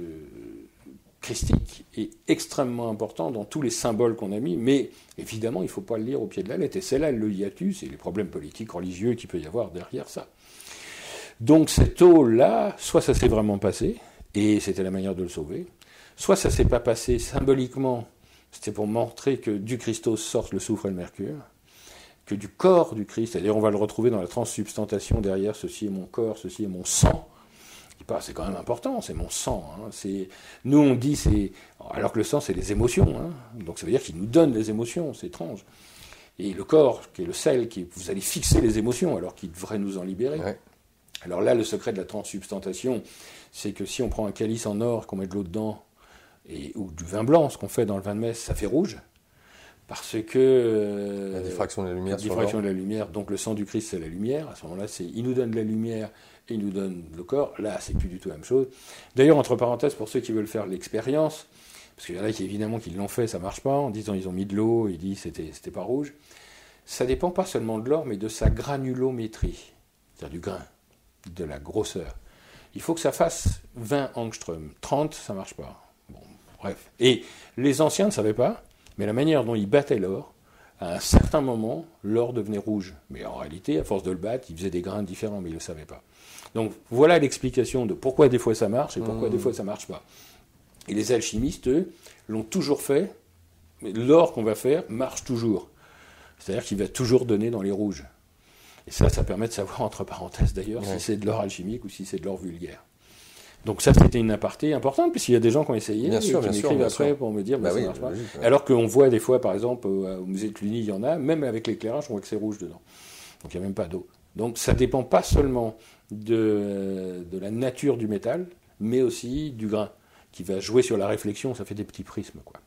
christique est extrêmement important dans tous les symboles qu'on a mis, mais évidemment, il ne faut pas le lire au pied de la lettre. Et c'est là le hiatus et les problèmes politiques, religieux qu'il peut y avoir derrière ça. Donc cette eau-là, soit ça s'est vraiment passé, et c'était la manière de le sauver, soit ça ne s'est pas passé symboliquement, c'était pour montrer que du Christos sortent le soufre et le mercure, que du corps du Christ, c'est-à-dire on va le retrouver dans la transsubstantation derrière, ceci est mon corps, ceci est mon sang. C'est quand même important, c'est mon sang. Hein. Nous on dit, alors que le sang c'est les émotions, hein. Donc ça veut dire qu'il nous donne les émotions, c'est étrange. Et le corps, qui est le sel, vous allez fixer les émotions alors qu'il devrait nous en libérer. Ouais. Alors là, le secret de la transsubstantation, c'est que si on prend un calice en or, qu'on met de l'eau dedans, ou du vin blanc, ce qu'on fait dans le vin de messe, ça fait rouge, parce que... la diffraction de la lumière. La diffraction de la lumière, donc le sang du Christ, c'est la lumière. À ce moment-là, il nous donne la lumière et il nous donne le corps. Là, c'est plus du tout la même chose. D'ailleurs, entre parenthèses, pour ceux qui veulent faire l'expérience, parce qu'il y en a qui, évidemment, qui l'ont fait, ça marche pas, en disant ils ont mis de l'eau, ils disent c'était pas rouge. Ça dépend pas seulement de l'or, mais de sa granulométrie, c'est-à-dire du grain, de la grosseur. Il faut que ça fasse 20 angstroms. 30, ça marche pas. Bon, bref. Et les anciens ne savaient pas, mais la manière dont ils battaient l'or, à un certain moment, l'or devenait rouge. Mais en réalité, à force de le battre, ils faisaient des grains différents, mais ils ne le savaient pas. Donc voilà l'explication de pourquoi des fois ça marche et pourquoi des fois ça ne marche pas. Et les alchimistes, eux, l'ont toujours fait, mais l'or qu'on va faire marche toujours. C'est-à-dire qu'il va toujours donner dans les rouges. Et ça permet de savoir, entre parenthèses d'ailleurs, si c'est de l'or alchimique ou si c'est de l'or vulgaire. Donc ça, c'était une aparté importante, puisqu'il y a des gens qui ont essayé, et qui m'écrivent après pour me dire, ça marche pas. Logique, ouais. Alors qu'on voit des fois, par exemple, au musée de Cluny, il y en a, même avec l'éclairage, on voit que c'est rouge dedans. Donc il n'y a même pas d'eau. Donc ça ne dépend pas seulement de la nature du métal, mais aussi du grain, qui va jouer sur la réflexion, ça fait des petits prismes, quoi.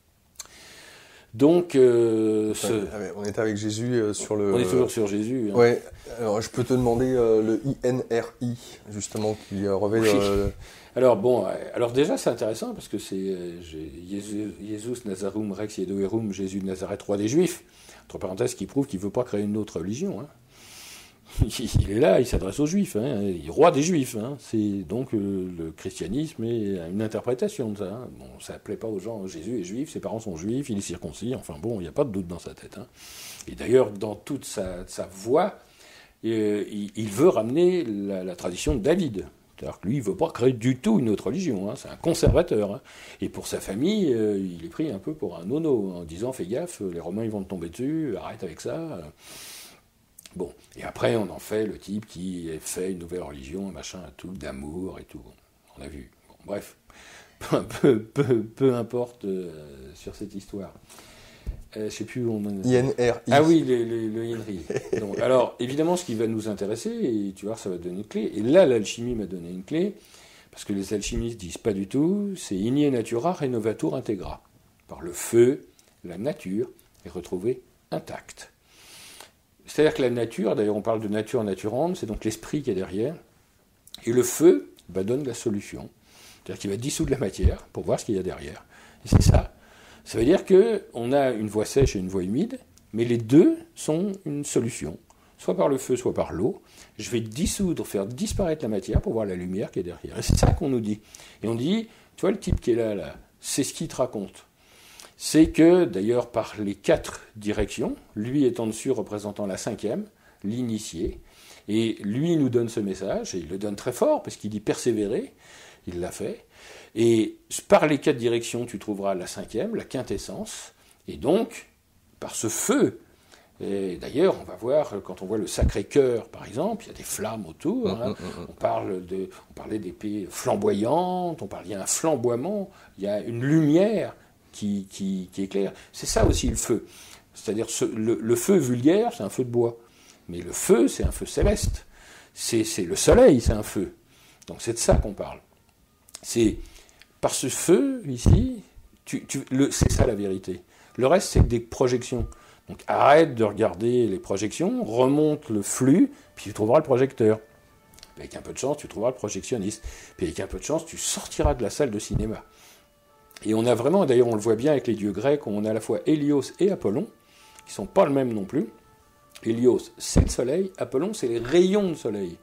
Donc, on est avec Jésus sur le... On est toujours sur Jésus. Hein. Ouais. Alors, je peux te demander le INRI, justement, qui revêt... Oui. Alors déjà, c'est intéressant, parce que c'est Jesus Nazarum Rex Iedoerum, Jésus de Nazareth, roi des Juifs, entre parenthèses, qui prouve qu'il ne veut pas créer une autre religion. Hein. Il est là, il s'adresse aux Juifs, hein, il est roi des Juifs. Hein. C'est donc le christianisme est une interprétation de ça. Hein. Bon, ça ne plaît pas aux gens. Jésus est juif, ses parents sont juifs, il est circoncis. Enfin bon, il n'y a pas de doute dans sa tête. Hein. Et d'ailleurs, dans toute sa voix, il veut ramener la tradition de David. C'est-à-dire que lui, il ne veut pas créer du tout une autre religion. Hein. C'est un conservateur. Hein. Et pour sa famille, il est pris un peu pour un nono, en disant « Fais gaffe, les Romains ils vont te tomber dessus, arrête avec ça ». Bon, et après on en fait le type qui fait une nouvelle religion, un machin, un truc d'amour et tout. On a vu. Bon, bref, peu importe sur cette histoire. Je ne sais plus où on en est. INRI. Ah oui, le INRI. Donc, alors, évidemment, ce qui va nous intéresser, et tu vois, ça va donner une clé. Et là, l'alchimie m'a donné une clé, parce que les alchimistes disent pas du tout, c'est inie natura renovatur integra. Par le feu, la nature est retrouvée intacte. C'est-à-dire que la nature, d'ailleurs on parle de nature naturante, c'est donc l'esprit qui est derrière, et le feu donne la solution. C'est-à-dire qu'il va dissoudre la matière pour voir ce qu'il y a derrière. Et c'est ça. Ça veut dire qu'on a une voie sèche et une voie humide, mais les deux sont une solution. Soit par le feu, soit par l'eau. Je vais dissoudre, faire disparaître la matière pour voir la lumière qui est derrière. Et c'est ça qu'on nous dit. Et on dit, tu vois le type qui est là, c'est ce qu'il te raconte. C'est que, d'ailleurs, par les 4 directions, lui étant dessus représentant la 5e, l'initié, et lui nous donne ce message, et il le donne très fort, parce qu'il dit persévérer, il l'a fait, et par les 4 directions, tu trouveras la 5e, la quintessence, et donc, par ce feu, et d'ailleurs, on va voir, quand on voit le Sacré-Cœur, par exemple, il y a des flammes autour, hein, on parlait d'épées flamboyantes, il y a un flamboiement, il y a une lumière qui éclaire. C'est ça aussi le feu. C'est-à-dire le feu vulgaire, c'est un feu de bois. Mais le feu, c'est un feu céleste. C'est le soleil, c'est un feu. Donc c'est de ça qu'on parle. C'est par ce feu, ici, c'est ça la vérité. Le reste, c'est des projections. Donc arrête de regarder les projections, remonte le flux, puis tu trouveras le projecteur. Puis avec un peu de chance, tu trouveras le projectionniste. Puis avec un peu de chance, tu sortiras de la salle de cinéma. Et on a vraiment, d'ailleurs on le voit bien avec les dieux grecs, on a à la fois Hélios et Apollon, qui ne sont pas le même non plus. Hélios, c'est le soleil, Apollon, c'est les rayons de soleil.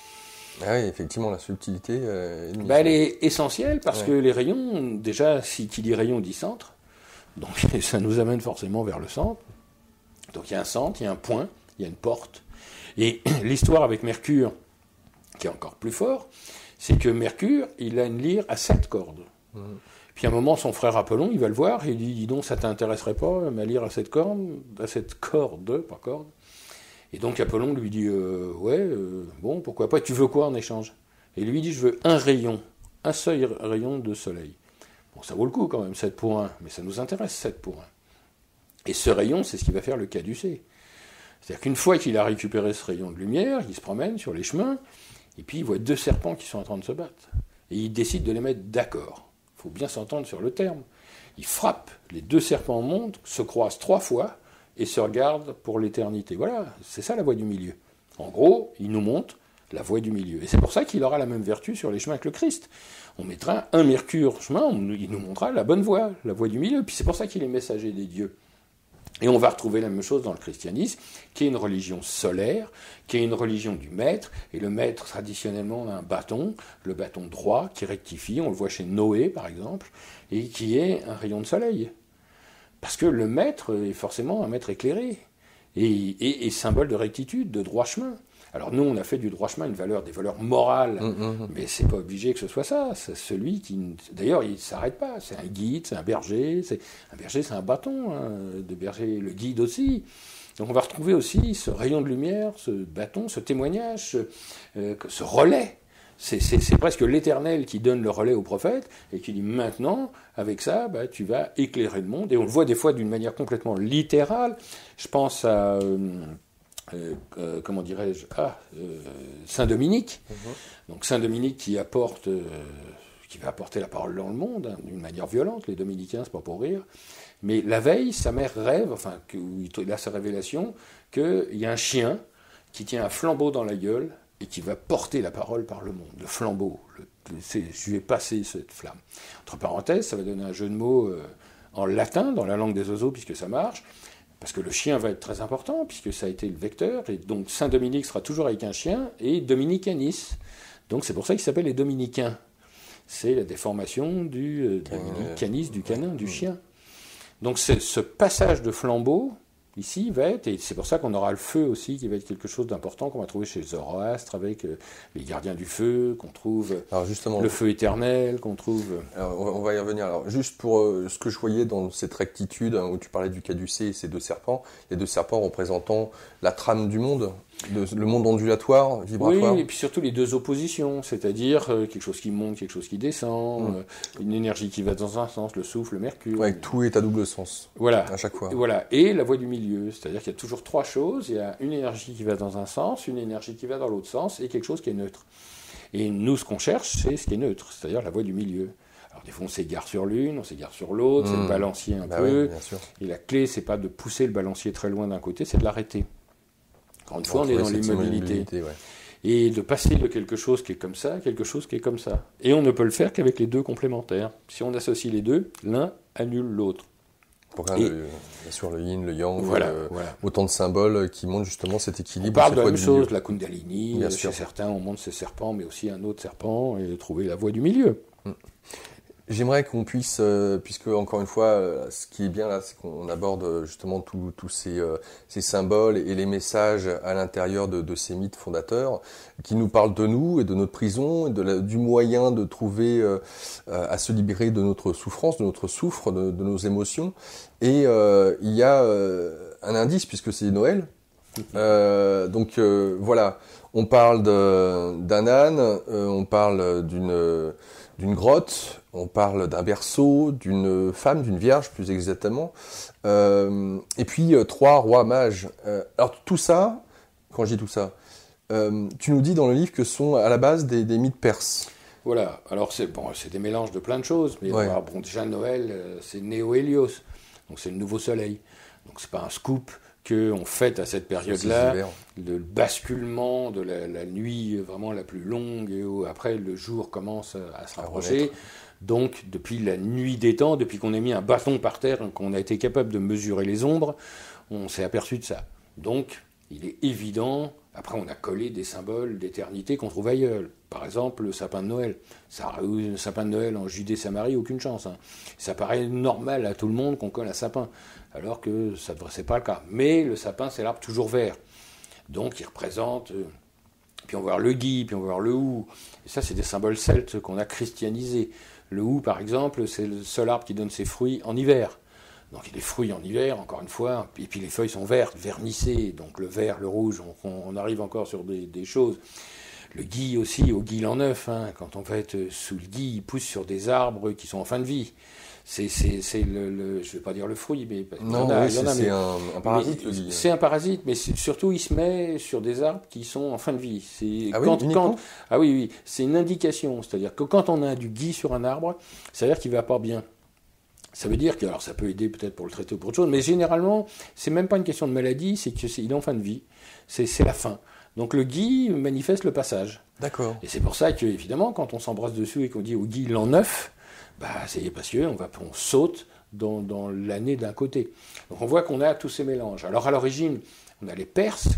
Ah oui, effectivement, la subtilité... elle est essentielle, parce que les rayons, déjà, qui dit rayon dit centre, donc ça nous amène forcément vers le centre. Donc il y a un centre, il y a un point, il y a une porte. Et l'histoire avec Mercure, qui est encore plus fort, c'est que Mercure, il a une lyre à 7 cordes. Puis à un moment, son frère Apollon, il va le voir, et il dit, dis donc, ça t'intéresserait pas, ma lyre à 7 cordes, pas corde. Et donc Apollon lui dit, bon, pourquoi pas, tu veux quoi en échange? Et lui dit, je veux un rayon, un seul rayon de soleil. Bon, ça vaut le coup quand même, 7 pour 1, mais ça nous intéresse, 7 pour 1. Et ce rayon, c'est ce qui va faire le caducée. C'est-à-dire qu'une fois qu'il a récupéré ce rayon de lumière, il se promène sur les chemins, et puis il voit 2 serpents qui sont en train de se battre. Et il décide de les mettre d'accord. Il faut bien s'entendre sur le terme. Il frappe, les 2 serpents montent, se croisent 3 fois, et se regardent pour l'éternité. Voilà, c'est ça la voie du milieu. En gros, il nous montre la voie du milieu. Et c'est pour ça qu'il aura la même vertu sur les chemins que le Christ. On mettra un Mercure chemin, il nous montrera la bonne voie, la voie du milieu. Puis c'est pour ça qu'il est messager des dieux. Et on va retrouver la même chose dans le christianisme, qui est une religion solaire, qui est une religion du maître, et le maître, traditionnellement, a un bâton, le bâton droit, qui rectifie, on le voit chez Noé, par exemple, et qui est un rayon de soleil. Parce que le maître est forcément un maître éclairé, et symbole de rectitude, de droit chemin. Alors nous, on a fait du droit chemin des valeurs morales, mais c'est pas obligé que ce soit ça. C'est celui qui, d'ailleurs, il s'arrête pas. C'est un guide, c'est un berger. Un berger, c'est un bâton de berger. Le guide aussi. Donc on va retrouver aussi ce rayon de lumière, ce bâton, ce témoignage, ce relais. C'est presque l'Éternel qui donne le relais au prophète et qui dit maintenant, avec ça, tu vas éclairer le monde. Et on le voit des fois d'une manière complètement littérale. Je pense à comment dirais-je, Saint-Dominique. Donc Saint-Dominique qui va apporter la parole dans le monde, d'une manière violente. Les dominicains, c'est pas pour rire. Mais la veille, sa mère rêve, il a sa révélation, qu'il y a un chien qui tient un flambeau dans la gueule et qui va porter la parole par le monde. Le flambeau, je vais passer cette flamme. Entre parenthèses, ça va donner un jeu de mots en latin, dans la langue des oiseaux, puisque ça marche. Parce que le chien va être très important, puisque ça a été le vecteur, et donc Saint-Dominique sera toujours avec un chien, et Dominicanis. Donc c'est pour ça qu'il s'appelle les Dominicains. C'est la déformation du Dominicanis, du canin, du chien. Donc ce passage de flambeau, ici, va être, et c'est pour ça qu'on aura le feu aussi, qui va être quelque chose d'important qu'on va trouver chez Zoroastre, avec les gardiens du feu, qu'on trouve le feu éternel, qu'on trouve... Alors, on va y revenir. Alors, juste pour ce que je voyais dans cette rectitude, où tu parlais du caducée et ces 2 serpents, les 2 serpents représentant la trame du monde, le monde ondulatoire, vibratoire. Oui, et puis surtout les 2 oppositions, c'est-à-dire quelque chose qui monte, quelque chose qui descend, une énergie qui va dans un sens, le souffle, le mercure. Ouais, tout est à double sens. Voilà. À chaque fois. Voilà. Et la voie du milieu, c'est-à-dire qu'il y a toujours 3 choses. Il y a une énergie qui va dans un sens, une énergie qui va dans l'autre sens, et quelque chose qui est neutre. Et nous, ce qu'on cherche, c'est ce qui est neutre, c'est-à-dire la voie du milieu. Alors des fois, on s'égare sur l'une, on s'égare sur l'autre, c'est le balancier un peu. Oui, bien sûr. Et la clé, c'est pas de pousser le balancier très loin d'un côté, c'est de l'arrêter. Encore une fois, on est dans l'immobilité. Ouais. et de passer de quelque chose qui est comme ça à quelque chose qui est comme ça. Et on ne peut le faire qu'avec les deux complémentaires. Si on associe les deux, l'un annule l'autre. Bien sûr, le yin, le yang, voilà. Autant de symboles qui montrent justement cet équilibre. On parle de la même chose, la Kundalini, chez certains on monte ses serpents, mais aussi un autre serpent, et trouver la voie du milieu. J'aimerais qu'on puisse, puisque encore une fois, ce qui est bien là, c'est qu'on aborde justement tous ces symboles et les messages à l'intérieur de ces mythes fondateurs, qui nous parlent de nous et de notre prison, et du moyen de trouver à se libérer de notre souffrance, de notre souffre, de nos émotions. Et il y a un indice, puisque c'est Noël. Donc voilà, on parle d'un âne, on parle d'une grotte, on parle d'un berceau, d'une femme, d'une vierge plus exactement, et puis 3 rois mages. Alors tout ça, quand je dis tout ça, tu nous dis dans le livre que ce sont à la base des mythes perses. Voilà, alors c'est des mélanges de plein de choses, mais déjà Noël, c'est Néo-Hélios, donc c'est le nouveau soleil, donc c'est pas un scoop qu'on fête à cette période-là, le basculement de la nuit vraiment la plus longue, et où après le jour commence à se rapprocher. Donc depuis la nuit des temps, depuis qu'on a mis un bâton par terre, qu'on a été capable de mesurer les ombres, on s'est aperçu de ça. Donc il est évident, après on a collé des symboles d'éternité qu'on trouve ailleurs. Par exemple le sapin de Noël. Le sapin de Noël en Judée-Samarie, aucune chance. Ça paraît normal à tout le monde qu'on colle un sapin, alors que ça ne devrait pas le cas. Mais le sapin, c'est l'arbre toujours vert. Donc il représente... puis on va voir le gui, puis on va voir le hou. Et ça, c'est des symboles celtes qu'on a christianisés. Le hou, par exemple, c'est le seul arbre qui donne ses fruits en hiver. Donc il y a des fruits en hiver, encore une fois, et puis les feuilles sont vertes, vernissées, donc le vert, le rouge, on arrive encore sur des choses. Le gui aussi, au gui l'an neuf, quand on va être sous le gui, il pousse sur des arbres qui sont en fin de vie. C'est je ne vais pas dire le fruit, mais c'est un parasite, le gui. C'est un parasite, mais surtout il se met sur des arbres qui sont en fin de vie. Oui, c'est une indication, c'est-à-dire que quand on a du gui sur un arbre, ça veut dire qu'il ne va pas bien. Ça veut dire que, alors ça peut aider peut-être pour le traiter ou pour autre chose, mais généralement, c'est même pas une question de maladie, c'est qu'il est en fin de vie, c'est la fin. Donc le gui manifeste le passage. D'accord. Et c'est pour ça que, évidemment, quand on s'embrasse dessus et qu'on dit au gui l'an neuf, c'est parce qu'on saute dans l'année d'un côté. Donc on voit qu'on a tous ces mélanges. Alors à l'origine, on a les Perses,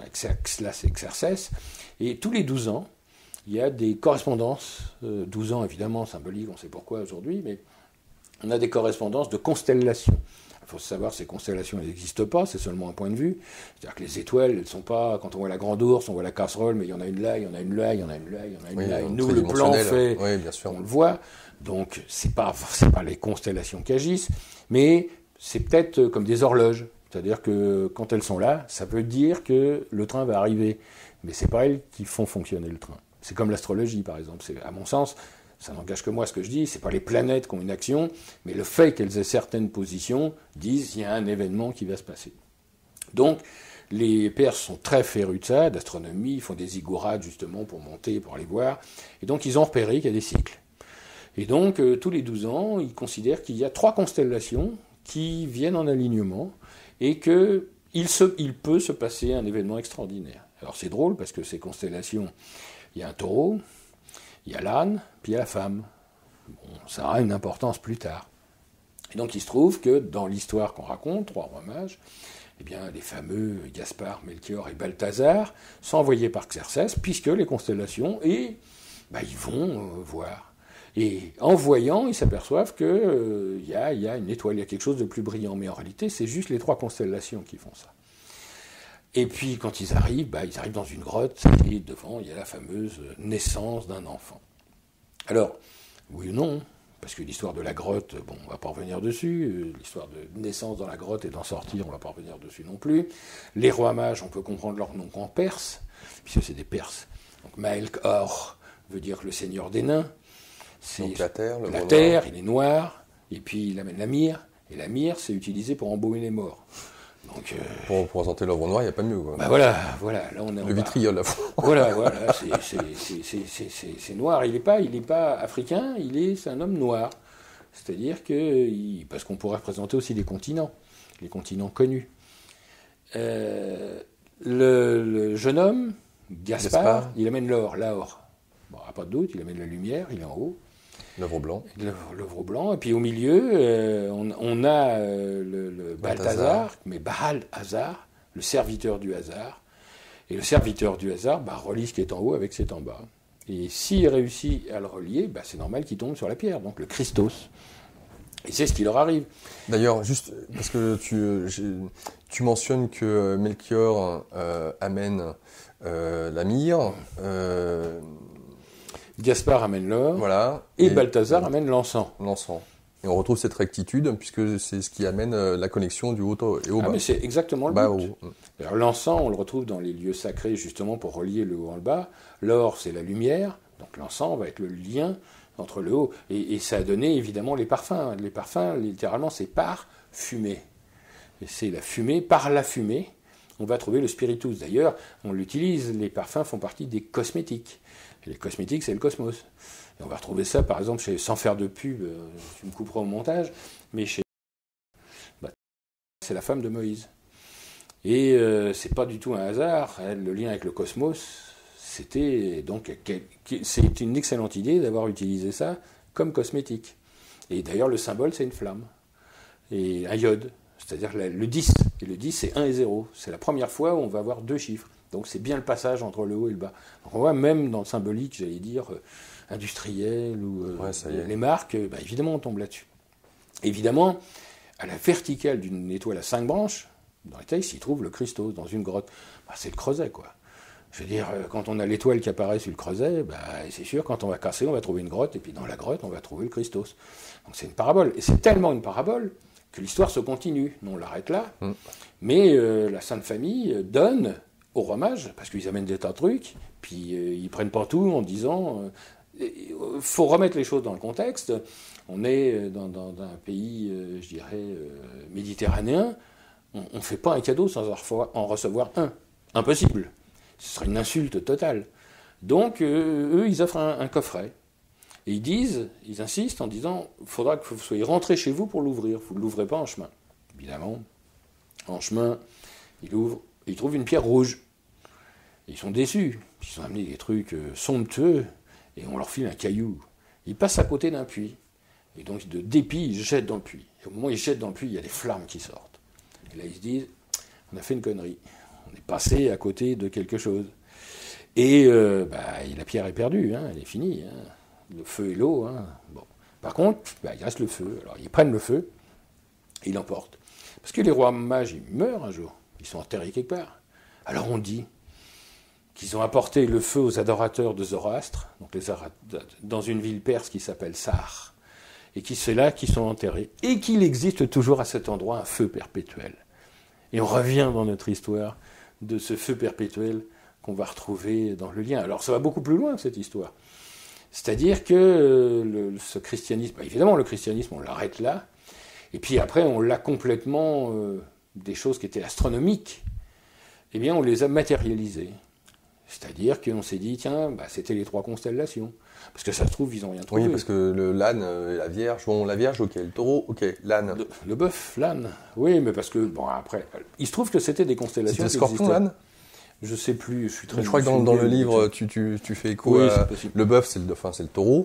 Xerxès, et tous les 12 ans, il y a des correspondances, 12 ans évidemment symboliques, on sait pourquoi aujourd'hui, mais on a des correspondances de constellations. Il faut savoir que ces constellations, elles n'existent pas, c'est seulement un point de vue. C'est-à-dire que les étoiles, elles ne sont pas, quand on voit la grande ours, on voit la casserole, mais il y en a une là, il y en a une là, il y en a une là, il y en a une là. Et nous, le plan fait, on le voit. Donc, c'est pas les constellations qui agissent, mais c'est peut-être comme des horloges. C'est-à-dire que quand elles sont là, ça veut dire que le train va arriver. Mais c'est pas elles qui font fonctionner le train. C'est comme l'astrologie, par exemple. À mon sens, ça n'engage que moi ce que je dis, c'est pas les planètes qui ont une action, mais le fait qu'elles aient certaines positions disent qu'il y a un événement qui va se passer. Donc, les Perses sont très férus de ça, d'astronomie, ils font des ziggourats justement pour monter, pour aller voir, et donc ils ont repéré qu'il y a des cycles. Et donc, tous les 12 ans, ils considèrent qu'il y a 3 constellations qui viennent en alignement, et qu'il peut se passer un événement extraordinaire. Alors c'est drôle, parce que ces constellations, il y a un taureau, il y a l'âne, puis il y a la femme. Bon, ça aura une importance plus tard. Et donc il se trouve que dans l'histoire qu'on raconte, 3 rois mages, eh bien, les fameux Gaspard, Melchior et Balthazar sont envoyés par Xerxès, puisque les constellations, ils vont voir. Et en voyant, ils s'aperçoivent qu'il y a une étoile, il y a quelque chose de plus brillant. Mais en réalité, c'est juste les 3 constellations qui font ça. Et puis, quand ils arrivent dans une grotte, et devant, il y a la fameuse naissance d'un enfant. Alors, oui ou non, parce que l'histoire de la grotte, on ne va pas revenir dessus. L'histoire de naissance dans la grotte et d'en sortir, on ne va pas revenir dessus non plus. Les rois mages, on peut comprendre leur nom en perse, puisque c'est des Perses. Donc, Maelkor veut dire le seigneur des nains. Donc la terre, il est noir, et puis il amène la myrrhe, et la myrrhe, c'est utilisé pour embaumer les morts. Donc, pour représenter l'œuvre noire, il n'y a pas mieux. Quoi. Voilà, là on est le vitriol, la fois. Voilà, c'est noir. Il n'est pas africain, c'est un homme noir. C'est-à-dire parce qu'on pourrait représenter aussi les continents connus. Le jeune homme, Gaspard, il amène l'or. Bon, pas de doute, il amène la lumière, il est en haut. L'œuvre blanc. L'œuvre blanc. Et puis au milieu, on a le Balthazar, mais Baal-Hazar, le serviteur du hasard. Et le serviteur du hasard relie ce qui est en haut avec ce qui est en bas. Et s'il réussit à le relier, c'est normal qu'il tombe sur la pierre, donc le Christos. Et c'est ce qui leur arrive. D'ailleurs, juste parce que tu mentionnes que Melchior amène la myrrhe, Gaspard amène l'or, voilà, et Balthazar amène l'encens. L'encens. Et on retrouve cette rectitude, puisque c'est ce qui amène la connexion du haut et au bas. Mais c'est exactement le but. Alors, l'encens, on le retrouve dans les lieux sacrés, justement, pour relier le haut et le bas. L'or, c'est la lumière, donc l'encens va être le lien entre le haut. Et ça a donné, évidemment, les parfums. Les parfums, littéralement, c'est par fumée. Et c'est la fumée, par la fumée, on va trouver le spiritus. D'ailleurs, on l'utilise, les parfums font partie des cosmétiques. Et les cosmétiques, c'est le cosmos. Et on va retrouver ça, par exemple, sans faire de pub, tu me couperas au montage, mais chez... c'est la femme de Moïse. Et c'est pas du tout un hasard. Elle, le lien avec le cosmos, c'était... Donc, c'est une excellente idée d'avoir utilisé ça comme cosmétique. Et d'ailleurs, le symbole, c'est une flamme. Et un iode, c'est-à-dire le 10. Et le 10, c'est 1 et 0. C'est la première fois où on va avoir 2 chiffres. Donc c'est bien le passage entre le haut et le bas. Donc on voit même dans le symbolique, j'allais dire, industriel ou les marques, évidemment on tombe là-dessus. Évidemment, à la verticale d'une étoile à 5 branches, dans les tailles, s'y trouve le Christos, dans une grotte. C'est le creuset, quoi. Je veux dire, quand on a l'étoile qui apparaît sur le creuset, c'est sûr, quand on va casser, on va trouver une grotte, et puis dans la grotte, on va trouver le Christos. Donc c'est une parabole. Et c'est tellement une parabole que l'histoire se continue. On l'arrête là. Mais la Sainte Famille donne au roi mage, parce qu'ils amènent des tas de trucs, puis ils prennent pas tout en disant... faut remettre les choses dans le contexte. On est dans un pays, je dirais, méditerranéen. On ne fait pas un cadeau sans en recevoir un. Impossible. Ce serait une insulte totale. Donc, eux, ils offrent un coffret. Et ils insistent en disant, il faudra que vous soyez rentrés chez vous pour l'ouvrir. Vous ne l'ouvrez pas en chemin. Évidemment, en chemin, ils ouvrent. Ils trouvent une pierre rouge. Et ils sont déçus. Ils ont amené des trucs somptueux et on leur file un caillou. Ils passent à côté d'un puits. Et donc, de dépit, ils jettent dans le puits. Et au moment où ils jettent dans le puits, il y a des flammes qui sortent. Et là, ils se disent, on a fait une connerie. On est passé à côté de quelque chose. Et la pierre est perdue, elle est finie. Le feu et l'eau. Bon. Par contre, il reste le feu. Alors, ils prennent le feu et ils l'emportent. Parce que les rois mages, ils meurent un jour. Ils sont enterrés quelque part. Alors on dit qu'ils ont apporté le feu aux adorateurs de Zoroastre, donc dans une ville perse qui s'appelle Sarre, et c'est là qu'ils sont enterrés, et qu'il existe toujours à cet endroit un feu perpétuel. Et on revient dans notre histoire de ce feu perpétuel qu'on va retrouver dans le lien. Alors ça va beaucoup plus loin que cette histoire. C'est-à-dire que ce christianisme, évidemment le christianisme, on l'arrête là, et puis après on l'a complètement... des choses qui étaient astronomiques, eh bien, on les a matérialisées. C'est-à-dire qu'on s'est dit, tiens, c'était les 3 constellations. Parce que ça se trouve, ils n'ont rien trouvé. Oui, parce que l'âne et la Vierge, la Vierge, ok, le taureau, ok, l'âne. Le bœuf, l'âne. Oui, mais parce que, après, il se trouve que c'était des constellations. C'était Scorpion, l'âne ? Je sais plus, je suis très... Je crois que dans le livre, tu fais écho à... Le bœuf, c'est le taureau,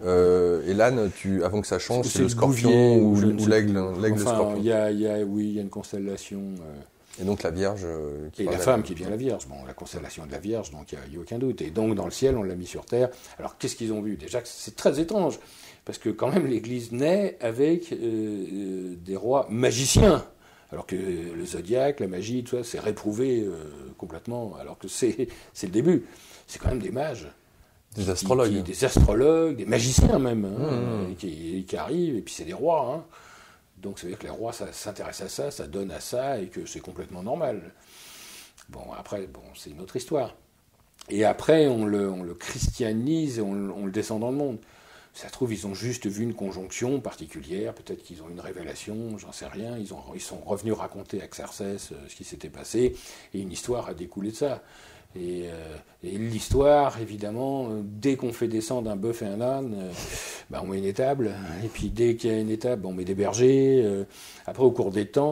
et l'âne, avant que ça change, c'est le Scorpion ou l'aigle Scorpion. Il y a une constellation... Et donc la Vierge... et la femme qui devient la Vierge. Bon, la constellation de la Vierge, donc il n'y a aucun doute. Et donc dans le ciel, on l'a mis sur terre. Alors qu'est-ce qu'ils ont vu ? Déjà, c'est très étrange, parce que quand même l'Église naît avec des rois magiciens. Alors que le zodiaque, la magie, tout ça, c'est réprouvé complètement, alors que c'est le début. C'est quand même des mages. Des astrologues. Des astrologues, des magiciens même, qui arrivent, et puis c'est des rois. Donc ça veut dire que les rois s'intéressent à ça, ça donne à ça, et que c'est complètement normal. Bon, après, c'est une autre histoire. Et après, on le christianise et on le descend dans le monde. Ça se trouve, ils ont juste vu une conjonction particulière, peut-être qu'ils ont une révélation, j'en sais rien, ils sont revenus raconter à Xerxès ce qui s'était passé, et une histoire a découlé de ça. Et l'histoire, évidemment, dès qu'on fait descendre un bœuf et un âne, on met une étable, et puis dès qu'il y a une étable, on met des bergers. Après, au cours des temps,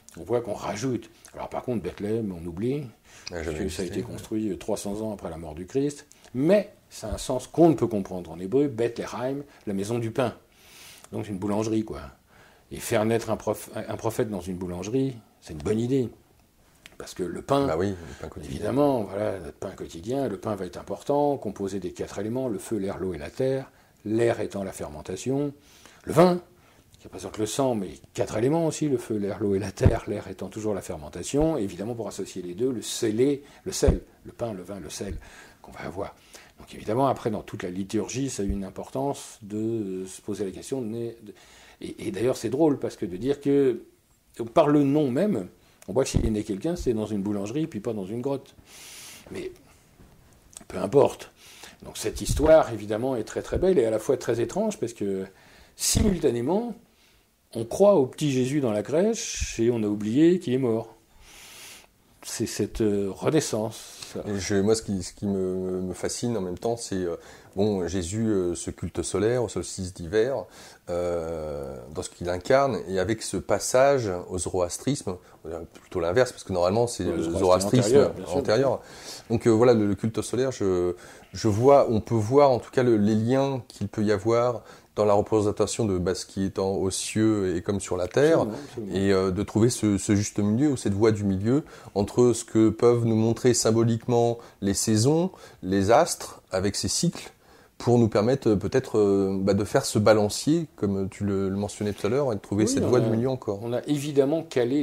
On voit qu'on rajoute. Alors par contre, Bethléem, on oublie, parce que ça a été construit 300 ans après la mort du Christ, mais ça a un sens qu'on ne peut comprendre en hébreu, Bethléem, la maison du pain. Donc c'est une boulangerie, quoi. Et faire naître un prophète dans une boulangerie, c'est une bonne idée. Parce que le pain, le pain quotidien. Évidemment, voilà, notre pain quotidien, le pain va être important, composé des 4 éléments, le feu, l'air, l'eau et la terre, l'air étant la fermentation, le vin, qui représente le sang, mais 4 éléments aussi, le feu, l'air, l'eau et la terre, l'air étant toujours la fermentation, et évidemment pour associer les deux, le sel, le pain, le vin, le sel, qu'on va avoir. Donc évidemment, après, dans toute la liturgie, ça a eu une importance de se poser la question, et d'ailleurs c'est drôle, parce que de dire que, par le nom même, on voit que s'il est né quelqu'un, c'est dans une boulangerie, puis pas dans une grotte. Mais peu importe. Donc cette histoire, évidemment, est très très belle, et à la fois très étrange, parce que simultanément, on croit au petit Jésus dans la crèche et on a oublié qu'il est mort. C'est cette renaissance. Moi, ce qui me fascine en même temps, c'est Jésus, ce culte solaire, au solstice d'hiver, dans ce qu'il incarne, et avec ce passage au zoroastrisme, plutôt l'inverse, parce que normalement c'est le zoroastrisme antérieur. Donc voilà, le culte solaire, on peut voir en tout cas les liens qu'il peut y avoir dans la représentation de ce qui est aux cieux et comme sur la terre, absolument. Et de trouver ce juste milieu, ou cette voie du milieu, entre ce que peuvent nous montrer symboliquement les saisons, les astres, avec ces cycles, pour nous permettre peut-être de faire ce balancier, comme tu le mentionnais tout à l'heure, et de trouver cette voie du milieu encore. On a évidemment calé...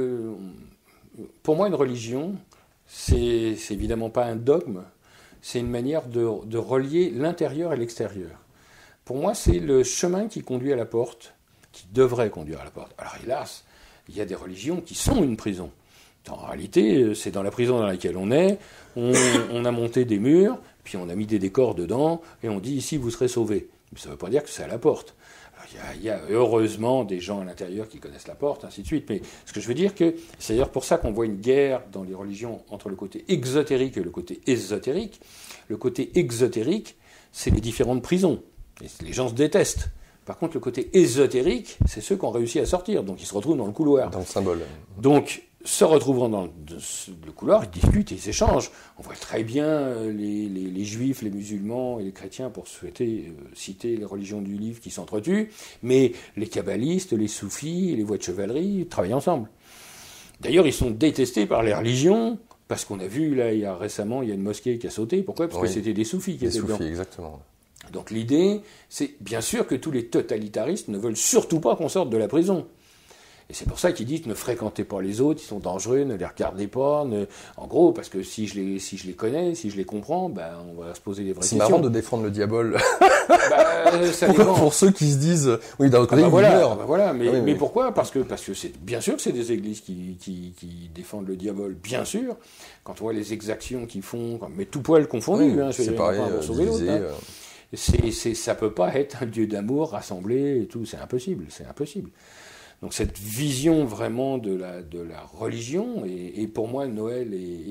Pour moi, une religion, c'est évidemment pas un dogme, c'est une manière de relier l'intérieur et l'extérieur. Pour moi, c'est le chemin qui conduit à la porte, qui devrait conduire à la porte. Alors hélas, il y a des religions qui sont une prison. En réalité, c'est dans la prison dans laquelle on est, on a monté des murs, puis on a mis des décors dedans, et on dit ici vous serez sauvés. Mais ça ne veut pas dire que c'est à la porte. Alors, il y a heureusement des gens à l'intérieur qui connaissent la porte, ainsi de suite. Mais ce que je veux dire, c'est d'ailleurs pour ça qu'on voit une guerre dans les religions entre le côté exotérique et le côté ésotérique. Le côté exotérique, c'est les différentes prisons. Et les gens se détestent. Par contre, le côté ésotérique, c'est ceux qui ont réussi à sortir. Donc, ils se retrouvent dans le couloir. Dans le symbole. Donc, se retrouvant dans le couloir, ils discutent et ils s'échangent. On voit très bien les juifs, les musulmans et les chrétiens, pour souhaiter citer les religions du livre, qui s'entretuent. Mais les kabbalistes, les soufis, les voies de chevalerie travaillent ensemble. D'ailleurs, ils sont détestés par les religions, parce qu'on a vu, là, récemment, il y a une mosquée qui a sauté. Pourquoi ? Parce que c'était des soufis qui étaient dedans. Des soufis, exactement. Donc l'idée, c'est bien sûr que tous les totalitaristes ne veulent surtout pas qu'on sorte de la prison. Et c'est pour ça qu'ils disent ne fréquentez pas les autres, ils sont dangereux, ne les regardez pas. En gros, parce que si je les connais, si je les comprends, on va se poser des vraies questions. C'est marrant de défendre le diable. Ça dépend. Pour ceux qui se disent, oui, d'un autre côté, voilà. Mais pourquoi ? Parce que c'est bien sûr que c'est des églises qui défendent le diable, bien sûr. Quand on voit les exactions qu'ils font, mais tout poil confondu, c'est pareil, divisé. Ça peut pas être un Dieu d'amour rassemblé et tout, c'est impossible. Donc cette vision vraiment de la religion, et pour moi Noël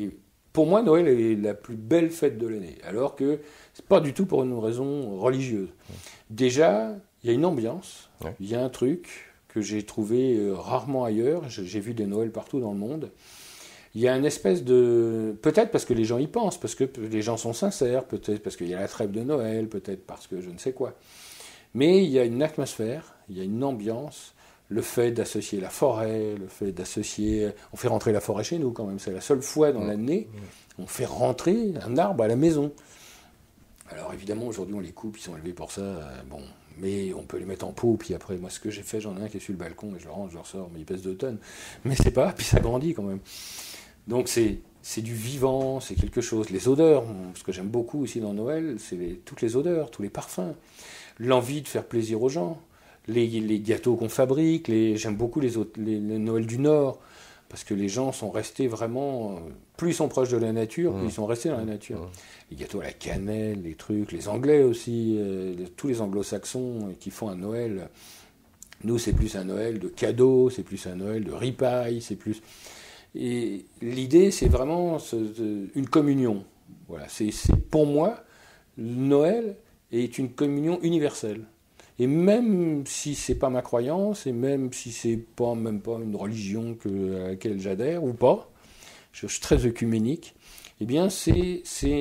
est la plus belle fête de l'année, alors que c'est pas du tout pour une raison religieuse. Déjà, il y a une ambiance, il y a un truc que j'ai trouvé rarement ailleurs, j'ai vu des Noëls partout dans le monde. Il y a une espèce de... Peut-être parce que les gens y pensent, parce que les gens sont sincères, peut-être parce qu'il y a la trêve de Noël, peut-être parce que je ne sais quoi. Mais il y a une atmosphère, il y a une ambiance, le fait d'associer la forêt, le fait d'associer... On fait rentrer la forêt chez nous quand même, c'est la seule fois dans l'année on fait rentrer un arbre à la maison. Alors évidemment, aujourd'hui on les coupe, ils sont élevés pour ça, mais on peut les mettre en pot, puis après, moi ce que j'ai fait, j'en ai un qui est sur le balcon, et je le range, je le ressors, mais il pèse 2 tonnes. Mais c'est pas, puis ça grandit quand même. Donc c'est du vivant, c'est quelque chose. Les odeurs, ce que j'aime beaucoup aussi dans Noël, c'est toutes les odeurs, tous les parfums. L'envie de faire plaisir aux gens. Les gâteaux qu'on fabrique, j'aime beaucoup les Noëls du Nord, parce que les gens sont restés vraiment... Plus ils sont proches de la nature, plus ils sont restés dans la nature. Les gâteaux à la cannelle, les trucs, les Anglais aussi, tous les anglo-saxons qui font un Noël. Nous, c'est plus un Noël de cadeaux, c'est plus un Noël de ripailles, c'est plus... Et l'idée, c'est vraiment une communion. Voilà, pour moi, Noël est une communion universelle. Et même si c'est pas ma croyance, et même si c'est même pas une religion à laquelle j'adhère ou pas, je suis très œcuménique, eh bien c'est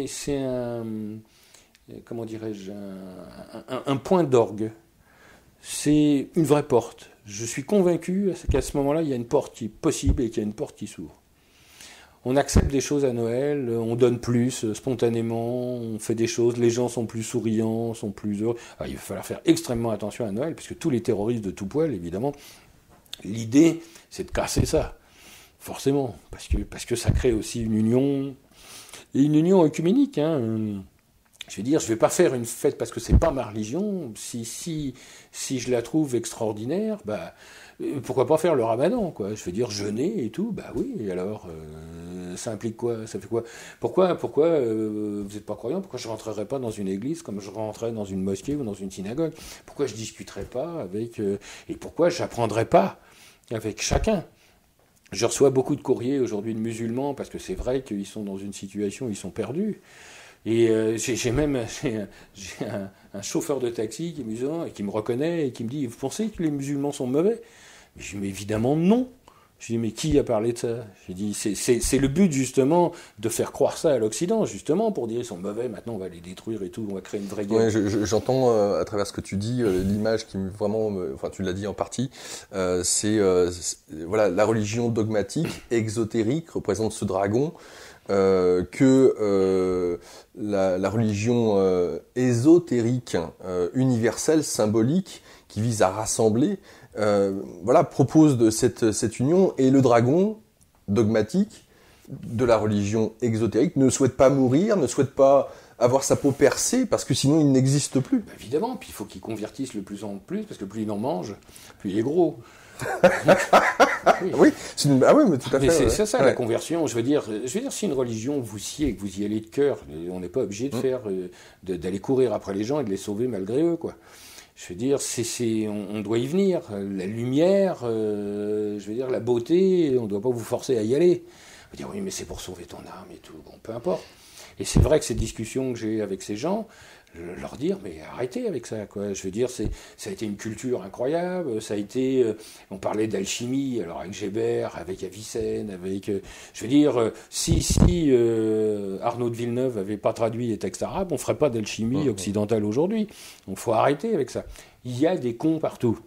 comment dirais-je, un point d'orgue. C'est une vraie porte. Je suis convaincu qu'à ce moment-là, il y a une porte qui est possible et qu'il y a une porte qui s'ouvre. On accepte des choses à Noël, on donne plus spontanément, on fait des choses, les gens sont plus souriants, sont plus heureux. Alors, il va falloir faire extrêmement attention à Noël, puisque tous les terroristes de tout poil, évidemment, l'idée, c'est de casser ça, forcément, parce que ça crée aussi une union, et une union œcuménique. Je veux dire, je ne vais pas faire une fête parce que c'est pas ma religion. Si je la trouve extraordinaire, pourquoi pas faire le ramadan, quoi. Je veux dire, jeûner et tout, oui, et alors, ça implique quoi? Ça fait quoi? Pourquoi vous n'êtes pas croyant? Pourquoi je ne rentrerai pas dans une église comme je rentrerais dans une mosquée ou dans une synagogue? Pourquoi je ne discuterai pas avec... et pourquoi je n'apprendrai pas avec chacun? Je reçois beaucoup de courriers aujourd'hui de musulmans, parce que c'est vrai qu'ils sont dans une situation où ils sont perdus. Et j'ai un chauffeur de taxi qui est musulman et qui me reconnaît et qui me dit: vous pensez que les musulmans sont mauvais? Je dis: mais évidemment non. Je dis: mais qui a parlé de ça? Je dis: c'est le but justement de faire croire ça à l'Occident, justement, pour dire ils sont mauvais, maintenant on va les détruire et tout, on va créer une vraie guerre. Ouais, j'entends à travers ce que tu dis, l'image qui vraiment, enfin tu l'as dit en partie, voilà, la religion dogmatique, exotérique représente ce dragon. La religion ésotérique, universelle, symbolique, qui vise à rassembler, propose de cette union, et le dragon dogmatique de la religion exotérique ne souhaite pas mourir, ne souhaite pas avoir sa peau percée, parce que sinon il n'existe plus. Évidemment, puis il faut qu'il convertisse le plus en plus, parce que plus il en mange, plus il est gros. Oui, mais tout à fait. C'est ça, la conversion. Je veux dire, si une religion vous sied et que vous y allez de cœur, on n'est pas obligé de d'aller courir après les gens et de les sauver malgré eux, quoi. Je veux dire, on doit y venir. La lumière, je veux dire, la beauté, on ne doit pas vous forcer à y aller. On va dire: oui, mais c'est pour sauver ton âme et tout. Bon, peu importe. Et c'est vrai que ces discussions que j'ai avec ces gens, leur dire: mais arrêtez avec ça, quoi. Je veux dire, ça a été une culture incroyable, ça a été, on parlait d'alchimie, alors avec Gébert, avec Avicenne, avec, je veux dire, si Arnaud de Villeneuve avait pas traduit les textes arabes, on ferait pas d'alchimie occidentale aujourd'hui. Donc faut arrêter avec ça. Il y a des cons partout.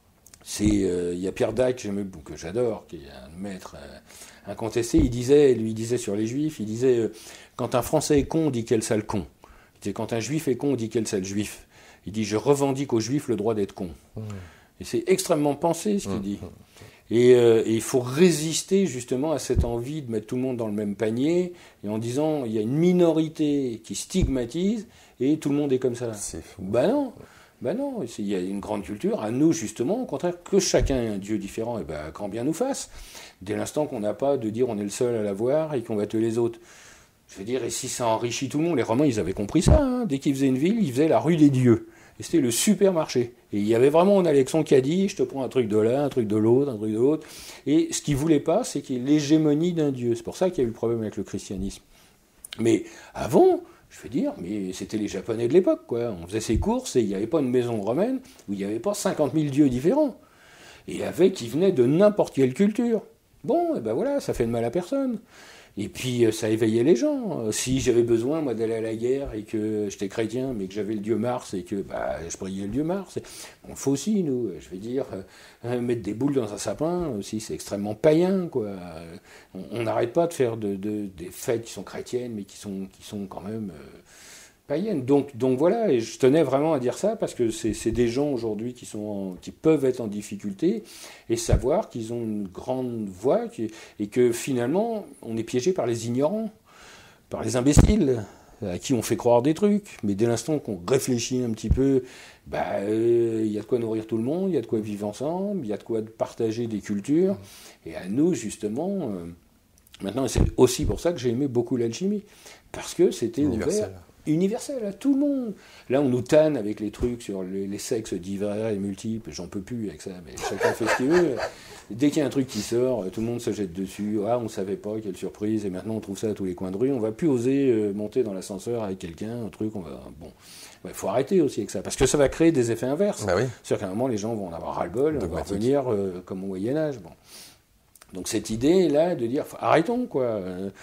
Il y a Pierre Dac, que j'adore, qui est un maître incontesté, il disait sur les Juifs, quand un Français est con, on dit quel sale con. Quand un juif est con, on dit quel sale juif. Il dit: je revendique aux juifs le droit d'être con. Et c'est extrêmement pensé ce qu'il dit. Et il faut résister justement à cette envie de mettre tout le monde dans le même panier, et en disant: il y a une minorité qui stigmatise et tout le monde est comme ça. C'est fou. Non. Il y a une grande culture. À nous, justement, au contraire, que chacun ait un Dieu différent, et quand bien nous fasse. Dès l'instant qu'on n'a pas de dire on est le seul à l'avoir et qu'on va tuer les autres. Je veux dire, et si ça enrichit tout le monde, les Romains, ils avaient compris ça. Dès qu'ils faisaient une ville, ils faisaient la rue des dieux. Et c'était le supermarché. Et il y avait vraiment, on allait avec son caddie, je te prends un truc de là, un truc de l'autre, un truc de l'autre. Et ce qu'ils ne voulaient pas, c'est qu'il y ait l'hégémonie d'un dieu. C'est pour ça qu'il y a eu le problème avec le christianisme. Mais avant, je veux dire, mais c'était les Japonais de l'époque, quoi. On faisait ses courses et il n'y avait pas une maison romaine où il n'y avait pas 50 000 dieux différents. Et qui venaient de n'importe quelle culture. Bon, et voilà, ça fait de mal à personne. Et puis, ça éveillait les gens. Si j'avais besoin, moi, d'aller à la guerre et que j'étais chrétien, mais que j'avais le dieu Mars et que je priais le dieu Mars, on le fait aussi, nous. Je veux dire, mettre des boules dans un sapin aussi, c'est extrêmement païen, quoi. On n'arrête pas de faire des fêtes qui sont chrétiennes, mais qui sont quand même païennes. Donc voilà, et je tenais vraiment à dire ça, parce que c'est des gens aujourd'hui qui peuvent être en difficulté, et savoir qu'ils ont une grande voix, et que finalement, on est piégé par les ignorants, par les imbéciles, à qui on fait croire des trucs. Mais dès l'instant qu'on réfléchit un petit peu, il y a de quoi nourrir tout le monde, il y a de quoi vivre ensemble, il y a de quoi partager des cultures, et à nous, justement... Maintenant, c'est aussi pour ça que j'ai aimé beaucoup l'alchimie, parce que c'était ouvert universelle à tout le monde. Là, on nous tanne avec les trucs sur les sexes divers et multiples. J'en peux plus avec ça, mais chacun fait ce qu'il veut. Dès qu'il y a un truc qui sort, tout le monde se jette dessus. Ah, on savait pas, quelle surprise. Et maintenant, on trouve ça à tous les coins de rue. On va plus oser monter dans l'ascenseur avec quelqu'un, un truc. Bon, il faut arrêter aussi avec ça, parce que ça va créer des effets inverses. Bah oui. C'est-à-dire qu'à un moment, les gens vont en avoir ras-le-bol, on va revenir comme au Moyen-Âge. Bon. Donc cette idée-là de dire, arrêtons quoi.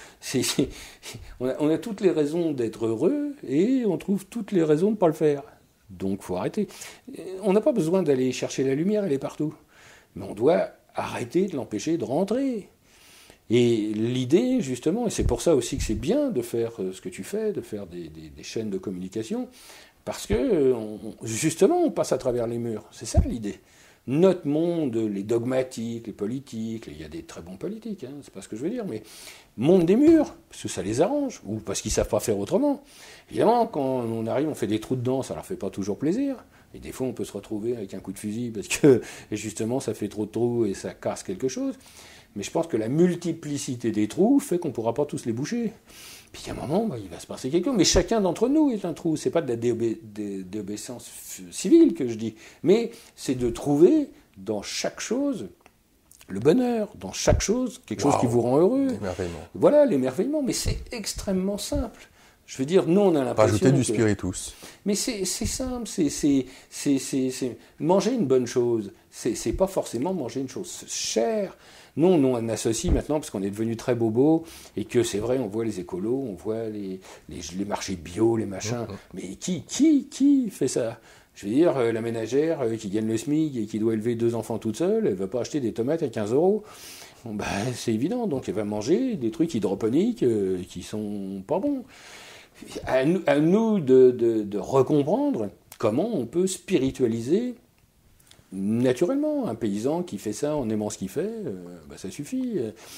On a toutes les raisons d'être heureux et on trouve toutes les raisons de ne pas le faire. Donc faut arrêter. On n'a pas besoin d'aller chercher la lumière, elle est partout. Mais on doit arrêter de l'empêcher de rentrer. Et l'idée, justement, et c'est pour ça aussi que c'est bien de faire ce que tu fais, de faire des chaînes de communication, parce que justement on passe à travers les murs. C'est ça l'idée. Notre monde, les dogmatiques, les politiques, il y a des très bons politiques, hein, c'est pas ce que je veux dire, mais montent des murs, parce que ça les arrange, ou parce qu'ils savent pas faire autrement. Évidemment, quand on arrive, on fait des trous dedans, ça leur fait pas toujours plaisir, et des fois on peut se retrouver avec un coup de fusil, parce que justement ça fait trop de trous et ça casse quelque chose. Mais je pense que la multiplicité des trous fait qu'on pourra pas tous les boucher. Puis à un moment, il va se passer quelque chose. Mais chacun d'entre nous est un trou. C'est pas de la déobéissance civile que je dis, mais c'est de trouver dans chaque chose le bonheur, dans chaque chose quelque chose qui vous rend heureux. L'émerveillement. Voilà, l'émerveillement. Mais c'est extrêmement simple. Je veux dire, nous on a l'impression. Rajouter du spiritus. Mais c'est simple. C'est manger une bonne chose. C'est pas forcément manger une chose chère. Nous, on associe maintenant, parce qu'on est devenu très bobo, et que c'est vrai, on voit les écolos, on voit les marchés bio, les machins. Mais qui fait ça? Je veux dire, la ménagère qui gagne le SMIC et qui doit élever 2 enfants toute seule, elle ne va pas acheter des tomates à 15 €. Bon, c'est évident, donc elle va manger des trucs hydroponiques qui sont pas bons. À nous de recomprendre comment on peut spiritualiser naturellement. Un paysan qui fait ça en aimant ce qu'il fait, ça suffit.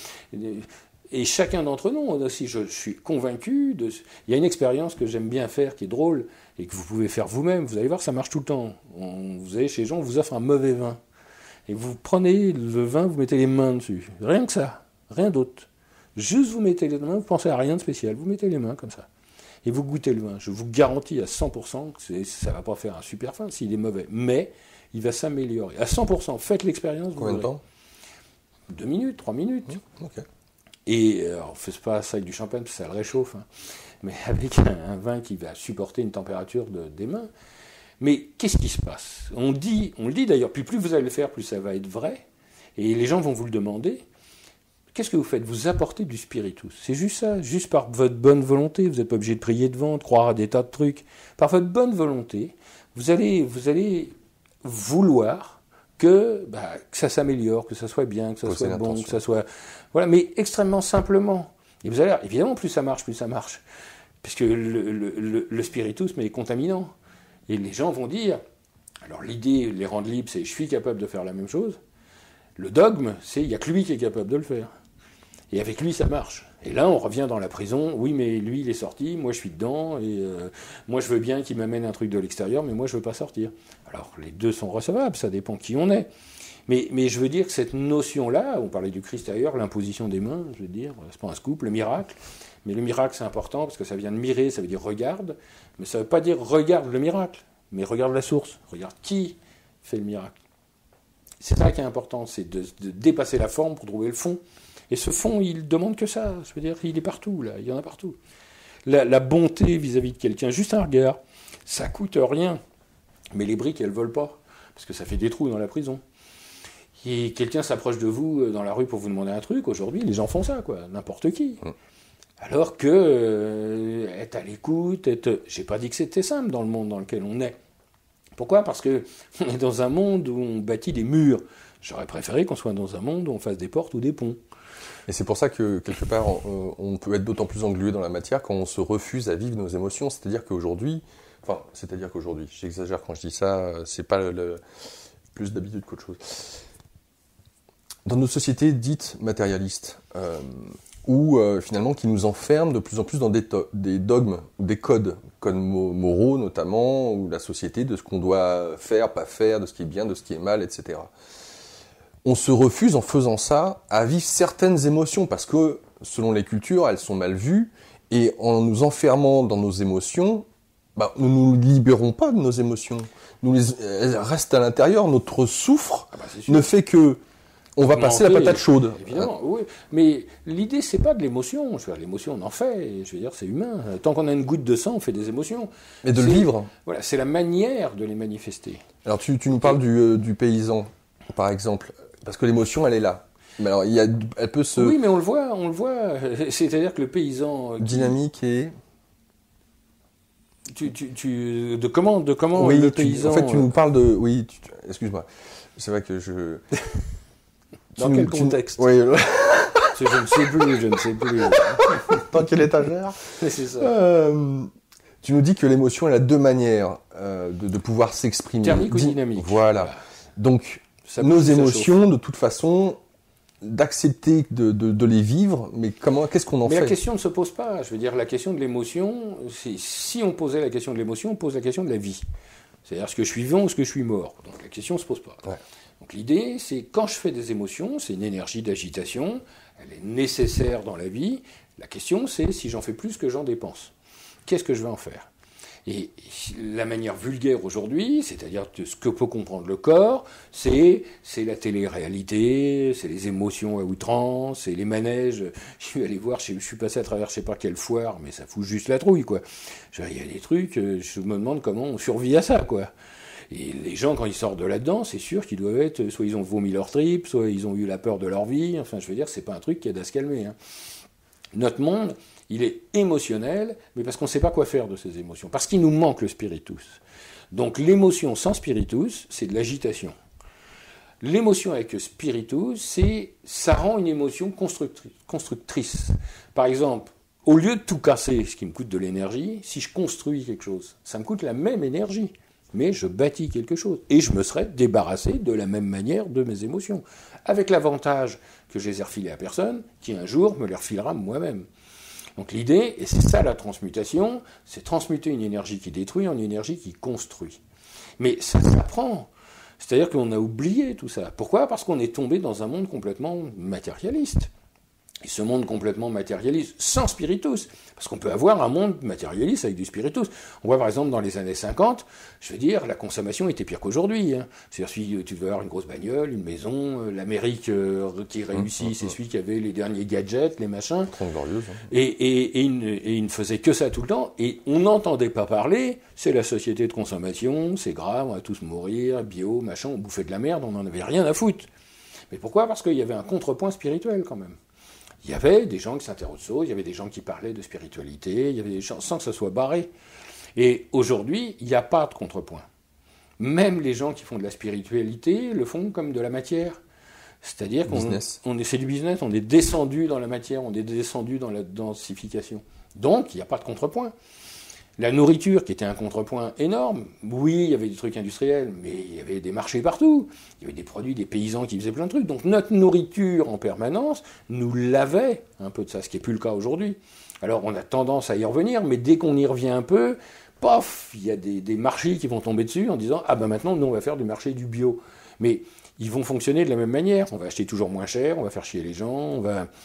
Et chacun d'entre nous aussi, je suis convaincu, il y a une expérience que j'aime bien faire, qui est drôle, et que vous pouvez faire vous-même, vous allez voir, ça marche tout le temps. Vous allez chez les gens, on vous offre un mauvais vin. Et vous prenez le vin, vous mettez les mains dessus. Rien que ça, rien d'autre. Juste vous mettez les mains, vous pensez à rien de spécial, vous mettez les mains comme ça. Et vous goûtez le vin. Je vous garantis à 100% que ça ne va pas faire un super vin s'il est mauvais. Mais il va s'améliorer. À 100%, faites l'expérience. Combien de temps? 2 minutes, 3 minutes. Okay. Et alors, on ne fait pas ça avec du champagne, parce que ça le réchauffe. Hein. Mais avec un vin qui va supporter une température des mains. Mais qu'est-ce qui se passe? On le dit d'ailleurs, puis plus vous allez le faire, plus ça va être vrai. Et les gens vont vous le demander. Qu'est-ce que vous faites? Vous apportez du spiritus. C'est juste ça, juste par votre bonne volonté. Vous n'êtes pas obligé de prier devant, de croire à des tas de trucs. Par votre bonne volonté, vous allez vouloir que ça s'améliore, que ça soit bien, que ça soit bon, que ça soit... Voilà, mais extrêmement simplement. Et vous allez, évidemment, plus ça marche. Puisque le spiritus est contaminant. Et les gens vont dire... Alors l'idée, les rendre libres, c'est « je suis capable de faire la même chose ». Le dogme, c'est « il n'y a que lui qui est capable de le faire ». Et avec lui, ça marche. Et là, on revient dans la prison. Oui, mais lui, il est sorti, moi, je suis dedans, et moi, je veux bien qu'il m'amène un truc de l'extérieur, mais moi, je veux pas sortir. Alors, les deux sont recevables, ça dépend qui on est. Mais je veux dire que cette notion-là, on parlait du Christ ailleurs, l'imposition des mains, je veux dire, c'est pas un scoop, le miracle. Mais le miracle, c'est important, parce que ça vient de mirer, ça veut dire regarde, mais ça veut pas dire regarde le miracle, mais regarde la source, regarde qui fait le miracle. C'est ça qui est important, c'est de dépasser la forme pour trouver le fond. Et ce fond, il demande que ça. Je veux dire, il est partout, là. Il y en a partout. La bonté vis-à-vis de quelqu'un, juste un regard, ça coûte rien. Mais les briques, elles volent pas. Parce que ça fait des trous dans la prison. Et quelqu'un s'approche de vous dans la rue pour vous demander un truc. Aujourd'hui, les gens font ça, quoi. N'importe qui. Alors que être à l'écoute, j'ai pas dit que c'était simple dans le monde dans lequel on est. Pourquoi? Parce qu'on est dans un monde où on bâtit des murs. J'aurais préféré qu'on soit dans un monde où on fasse des portes ou des ponts. Et c'est pour ça que, quelque part, on peut être d'autant plus englué dans la matière quand on se refuse à vivre nos émotions. C'est-à-dire qu'aujourd'hui, j'exagère quand je dis ça, c'est pas plus d'habitude qu'autre chose. Dans nos sociétés dites matérialistes, ou finalement qui nous enferment de plus en plus dans des dogmes, ou des codes moraux notamment, ou la société, de ce qu'on doit faire, pas faire, de ce qui est bien, de ce qui est mal, etc. On se refuse en faisant ça à vivre certaines émotions parce que selon les cultures, elles sont mal vues Et en nous enfermant dans nos émotions, nous ne nous libérons pas de nos émotions. Elles restent à l'intérieur. Notre souffre ne fait que... On va passer la patate chaude. Évidemment, oui. Mais l'idée, c'est pas de l'émotion. Je veux dire, l'émotion, on en fait. Je veux dire, c'est humain. Tant qu'on a une goutte de sang, on fait des émotions. Mais de le vivre. Voilà, c'est la manière de les manifester. Alors, tu nous parles du paysan, par exemple. Parce que l'émotion, elle est là. Mais alors, elle peut se... Oui, mais on le voit. C'est-à-dire que le paysan... Dynamique et... De comment oui, le paysan... En fait, tu nous parles de... Oui, excuse-moi. C'est vrai que je... Dans quel contexte? Oui. Je ne sais plus. Dans quelle étagère? C'est ça. Tu nous dis que l'émotion, elle a deux manières de pouvoir s'exprimer. Thermique ou dynamique. Voilà. Donc, nos émotions, de toute façon, d'accepter de les vivre, mais qu'est-ce qu'on en fait? Mais la question ne se pose pas. Je veux dire, la question de l'émotion, si on posait la question de l'émotion, on pose la question de la vie. C'est-à-dire, est-ce que je suis vivant ou est-ce que je suis mort? Donc la question ne se pose pas. Ouais. Donc l'idée, c'est quand je fais des émotions, c'est une énergie d'agitation, elle est nécessaire dans la vie. La question, c'est si j'en fais plus que j'en dépense. Qu'est-ce que je vais en faire? Et la manière vulgaire aujourd'hui, c'est-à-dire ce que peut comprendre le corps, c'est la télé-réalité, c'est les émotions à outrance, c'est les manèges. Je suis allé voir, je suis passé à travers je sais pas quelle foire, mais ça fout juste la trouille, quoi. Il y a des trucs, je me demande comment on survit à ça, quoi. Et les gens, quand ils sortent de là-dedans, c'est sûr qu'ils doivent être, soit ils ont vomi leur trip, soit ils ont eu la peur de leur vie. Enfin, je veux dire, c'est pas un truc qui aide à se calmer. Hein. Notre monde, il est émotionnel, mais parce qu'on ne sait pas quoi faire de ces émotions. Parce qu'il nous manque le spiritus. Donc l'émotion sans spiritus, c'est de l'agitation. L'émotion avec le spiritus, ça rend une émotion constructrice. Par exemple, au lieu de tout casser, ce qui me coûte de l'énergie, si je construis quelque chose, ça me coûte la même énergie. Mais je bâtis quelque chose. Et je me serais débarrassé de la même manière de mes émotions. Avec l'avantage que je les ai refilées à personne, qui un jour me les refilera moi-même. Donc l'idée, et c'est ça la transmutation, c'est transmuter une énergie qui détruit en une énergie qui construit. Mais ça s'apprend. C'est-à-dire qu'on a oublié tout ça. Pourquoi? Parce qu'on est tombé dans un monde complètement matérialiste. Et ce monde complètement matérialiste, sans spiritus. Parce qu'on peut avoir un monde matérialiste avec du spiritus. On voit par exemple dans les années 50, je veux dire, la consommation était pire qu'aujourd'hui. Hein. C'est-à-dire, si tu veux avoir une grosse bagnole, une maison, l'Amérique qui réussit, c'est celui qui avait les derniers gadgets, les machins. Très glorieuse. Hein. Et il ne faisait que ça tout le temps. Et on n'entendait pas parler, c'est la société de consommation, c'est grave, on va tous mourir, bio, machin, on bouffait de la merde, on n'en avait rien à foutre. Mais pourquoi? Parce qu'il y avait un contrepoint spirituel quand même. Il y avait des gens qui s'intéressaient aux choses, il y avait des gens qui parlaient de spiritualité, il y avait des gens sans que ça soit barré. Et aujourd'hui, il n'y a pas de contrepoint. Même les gens qui font de la spiritualité le font comme de la matière. C'est-à-dire c'est du business, on est descendu dans la matière, on est descendu dans la densification. Donc, il n'y a pas de contrepoint. La nourriture, qui était un contrepoint énorme, oui, il y avait des trucs industriels, mais il y avait des marchés partout. Il y avait des produits, des paysans qui faisaient plein de trucs. Donc notre nourriture en permanence nous lavait un peu de ça, ce qui n'est plus le cas aujourd'hui. Alors on a tendance à y revenir, mais dès qu'on y revient un peu, pof, il y a des marchés qui vont tomber dessus en disant « Ah ben maintenant, nous on va faire du marché du bio ». Mais ils vont fonctionner de la même manière. On va acheter toujours moins cher, on va faire chier les gens, on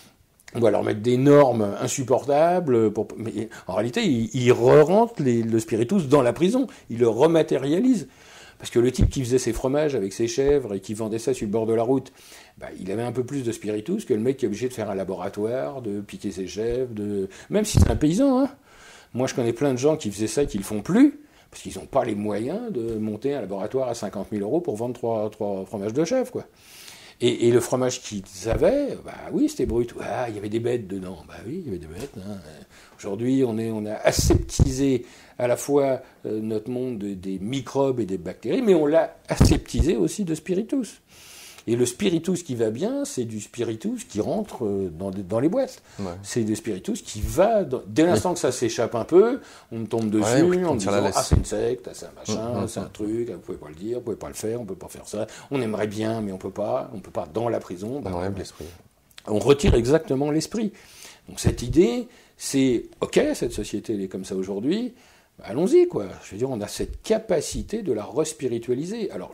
va leur mettre des normes insupportables. Mais en réalité, ils re-rentrent le spiritus dans la prison. Ils le rematérialisent. Parce que le type qui faisait ses fromages avec ses chèvres et qui vendait ça sur le bord de la route, il avait un peu plus de spiritus que le mec qui est obligé de faire un laboratoire, de piquer ses chèvres, même si c'est un paysan. Hein. Moi, je connais plein de gens qui faisaient ça et qui le font plus, parce qu'ils n'ont pas les moyens de monter un laboratoire à 50 000 € pour vendre trois fromages de chèvre, quoi. Et le fromage qu'ils avaient, oui, c'était brut. Il y avait des bêtes dedans. Oui, il y avait des bêtes. Hein. Aujourd'hui, on a aseptisé à la fois notre monde des microbes et des bactéries, mais on l'a aseptisé aussi de spiritus. Et le spiritus qui va bien, c'est du spiritus qui rentre dans les boîtes. Ouais. C'est du spiritus qui va... Dès l'instant que ça s'échappe un peu, on tombe dessus en disant « Ah, c'est une secte, c'est un machin, c'est un truc, vous pouvez pas le dire, vous pouvez pas le faire, on peut pas faire ça. On aimerait bien, mais on peut pas dans la prison. » On enlève l'esprit. On retire exactement l'esprit. Donc cette idée, c'est « Ok, cette société, elle est comme ça aujourd'hui. » Allons-y, quoi. Je veux dire, on a cette capacité de la respiritualiser. Alors,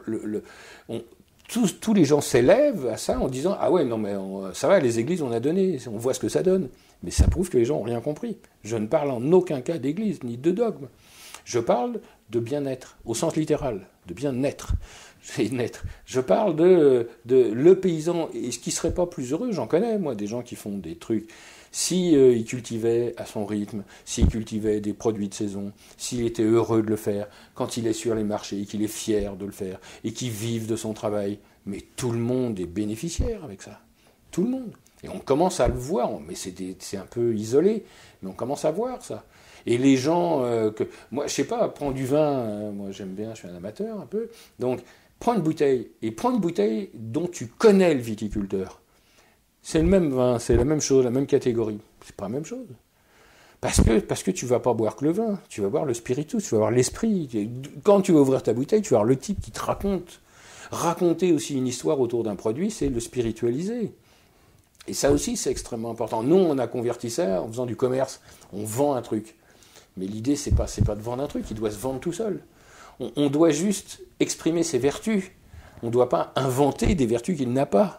tous les gens s'élèvent à ça en disant « Ah ouais, non mais ça va, les églises, on a donné, on voit ce que ça donne. » Mais ça prouve que les gens n'ont rien compris. Je ne parle en aucun cas d'église, ni de dogme. Je parle de bien-être, au sens littéral, de bien-être. C'est naître. Je parle de le paysan, et ce qui ne serait pas plus heureux, j'en connais, moi, des gens qui font des trucs. Si il cultivait à son rythme, s'il cultivait des produits de saison, s'il était heureux de le faire, quand il est sur les marchés, qu'il est fier de le faire, et qu'il vive de son travail, mais tout le monde est bénéficiaire avec ça. Tout le monde. Et on commence à le voir, mais c'est un peu isolé, mais on commence à voir ça. Et les gens, moi, je sais pas, prends du vin, moi j'aime bien, je suis un amateur un peu, donc prends une bouteille, et prends une bouteille dont tu connais le viticulteur. C'est le même vin, c'est la même chose, la même catégorie. C'est pas la même chose. Parce que tu vas pas boire que le vin, tu vas boire le spiritus, tu vas boire l'esprit. Quand tu vas ouvrir ta bouteille, tu vas voir le type qui te raconte. Raconter aussi une histoire autour d'un produit, c'est le spiritualiser. Et ça aussi, c'est extrêmement important. Nous, on a converti ça en faisant du commerce. On vend un truc. Mais l'idée, c'est pas de vendre un truc, il doit se vendre tout seul. On doit juste exprimer ses vertus. On ne doit pas inventer des vertus qu'il n'a pas.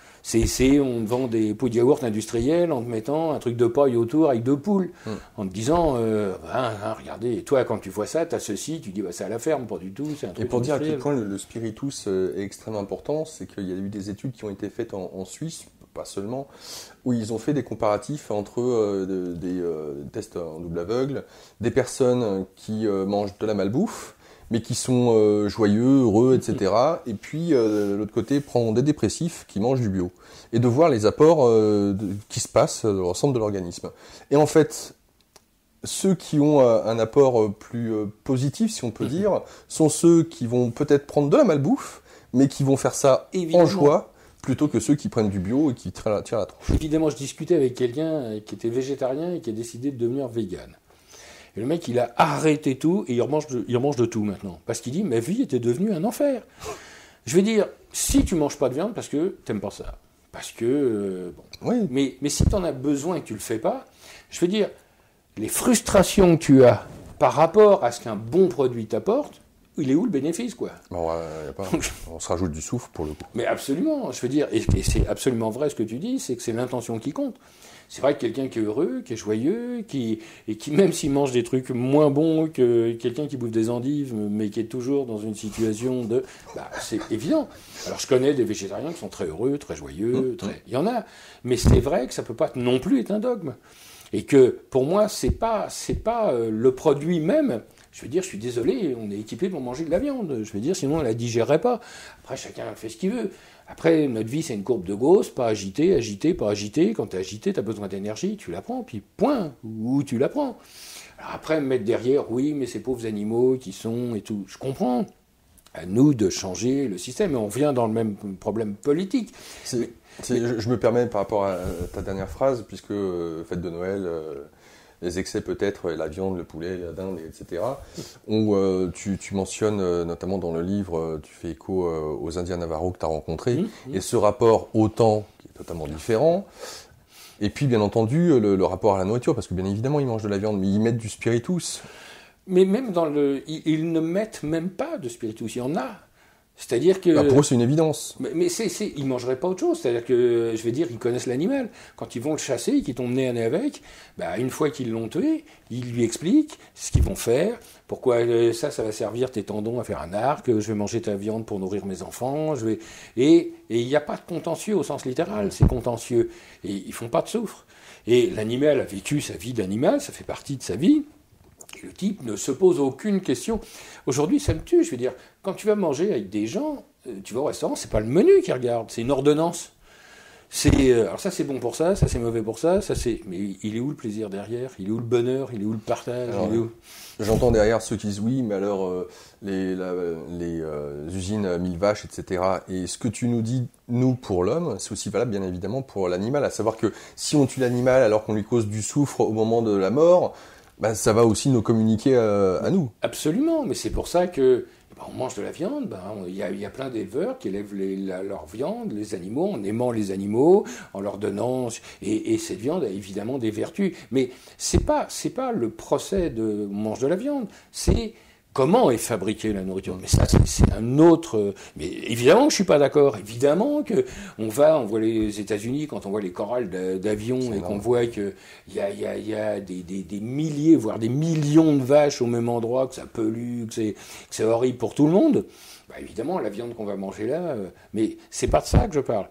On vend des pots de yaourt industriels en te mettant un truc de paille autour avec 2 poules, en te disant, regardez, toi quand tu vois ça, tu as ceci, tu dis, c'est à la ferme, pas du tout, c'est un truc. Et pour dire à quel point le spiritus est extrêmement important, c'est qu'il y a eu des études qui ont été faites en Suisse, pas seulement, où ils ont fait des comparatifs entre des tests en double aveugle, des personnes qui mangent de la malbouffe, mais qui sont joyeux, heureux, etc. Et puis, de l'autre côté, prendre des dépressifs qui mangent du bio. Et de voir les apports qui se passent dans l'ensemble de l'organisme. Et en fait, ceux qui ont un apport plus positif, si on peut dire, sont ceux qui vont peut-être prendre de la malbouffe, mais qui vont faire ça en joie, plutôt que ceux qui prennent du bio et qui tirent la tronche. Évidemment, je discutais avec quelqu'un qui était végétarien et qui a décidé de devenir vegan. Et le mec, il a arrêté tout et il mange de tout maintenant. Parce qu'il dit, ma vie était devenue un enfer. Je vais dire, si tu manges pas de viande, parce que t'aimes pas ça. Parce que, oui. Mais si tu en as besoin et que tu le fais pas, je veux dire, les frustrations que tu as par rapport à ce qu'un bon produit t'apporte, il est où le bénéfice, quoi? On se rajoute du soufre pour le coup. Mais absolument, je veux dire, et c'est absolument vrai ce que tu dis, c'est que c'est l'intention qui compte. C'est vrai que quelqu'un qui est heureux, qui est joyeux, et qui même s'il mange des trucs moins bons que quelqu'un qui bouffe des endives, mais qui est toujours dans une situation de... c'est évident. Alors je connais des végétariens qui sont très heureux, très joyeux, il y en a. Mais c'est vrai que ça ne peut pas non plus être un dogme. Et que pour moi, c'est pas le produit même. Je veux dire, je suis désolé, on est équipé pour manger de la viande. Je veux dire, sinon on ne la digérerait pas. Après, chacun fait ce qu'il veut. Après, notre vie, c'est une courbe de Gauss, pas agité, pas agité. Quand tu es agité, tu as besoin d'énergie, tu la prends, puis point, ou tu la prends. Alors après, me mettre derrière, oui, mais ces pauvres animaux qui sont et tout, je comprends. À nous de changer le système, mais on vient dans le même problème politique. Je me permets par rapport à ta dernière phrase, puisque fête de Noël... les excès peut-être, la viande, le poulet, la dinde, etc. Où tu mentionnes, notamment dans le livre, tu fais écho aux Indiens Navajo que tu as rencontrés, et ce rapport au temps qui est totalement différent. Et puis, bien entendu, le rapport à la nourriture, parce que bien évidemment, ils mangent de la viande, mais ils mettent du spiritus. Mais même ils ne mettent même pas de spiritus, il y en a. C'est-à-dire que... pour eux, c'est une évidence. Mais ils ne mangeraient pas autre chose. C'est-à-dire que, je vais dire, ils connaissent l'animal. Quand ils vont le chasser, qu'ils tombent nez à nez avec, une fois qu'ils l'ont tué, ils lui expliquent ce qu'ils vont faire, pourquoi ça va servir tes tendons à faire un arc, je vais manger ta viande pour nourrir mes enfants, Et il n'y a pas de contentieux au sens littéral, c'est contentieux. Et ils ne font pas de soufre. Et l'animal a vécu sa vie d'animal, ça fait partie de sa vie. Et le type ne se pose aucune question. Aujourd'hui, ça me tue. Je veux dire, quand tu vas manger avec des gens, tu vas au restaurant, c'est pas le menu qu'ils regardent, c'est une ordonnance. Alors ça, c'est bon pour ça, ça, c'est mauvais pour ça, c'est... Mais il est où le plaisir derrière? Il est où le bonheur? Il est où le partage? J'entends derrière ceux qui disent oui, mais alors les usines 1000 vaches, etc. Et ce que tu nous dis, nous, pour l'homme, c'est aussi valable, bien évidemment, pour l'animal. À savoir que si on tue l'animal alors qu'on lui cause du soufre au moment de la mort... ça va aussi nous communiquer à nous. Absolument, mais c'est pour ça que on mange de la viande. Il y a plein d'éleveurs qui élèvent leur viande, les animaux, en aimant les animaux, en leur donnant... Et cette viande a évidemment des vertus. Mais c'est pas le procès de on mange de la viande, c'est comment est fabriquée la nourriture. Mais ça, c'est un autre... Mais évidemment que je suis pas d'accord. Évidemment que on voit les États-Unis, quand on voit les chorales d'avions et qu'on voit qu'il y a des milliers, voire des millions de vaches au même endroit, que ça pollue, que c'est horrible pour tout le monde. Bah, évidemment, la viande qu'on va manger là... mais c'est pas de ça que je parle.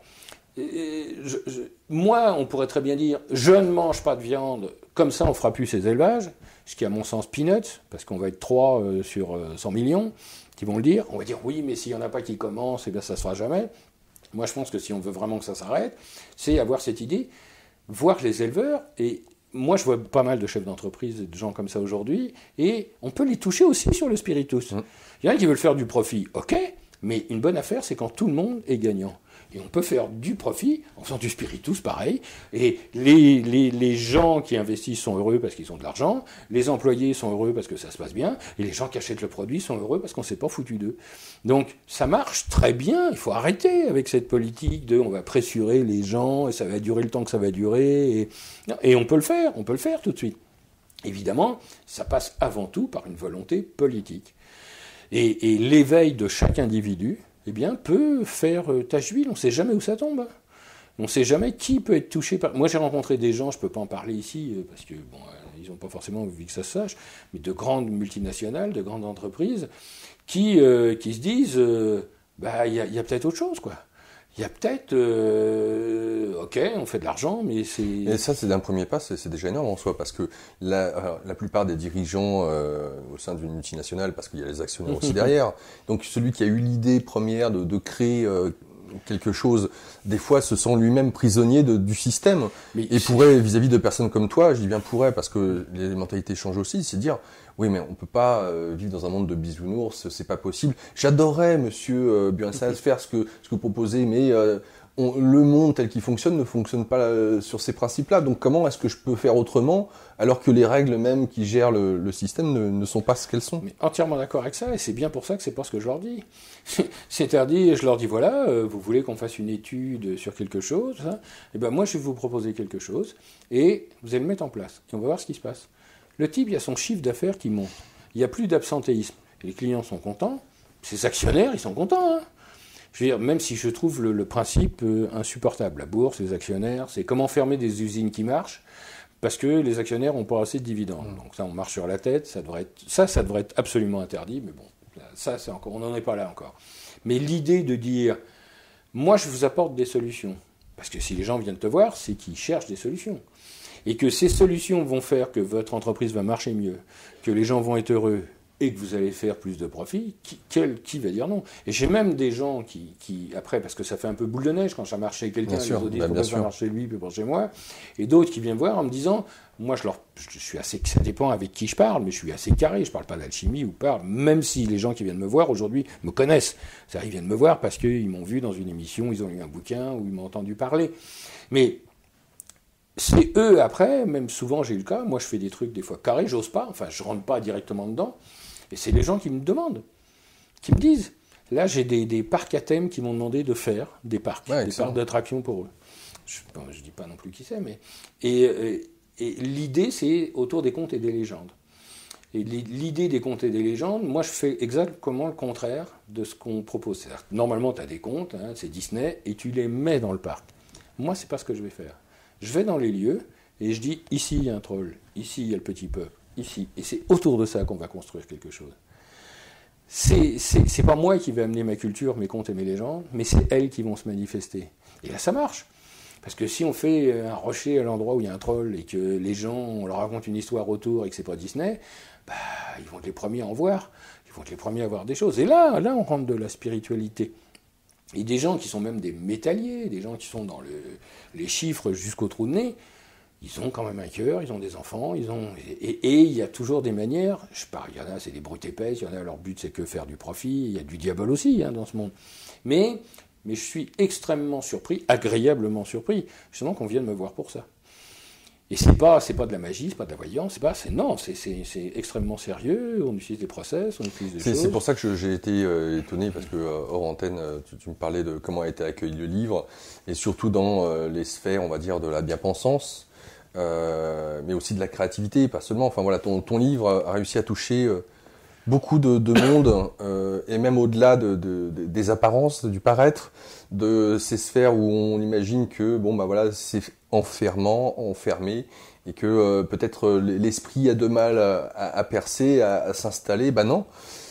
Moi, on pourrait très bien dire, je ne mange pas de viande, comme ça on fera plus ces élevages. Ce qui est à mon sens peanuts, parce qu'on va être 3 sur 100 millions qui vont le dire. On va dire oui, mais s'il n'y en a pas qui commencent, eh bien ça ne se fera jamais. Moi je pense que si on veut vraiment que ça s'arrête, c'est avoir cette idée, voir les éleveurs, et moi je vois pas mal de chefs d'entreprise et de gens comme ça aujourd'hui, et on peut les toucher aussi sur le spiritus. Il y en a qui veulent faire du profit, ok, mais une bonne affaire c'est quand tout le monde est gagnant. Et on peut faire du profit en faisant du spiritus, pareil. Et les gens qui investissent sont heureux parce qu'ils ont de l'argent. Les employés sont heureux parce que ça se passe bien. Et les gens qui achètent le produit sont heureux parce qu'on ne s'est pas foutu d'eux. Donc ça marche très bien. Il faut arrêter avec cette politique de on va pressurer les gens et ça va durer le temps que ça va durer. Et on peut le faire. On peut le faire tout de suite. Évidemment, ça passe avant tout par une volonté politique. Et l'éveil de chaque individu, eh bien, peut faire tache d'huile. On ne sait jamais où ça tombe. On ne sait jamais qui peut être touché par... Moi, j'ai rencontré des gens, je ne peux pas en parler ici, parce que bon, ils n'ont pas forcément envie que ça se sache, mais de grandes multinationales, de grandes entreprises, qui se disent, il y a peut-être autre chose, quoi. Il y a peut-être, ok, on fait de l'argent, mais c'est... Et ça, c'est d'un premier pas, c'est déjà énorme en soi, parce que la plupart des dirigeants au sein d'une multinationale, parce qu'il y a les actionnaires aussi derrière, donc celui qui a eu l'idée première de créer quelque chose, des fois se sent lui-même prisonnier du système, et pourrait, vis-à-vis de personnes comme toi, je dis bien pourrait, parce que les mentalités changent aussi, c'est dire... Oui, mais on peut pas vivre dans un monde de bisounours, c'est pas possible. J'adorerais, monsieur Buensaz, faire ce que vous proposez, mais le monde tel qu'il fonctionne ne fonctionne pas sur ces principes-là. Donc comment est-ce que je peux faire autrement, alors que les règles même qui gèrent le système ne sont pas ce qu'elles sont? Mais entièrement d'accord avec ça, et c'est bien pour ça que c'est pas ce que je leur dis. C'est-à-dire, je leur dis, voilà, vous voulez qu'on fasse une étude sur quelque chose, hein, et ben moi je vais vous proposer quelque chose, et vous allez le mettre en place, et on va voir ce qui se passe. Le type, il y a son chiffre d'affaires qui monte. Il n'y a plus d'absentéisme. Les clients sont contents. Ses actionnaires, ils sont contents. Hein. Je veux dire, même si je trouve le principe insupportable. La bourse, les actionnaires, c'est comment fermer des usines qui marchent parce que les actionnaires n'ont pas assez de dividendes. Donc ça, on marche sur la tête. Ça devrait être absolument interdit. Mais bon, ça, c'est encore, on n'en est pas là encore. Mais l'idée de dire, moi, je vous apporte des solutions. Parce que si les gens viennent te voir, c'est qu'ils cherchent des solutions. Et que ces solutions vont faire que votre entreprise va marcher mieux, que les gens vont être heureux et que vous allez faire plus de profit, qui va dire non? Et j'ai même des gens qui, après, parce que ça fait un peu boule de neige quand ça marche chez quelqu'un, les autres disent pourquoi ça marche chez lui, puis pas chez moi, et d'autres qui viennent voir en me disant, moi je suis assez, ça dépend avec qui je parle, mais je suis assez carré, je parle pas d'alchimie ou pas, même si les gens qui viennent me voir aujourd'hui me connaissent, ils viennent me voir parce qu'ils m'ont vu dans une émission, ils ont lu un bouquin ou ils m'ont entendu parler. Mais c'est eux après, même souvent j'ai eu le cas, moi je fais des trucs des fois carrés, j'ose pas, enfin je rentre pas directement dedans, et c'est les gens qui me demandent, qui me disent, là j'ai des parcs à thème qui m'ont demandé de faire des parcs, des parcs d'attraction pour eux. Je dis pas non plus qui c'est, mais... Et l'idée c'est autour des contes et des légendes. Et l'idée des contes et des légendes, moi je fais exactement le contraire de ce qu'on propose. C'est-à-dire, normalement tu as des contes, hein, c'est Disney, et tu les mets dans le parc. Moi c'est pas ce que je vais faire. Je vais dans les lieux et je dis, ici il y a un troll, ici il y a le petit peuple, ici. Et c'est autour de ça qu'on va construire quelque chose. C'est pas moi qui vais amener ma culture, mes contes et mes légendes, mais c'est elles qui vont se manifester. Et là ça marche. Parce que si on fait un rocher à l'endroit où il y a un troll et que les gens, on leur raconte une histoire autour et que c'est pas Disney, ils vont être les premiers à en voir. Ils vont être les premiers à voir des choses. Et là on rentre de la spiritualité. Et des gens qui sont même des métalliers, des gens qui sont dans les chiffres jusqu'au trou de nez, ils ont quand même un cœur, ils ont des enfants, et il y a toujours des manières, il y en a, c'est des brutes épaisses, il y en a, leur but c'est que faire du profit, il y a du diable aussi dans ce monde. Mais je suis extrêmement surpris, agréablement surpris, justement qu'on vienne me voir pour ça. Et c'est pas de la magie, c'est pas de la voyance, c'est extrêmement sérieux, on utilise des process, on utilise des choses. C'est pour ça que j'ai été étonné, parce que hors antenne, tu me parlais de comment a été accueilli le livre, et surtout dans les sphères, on va dire, de la bien-pensance, mais aussi de la créativité, pas seulement. Enfin voilà, ton livre a réussi à toucher beaucoup de monde, et même au-delà des apparences, du paraître, de ces sphères où on imagine que bon bah voilà c'est enfermé, et que peut-être l'esprit a de mal à percer, à s'installer. Bah non,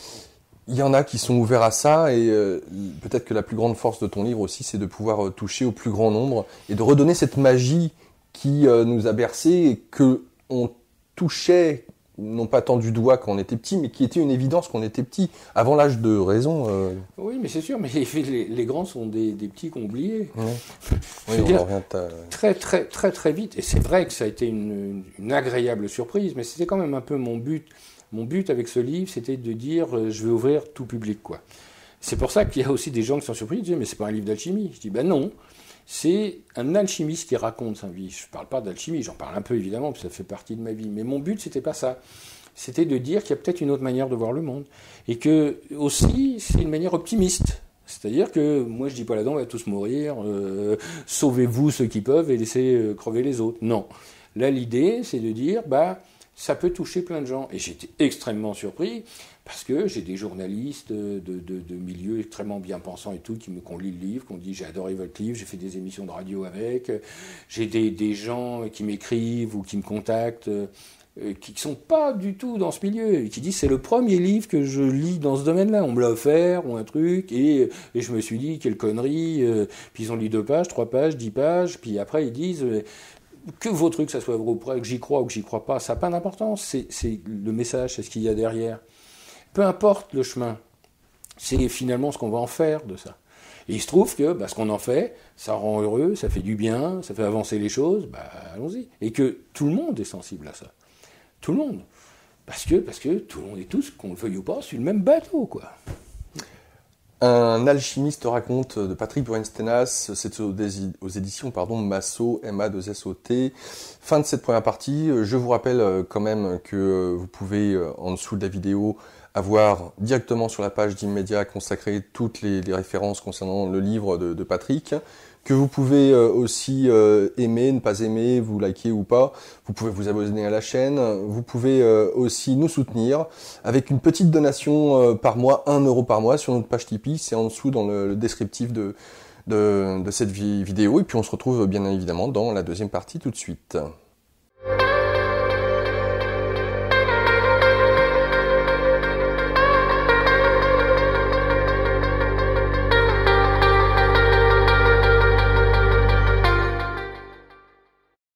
il y en a qui sont ouverts à ça, et peut-être que la plus grande force de ton livre aussi, c'est de pouvoir toucher au plus grand nombre et de redonner cette magie qui nous a bercés et que on touchait, non pas tant du doigt quand on était petit, mais qui était une évidence quand on était petit, avant l'âge de raison. Oui, mais c'est sûr, mais les grands sont des petits qu'on oubliait. Ouais. Oui, Je veux dire, en revient très, très, très, très vite, et c'est vrai que ça a été une agréable surprise, mais c'était quand même un peu mon but. Mon but avec ce livre, c'était de dire je vais ouvrir tout public, quoi. C'est pour ça qu'il y a aussi des gens qui sont surpris, ils disent mais c'est pas un livre d'alchimie. Je dis ben non, c'est un alchimiste qui raconte sa vie. Je parle pas d'alchimie, j'en parle un peu évidemment, parce que ça fait partie de ma vie. Mais mon but, c'était pas ça. C'était de dire qu'il y a peut-être une autre manière de voir le monde. Et que aussi, c'est une manière optimiste. C'est-à-dire que moi, je dis pas là-dedans, on va tous mourir, sauvez-vous ceux qui peuvent et laissez crever les autres. Non. Là, l'idée, c'est de dire, bah, ça peut toucher plein de gens. Et j'étais extrêmement surpris parce que j'ai des journalistes de milieux extrêmement bien pensants et tout qui ont lu le livre, qui ont dit j'ai adoré votre livre, j'ai fait des émissions de radio avec. J'ai des gens qui m'écrivent ou qui me contactent qui ne sont pas du tout dans ce milieu et qui disent c'est le premier livre que je lis dans ce domaine-là. On me l'a offert ou un truc et je me suis dit quelle connerie. Puis ils ont lu 2 pages, 3 pages, 10 pages. Puis après ils disent que vos trucs, ça soit vrai ou pas, que j'y crois ou que j'y crois pas, ça n'a pas d'importance. C'est le message, c'est ce qu'il y a derrière. Peu importe le chemin, c'est finalement ce qu'on va en faire de ça. Et il se trouve que ce qu'on en fait, ça rend heureux, ça fait du bien, ça fait avancer les choses, allons-y. Et que tout le monde est sensible à ça. Tout le monde. Parce que tout le monde est tous, qu'on le veuille ou pas, sur le même bateau, quoi. Un alchimiste raconte de Patrick Burenstenas, c'est aux éditions Massot, MA2SOT. Fin de cette première partie. Je vous rappelle quand même que vous pouvez, en dessous de la vidéo, avoir directement sur la page d'Immédiat consacrée toutes les références concernant le livre de Patrick, que vous pouvez aussi aimer, ne pas aimer, vous liker ou pas. Vous pouvez vous abonner à la chaîne. Vous pouvez aussi nous soutenir avec une petite donation par mois, 1 € par mois sur notre page Tipeee. C'est en dessous dans le descriptif de cette vidéo. Et puis on se retrouve bien évidemment dans la deuxième partie tout de suite.